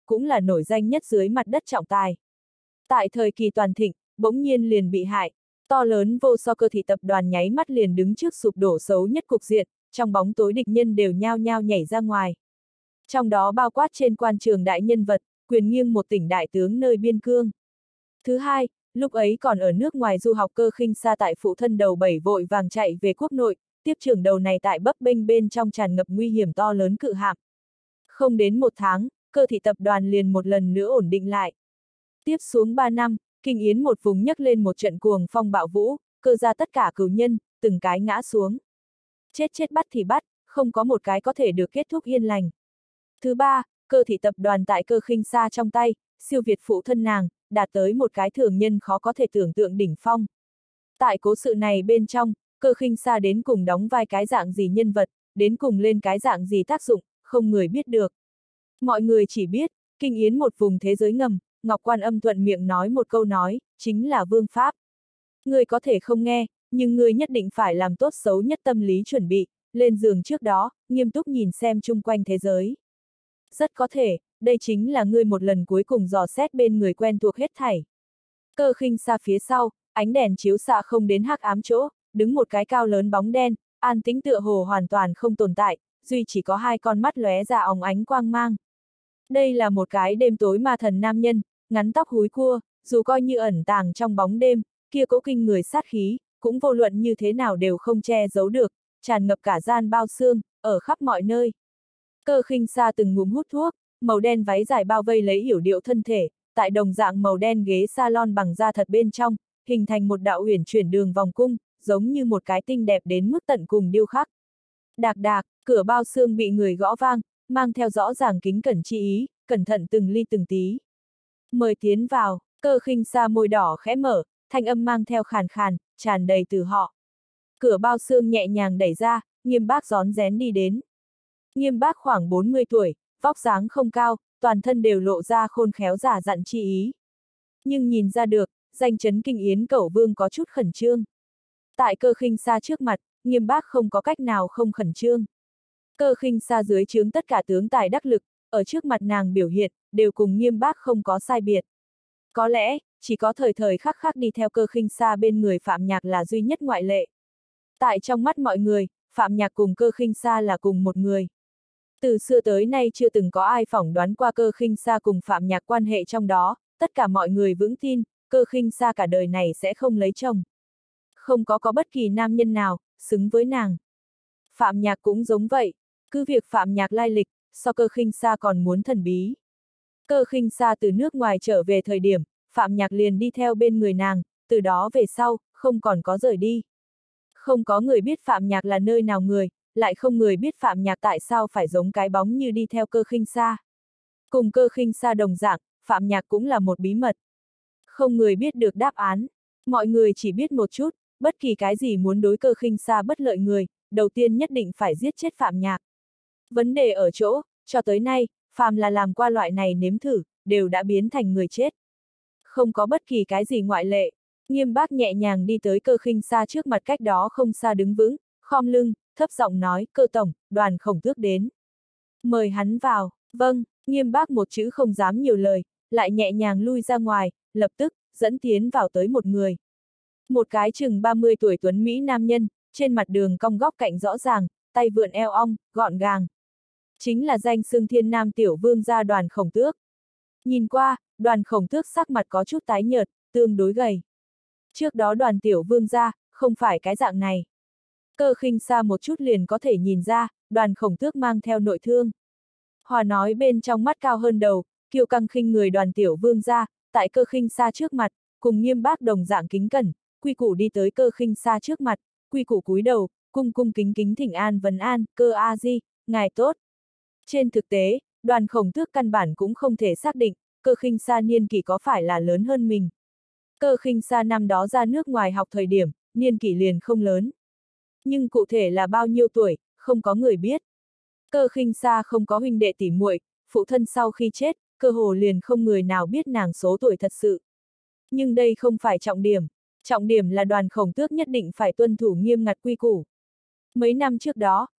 S1: cũng là nổi danh nhất dưới mặt đất trọng tài. Tại thời kỳ toàn thịnh, bỗng nhiên liền bị hại, to lớn vô so cơ thị tập đoàn nháy mắt liền đứng trước sụp đổ xấu nhất cục diện, trong bóng tối địch nhân đều nhao nhao nhảy ra ngoài. Trong đó bao quát trên quan trường đại nhân vật, quyền nghiêng một tỉnh đại tướng nơi biên cương. Thứ hai, lúc ấy còn ở nước ngoài du học Cơ Khinh Sa tại phụ thân đầu bảy vội vàng chạy về quốc nội, tiếp trưởng đầu này tại bấp bênh bên trong tràn ngập nguy hiểm to lớn cự hạm. Không đến một tháng, Cơ thị tập đoàn liền một lần nữa ổn định lại. Tiếp xuống ba năm, Kinh Yến một vùng nhấc lên một trận cuồng phong bạo vũ, Cơ ra tất cả cửu nhân, từng cái ngã xuống. Chết chết bắt thì bắt, không có một cái có thể được kết thúc yên lành. Thứ ba, Cơ thị tập đoàn tại Cơ Khinh Sa trong tay, siêu việt phụ thân nàng, đạt tới một cái thường nhân khó có thể tưởng tượng đỉnh phong. Tại cố sự này bên trong, Cơ Khinh Sa đến cùng đóng vai cái dạng gì nhân vật, đến cùng lên cái dạng gì tác dụng, không người biết được. Mọi người chỉ biết, Kinh Yến một vùng thế giới ngầm, Ngọc Quan Âm thuận miệng nói một câu nói, chính là vương pháp. Người có thể không nghe, nhưng người nhất định phải làm tốt xấu nhất tâm lý chuẩn bị, lên giường trước đó, nghiêm túc nhìn xem chung quanh thế giới. Rất có thể, đây chính là ngươi một lần cuối cùng dò xét bên người quen thuộc hết thảy. Cơ Khinh Sa phía sau, ánh đèn chiếu xạ không đến hắc ám chỗ, đứng một cái cao lớn bóng đen, an tĩnh tựa hồ hoàn toàn không tồn tại, duy chỉ có hai con mắt lóe ra óng ánh quang mang. Đây là một cái đêm tối ma thần nam nhân, ngắn tóc húi cua, dù coi như ẩn tàng trong bóng đêm, kia cỗ kinh người sát khí, cũng vô luận như thế nào đều không che giấu được, tràn ngập cả gian bao xương, ở khắp mọi nơi. Cơ Khinh Sa từng ngụm hút thuốc, màu đen váy dài bao vây lấy yểu điệu thân thể, tại đồng dạng màu đen ghế salon bằng da thật bên trong, hình thành một đạo uyển chuyển đường vòng cung, giống như một cái tinh đẹp đến mức tận cùng điêu khắc. Đạc đạc, cửa bao xương bị người gõ vang, mang theo rõ ràng kính cẩn chi ý, cẩn thận từng ly từng tí. Mời tiến vào, Cơ Khinh Sa môi đỏ khẽ mở, thanh âm mang theo khàn khàn, tràn đầy từ họ. Cửa bao xương nhẹ nhàng đẩy ra, Nghiêm Bác rón rén đi đến. Nghiêm Bác khoảng bốn mươi tuổi, vóc dáng không cao, toàn thân đều lộ ra khôn khéo giả dặn chi ý. Nhưng nhìn ra được, danh chấn Kinh Yến Cẩu Vương có chút khẩn trương. Tại Cơ Khinh Sa trước mặt, Nghiêm Bác không có cách nào không khẩn trương. Cơ Khinh Sa dưới trướng tất cả tướng tài đắc lực, ở trước mặt nàng biểu hiện, đều cùng Nghiêm Bác không có sai biệt. Có lẽ, chỉ có thời thời khắc khắc đi theo Cơ Khinh Sa bên người Phạm Nhạc là duy nhất ngoại lệ. Tại trong mắt mọi người, Phạm Nhạc cùng Cơ Khinh Sa là cùng một người. Từ xưa tới nay chưa từng có ai phỏng đoán qua Cơ Khinh Sa cùng Phạm Nhạc quan hệ trong đó, tất cả mọi người vững tin, Cơ Khinh Sa cả đời này sẽ không lấy chồng. Không có có bất kỳ nam nhân nào, xứng với nàng. Phạm Nhạc cũng giống vậy, cứ việc Phạm Nhạc lai lịch, so Cơ Khinh Sa còn muốn thần bí. Cơ Khinh Sa từ nước ngoài trở về thời điểm, Phạm Nhạc liền đi theo bên người nàng, từ đó về sau, không còn có rời đi. Không có người biết Phạm Nhạc là nơi nào người, lại không người biết Phạm Nhạc tại sao phải giống cái bóng như đi theo Cơ Khinh Sa. Cùng Cơ Khinh Sa đồng dạng, Phạm Nhạc cũng là một bí mật. Không người biết được đáp án, mọi người chỉ biết một chút, bất kỳ cái gì muốn đối Cơ Khinh Sa bất lợi người, đầu tiên nhất định phải giết chết Phạm Nhạc. Vấn đề ở chỗ, cho tới nay, phàm là làm qua loại này nếm thử, đều đã biến thành người chết. Không có bất kỳ cái gì ngoại lệ. Nghiêm Bác nhẹ nhàng đi tới Cơ Khinh Sa trước mặt cách đó không xa đứng vững, khom lưng, thấp giọng nói, Cơ tổng, Đoàn Khổng Tước đến. Mời hắn vào. Vâng. Nghiêm Bác một chữ không dám nhiều lời, lại nhẹ nhàng lui ra ngoài, lập tức, dẫn tiến vào tới một người. Một cái chừng ba mươi tuổi tuấn Mỹ nam nhân, trên mặt đường cong góc cạnh rõ ràng, tay vượn eo ong, gọn gàng. Chính là danh xưng Thiên Nam tiểu vương gia Đoàn Khổng Tước. Nhìn qua, Đoàn Khổng Tước sắc mặt có chút tái nhợt, tương đối gầy. Trước đó Đoàn tiểu vương gia, không phải cái dạng này. Cơ Khinh Sa một chút liền có thể nhìn ra, Đoàn Khổng Tước mang theo nội thương. Hòa nói bên trong mắt cao hơn đầu, kiêu căng khinh người Đoàn tiểu vương gia, tại Cơ Khinh Sa trước mặt, cùng Nghiêm Bác đồng dạng kính cẩn, quy củ đi tới Cơ Khinh Sa trước mặt, quy củ cúi đầu, cung cung kính kính thỉnh an vấn an, Cơ A Di, ngài tốt. Trên thực tế, Đoàn Khổng Tước căn bản cũng không thể xác định, Cơ Khinh Sa niên kỷ có phải là lớn hơn mình. Cơ Khinh Sa năm đó ra nước ngoài học thời điểm, niên kỷ liền không lớn. Nhưng cụ thể là bao nhiêu tuổi, không có người biết. Cơ Khinh Sa không có huynh đệ tỉ muội, phụ thân sau khi chết, cơ hồ liền không người nào biết nàng số tuổi thật sự. Nhưng đây không phải trọng điểm, trọng điểm là Đoàn Khổng Tước nhất định phải tuân thủ nghiêm ngặt quy củ. Mấy năm trước đó,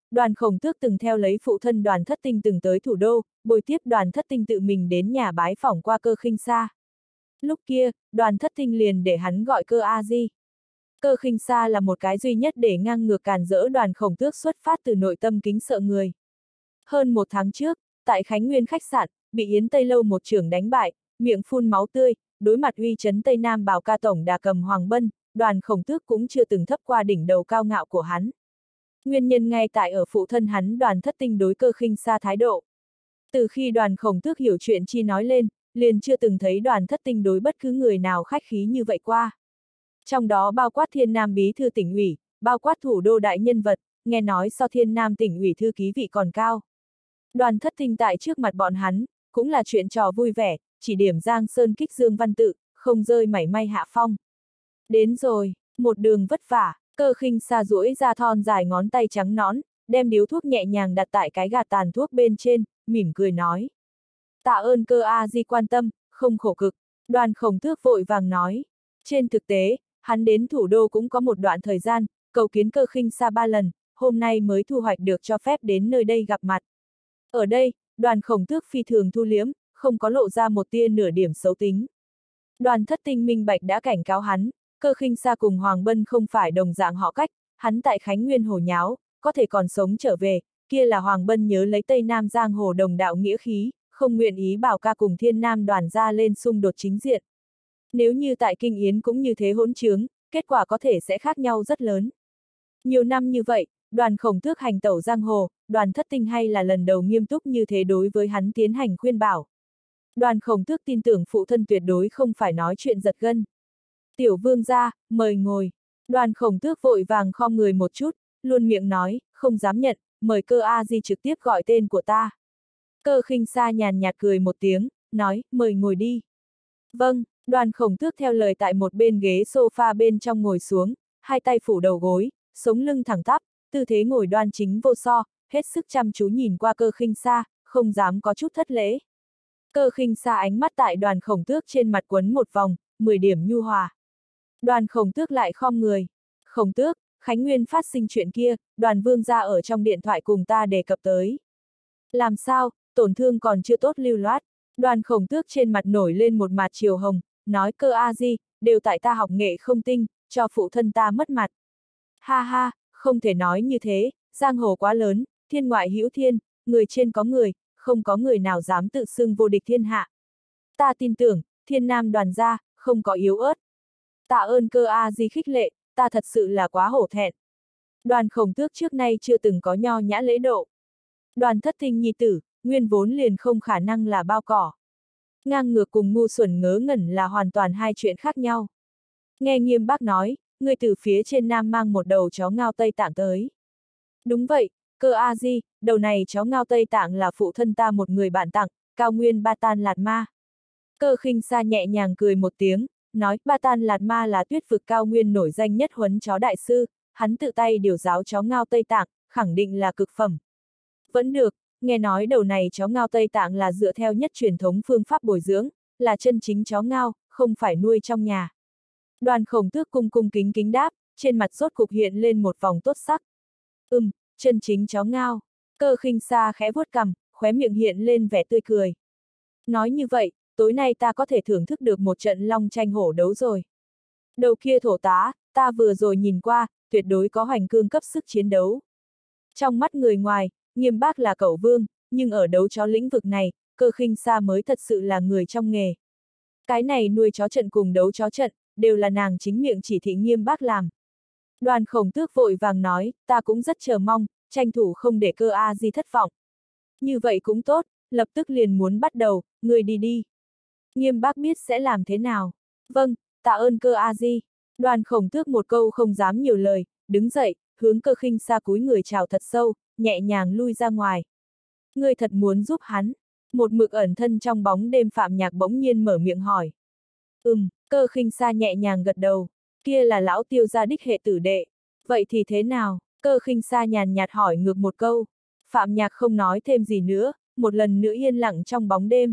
S1: Đoàn Khổng Tước từng theo lấy phụ thân Đoàn Thất Tinh từng tới thủ đô, bồi tiếp Đoàn Thất Tinh tự mình đến nhà bái phỏng qua Cơ Khinh Sa. Lúc kia, Đoàn Thất Tinh liền để hắn gọi Cơ A Di. Cơ Khinh Sa là một cái duy nhất để ngang ngược càn rỡ Đoàn Khổng Tước xuất phát từ nội tâm kính sợ người. Hơn một tháng trước, tại Khánh Nguyên khách sạn, bị Yến Tây Lâu một trưởng đánh bại, miệng phun máu tươi, đối mặt uy chấn Tây Nam Bảo Ca tổng đà cầm Hoàng Bân, Đoàn Khổng Tước cũng chưa từng thấp qua đỉnh đầu cao ngạo của hắn. Nguyên nhân ngay tại ở phụ thân hắn Đoàn Thất Tinh đối Cơ Khinh Sa thái độ. Từ khi Đoàn Khổng Tước hiểu chuyện chi nói lên, liền chưa từng thấy Đoàn Thất Tinh đối bất cứ người nào khách khí như vậy qua. Trong đó bao quát Thiên Nam bí thư tỉnh ủy, bao quát thủ đô đại nhân vật, nghe nói so Thiên Nam tỉnh ủy thư ký vị còn cao. Đoàn Thất Tinh tại trước mặt bọn hắn, cũng là chuyện trò vui vẻ, chỉ điểm Giang Sơn kích Dương Văn Tự, không rơi mảy may hạ phong. Đến rồi, một đường vất vả, Cơ Khinh Sa duỗi ra thon dài ngón tay trắng nõn, đem điếu thuốc nhẹ nhàng đặt tại cái gạt tàn thuốc bên trên, mỉm cười nói. Tạ ơn Cơ A Di quan tâm, không khổ cực. Đoàn Khổng Tước vội vàng nói. Trên thực tế, hắn đến thủ đô cũng có một đoạn thời gian, cầu kiến Cơ Khinh Sa ba lần, hôm nay mới thu hoạch được cho phép đến nơi đây gặp mặt. Ở đây, Đoàn Khổng Tước phi thường thu liếm, không có lộ ra một tia nửa điểm xấu tính. Đoàn Thất Tinh minh bạch đã cảnh cáo hắn, Cơ Khinh Sa cùng Hoàng Bân không phải đồng dạng họ cách, hắn tại Khánh Nguyên hồ nháo, có thể còn sống trở về, kia là Hoàng Bân nhớ lấy Tây Nam Giang hồ đồng đạo nghĩa khí, không nguyện ý Bảo Ca cùng Thiên Nam đoàn ra lên xung đột chính diện. Nếu như tại Kinh Yến cũng như thế hỗn trướng, kết quả có thể sẽ khác nhau rất lớn. Nhiều năm như vậy, Đoàn Khổng Tước hành tẩu giang hồ, Đoàn Thất Tinh hay là lần đầu nghiêm túc như thế đối với hắn tiến hành khuyên bảo. Đoàn Khổng Tước tin tưởng phụ thân tuyệt đối không phải nói chuyện giật gân. Tiểu vương gia, mời ngồi. Đoàn Khổng Tước vội vàng khom người một chút, luôn miệng nói, không dám nhận, mời Cơ A Di trực tiếp gọi tên của ta. Cơ Khinh Sa nhàn nhạt cười một tiếng, nói, mời ngồi đi. Vâng, Đoàn Khổng Tước theo lời tại một bên ghế sofa bên trong ngồi xuống, hai tay phủ đầu gối, sống lưng thẳng tắp, tư thế ngồi đoan chính vô so, hết sức chăm chú nhìn qua Cơ Khinh Sa, không dám có chút thất lễ. Cơ Khinh Sa ánh mắt tại Đoàn Khổng Tước trên mặt quấn một vòng, mười điểm nhu hòa. Đoàn Khổng Tước lại khom người. Khổng Tước, Khánh Nguyên phát sinh chuyện kia, Đoàn vương gia ở trong điện thoại cùng ta đề cập tới. Làm sao, tổn thương còn chưa tốt lưu loát. Đoàn Khổng Tước trên mặt nổi lên một mặt chiều hồng, nói Cơ A Di, đều tại ta học nghệ không tinh, cho phụ thân ta mất mặt. Ha ha, không thể nói như thế, giang hồ quá lớn, thiên ngoại hữu thiên, người trên có người, không có người nào dám tự xưng vô địch thiên hạ. Ta tin tưởng, Thiên Nam đoàn gia, không có yếu ớt. Tạ ơn Cơ A Di khích lệ, ta thật sự là quá hổ thẹn. Đoàn Khổng Tước trước nay chưa từng có nho nhã lễ độ. Đoàn Thất Tinh nhi tử, nguyên vốn liền không khả năng là bao cỏ. Ngang ngược cùng ngu xuẩn ngớ ngẩn là hoàn toàn hai chuyện khác nhau. Nghe Nghiêm Bác nói, người từ phía trên Nam mang một đầu chó ngao Tây Tạng tới. Đúng vậy, Cơ A Di, đầu này chó ngao Tây Tạng là phụ thân ta một người bạn tặng, Cao Nguyên Ba Tan Lạt Ma. Cơ Khinh Sa nhẹ nhàng cười một tiếng, nói Ba Tan Lạt Ma là tuyết vực cao nguyên nổi danh nhất huấn chó đại sư, hắn tự tay điều giáo chó ngao Tây Tạng, khẳng định là cực phẩm. Vẫn được, nghe nói đầu này chó ngao Tây Tạng là dựa theo nhất truyền thống phương pháp bồi dưỡng, là chân chính chó ngao, không phải nuôi trong nhà. Đoàn Khổng Tước cung cung kính kính đáp, trên mặt rốt cục hiện lên một vòng tốt sắc. Ừm, chân chính chó ngao. Cơ Khinh Sa khẽ vuốt cằm, khóe miệng hiện lên vẻ tươi cười. Nói như vậy, tối nay ta có thể thưởng thức được một trận long tranh hổ đấu rồi. Đầu kia thổ tá, ta vừa rồi nhìn qua, tuyệt đối có hoành cương cấp sức chiến đấu. Trong mắt người ngoài, Nghiêm Bác là cẩu vương, nhưng ở đấu chó lĩnh vực này, Cơ Khinh Sa mới thật sự là người trong nghề. Cái này nuôi chó trận cùng đấu chó trận, đều là nàng chính miệng chỉ thị Nghiêm Bác làm. Đoàn Khổng Tước vội vàng nói, ta cũng rất chờ mong, tranh thủ không để Cơ A Di thất vọng. Như vậy cũng tốt, lập tức liền muốn bắt đầu, người đi đi. Nghiêm Bác biết sẽ làm thế nào. Vâng, tạ ơn Cơ A Di. Đoàn Khổng Tước một câu không dám nhiều lời, đứng dậy, hướng Cơ Khinh Sa cúi người chào thật sâu, nhẹ nhàng lui ra ngoài. Ngươi thật muốn giúp hắn. Một mực ẩn thân trong bóng đêm Phạm Nhạc bỗng nhiên mở miệng hỏi. Ừm, Cơ Khinh Sa nhẹ nhàng gật đầu. Kia là lão Tiêu gia đích hệ tử đệ. Vậy thì thế nào? Cơ Khinh Sa nhàn nhạt hỏi ngược một câu. Phạm Nhạc không nói thêm gì nữa, một lần nữa yên lặng trong bóng đêm.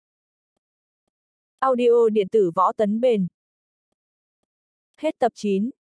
S1: Audio điện tử Võ Tấn Bền. Hết tập chín.